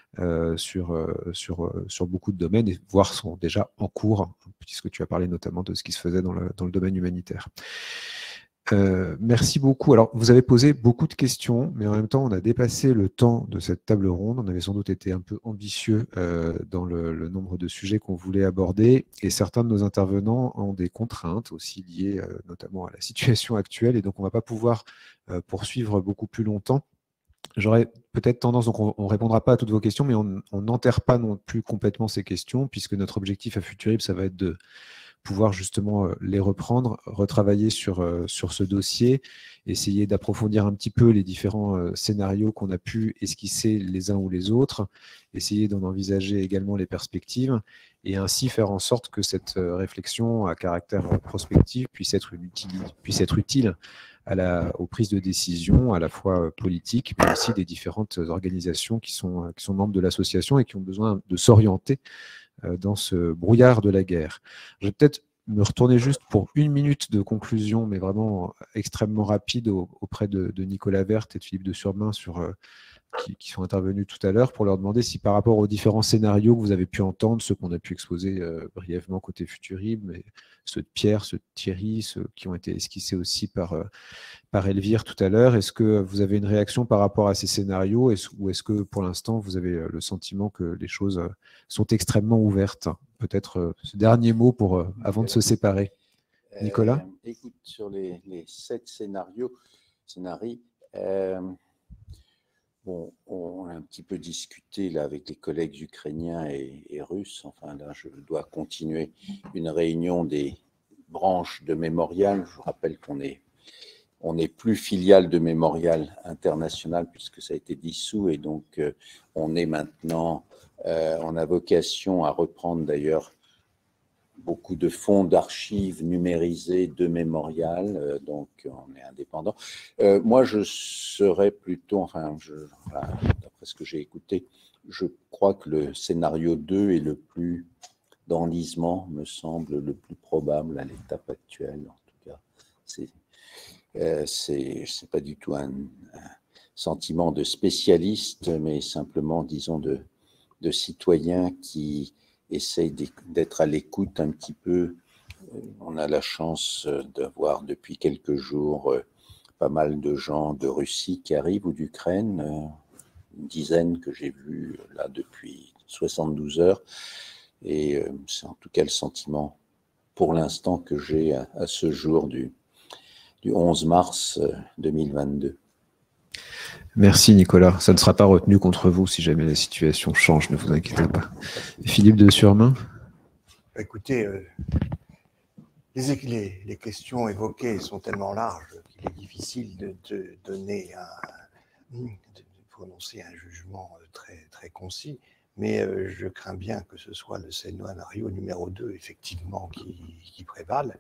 S1: sur beaucoup de domaines, et voire sont déjà en cours, puisque tu as parlé notamment de ce qui se faisait dans le domaine humanitaire. Merci beaucoup. Alors, vous avez posé beaucoup de questions, mais en même temps, on a dépassé le temps de cette table ronde. On avait sans doute été un peu ambitieux dans le nombre de sujets qu'on voulait aborder, et certains de nos intervenants ont des contraintes aussi liées notamment à la situation actuelle, et donc on ne va pas pouvoir poursuivre beaucoup plus longtemps. J'aurais peut-être tendance, donc on ne répondra pas à toutes vos questions, mais on n'enterre pas non plus complètement ces questions, puisque notre objectif à Futurib, ça va être de pouvoir justement les reprendre, retravailler sur ce dossier, essayer d'approfondir un petit peu les différents scénarios qu'on a pu esquisser les uns ou les autres, essayer d'en envisager également les perspectives, et ainsi faire en sorte que cette réflexion à caractère prospectif puisse être utile aux prises de décision, à la fois politiques, mais aussi des différentes organisations qui sont membres de l'association et qui ont besoin de s'orienter dans ce brouillard de la guerre. Je vais peut-être me retourner juste pour 1 minute de conclusion, mais vraiment extrêmement rapide auprès de Nicolas Werth et de Philippe de Surmain qui sont intervenus tout à l'heure, pour leur demander si par rapport aux différents scénarios que vous avez pu entendre, ceux qu'on a pu exposer brièvement côté Futurib, mais ceux de Pierre, ceux de Thierry, ceux qui ont été esquissés aussi par Elvire tout à l'heure, est-ce que vous avez une réaction par rapport à ces scénarios, ou est-ce que pour l'instant vous avez le sentiment que les choses sont extrêmement ouvertes? Peut-être ce dernier mot avant de se séparer. Nicolas?
S2: Écoute, sur les 7 scénarios, bon, on a un petit peu discuté là avec les collègues ukrainiens et russes. Enfin, là, je dois continuer une réunion des branches de Mémorial. Je vous rappelle qu'on n'est plus filiale de Mémorial International puisque ça a été dissous, et donc on est maintenant, on a vocation à reprendre d'ailleurs beaucoup de fonds d'archives numérisés de Mémorial, donc on est indépendant. Moi, je serais plutôt, d'après ce que j'ai écouté, je crois que le scénario 2 est le plus d'enlisement, me semble le plus probable à l'étape actuelle. En tout cas, c'est pas du tout un sentiment de spécialiste, mais simplement, disons, de citoyens qui essaye d'être à l'écoute un petit peu. On a la chance d'avoir depuis quelques jours pas mal de gens de Russie qui arrivent, ou d'Ukraine, une dizaine que j'ai vus là depuis 72 heures. Et c'est en tout cas le sentiment pour l'instant que j'ai à ce jour du 11 mars 2022.
S1: Merci Nicolas, ça ne sera pas retenu contre vous si jamais la situation change, ne vous inquiétez pas. Philippe de Surmain?
S3: Écoutez, les questions évoquées sont tellement larges qu'il est difficile de prononcer un jugement très, très concis, mais je crains bien que ce soit le scénario numéro 2 effectivement qui prévale,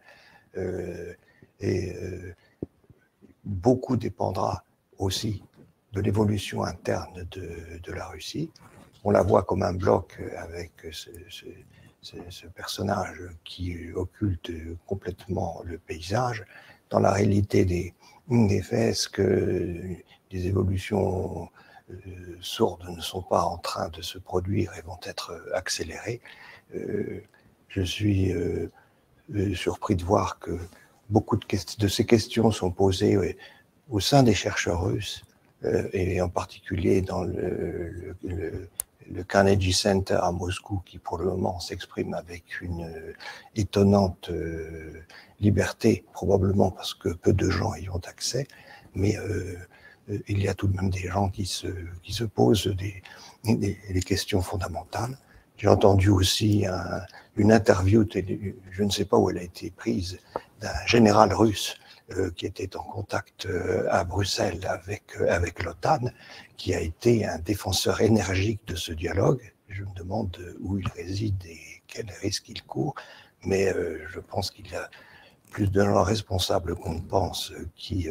S3: et beaucoup dépendra aussi de l'évolution interne de la Russie. On la voit comme un bloc avec ce personnage qui occulte complètement le paysage. Dans la réalité des faits, est-ce que des évolutions sourdes ne sont pas en train de se produire et vont être accélérées? Je suis surpris de voir que beaucoup de ces questions sont posées au sein des chercheurs russes, et en particulier dans le Carnegie Center à Moscou, qui pour le moment s'exprime avec une étonnante liberté, probablement parce que peu de gens y ont accès, mais il y a tout de même des gens qui se posent des questions fondamentales. J'ai entendu aussi une interview, je ne sais pas où elle a été prise, d'un général russe qui était en contact à Bruxelles avec l'OTAN, qui a été un défenseur énergique de ce dialogue. Je me demande où il réside et quels risques il court, mais je pense qu'il y a plus de responsables qu'on ne pense qui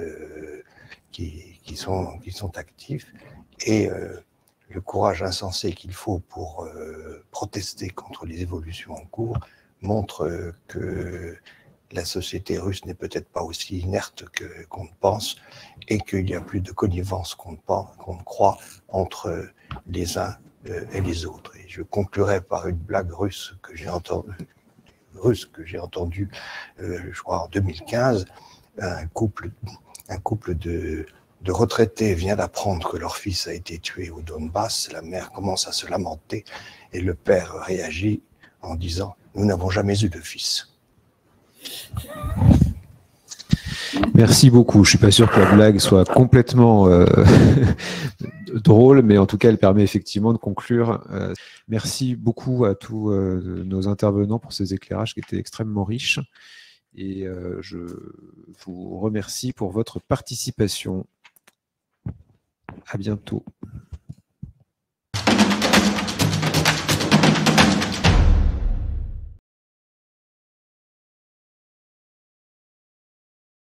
S3: sont actifs, et le courage insensé qu'il faut pour protester contre les évolutions en cours montre que la société russe n'est peut-être pas aussi inerte qu'on ne pense, et qu'il y a plus de connivence qu'on ne croit entre les uns et les autres. Et je conclurai par une blague russe que j'ai entendue, je crois en 2015. Un couple de retraités vient d'apprendre que leur fils a été tué au Donbass. La mère commence à se lamenter et le père réagit en disant « Nous n'avons jamais eu de fils ».
S1: Merci beaucoup. Je ne suis pas sûr que la blague soit complètement drôle, mais en tout cas, elle permet effectivement de conclure. Merci beaucoup à tous nos intervenants pour ces éclairages qui étaient extrêmement riches. Et je vous remercie pour votre participation. À bientôt.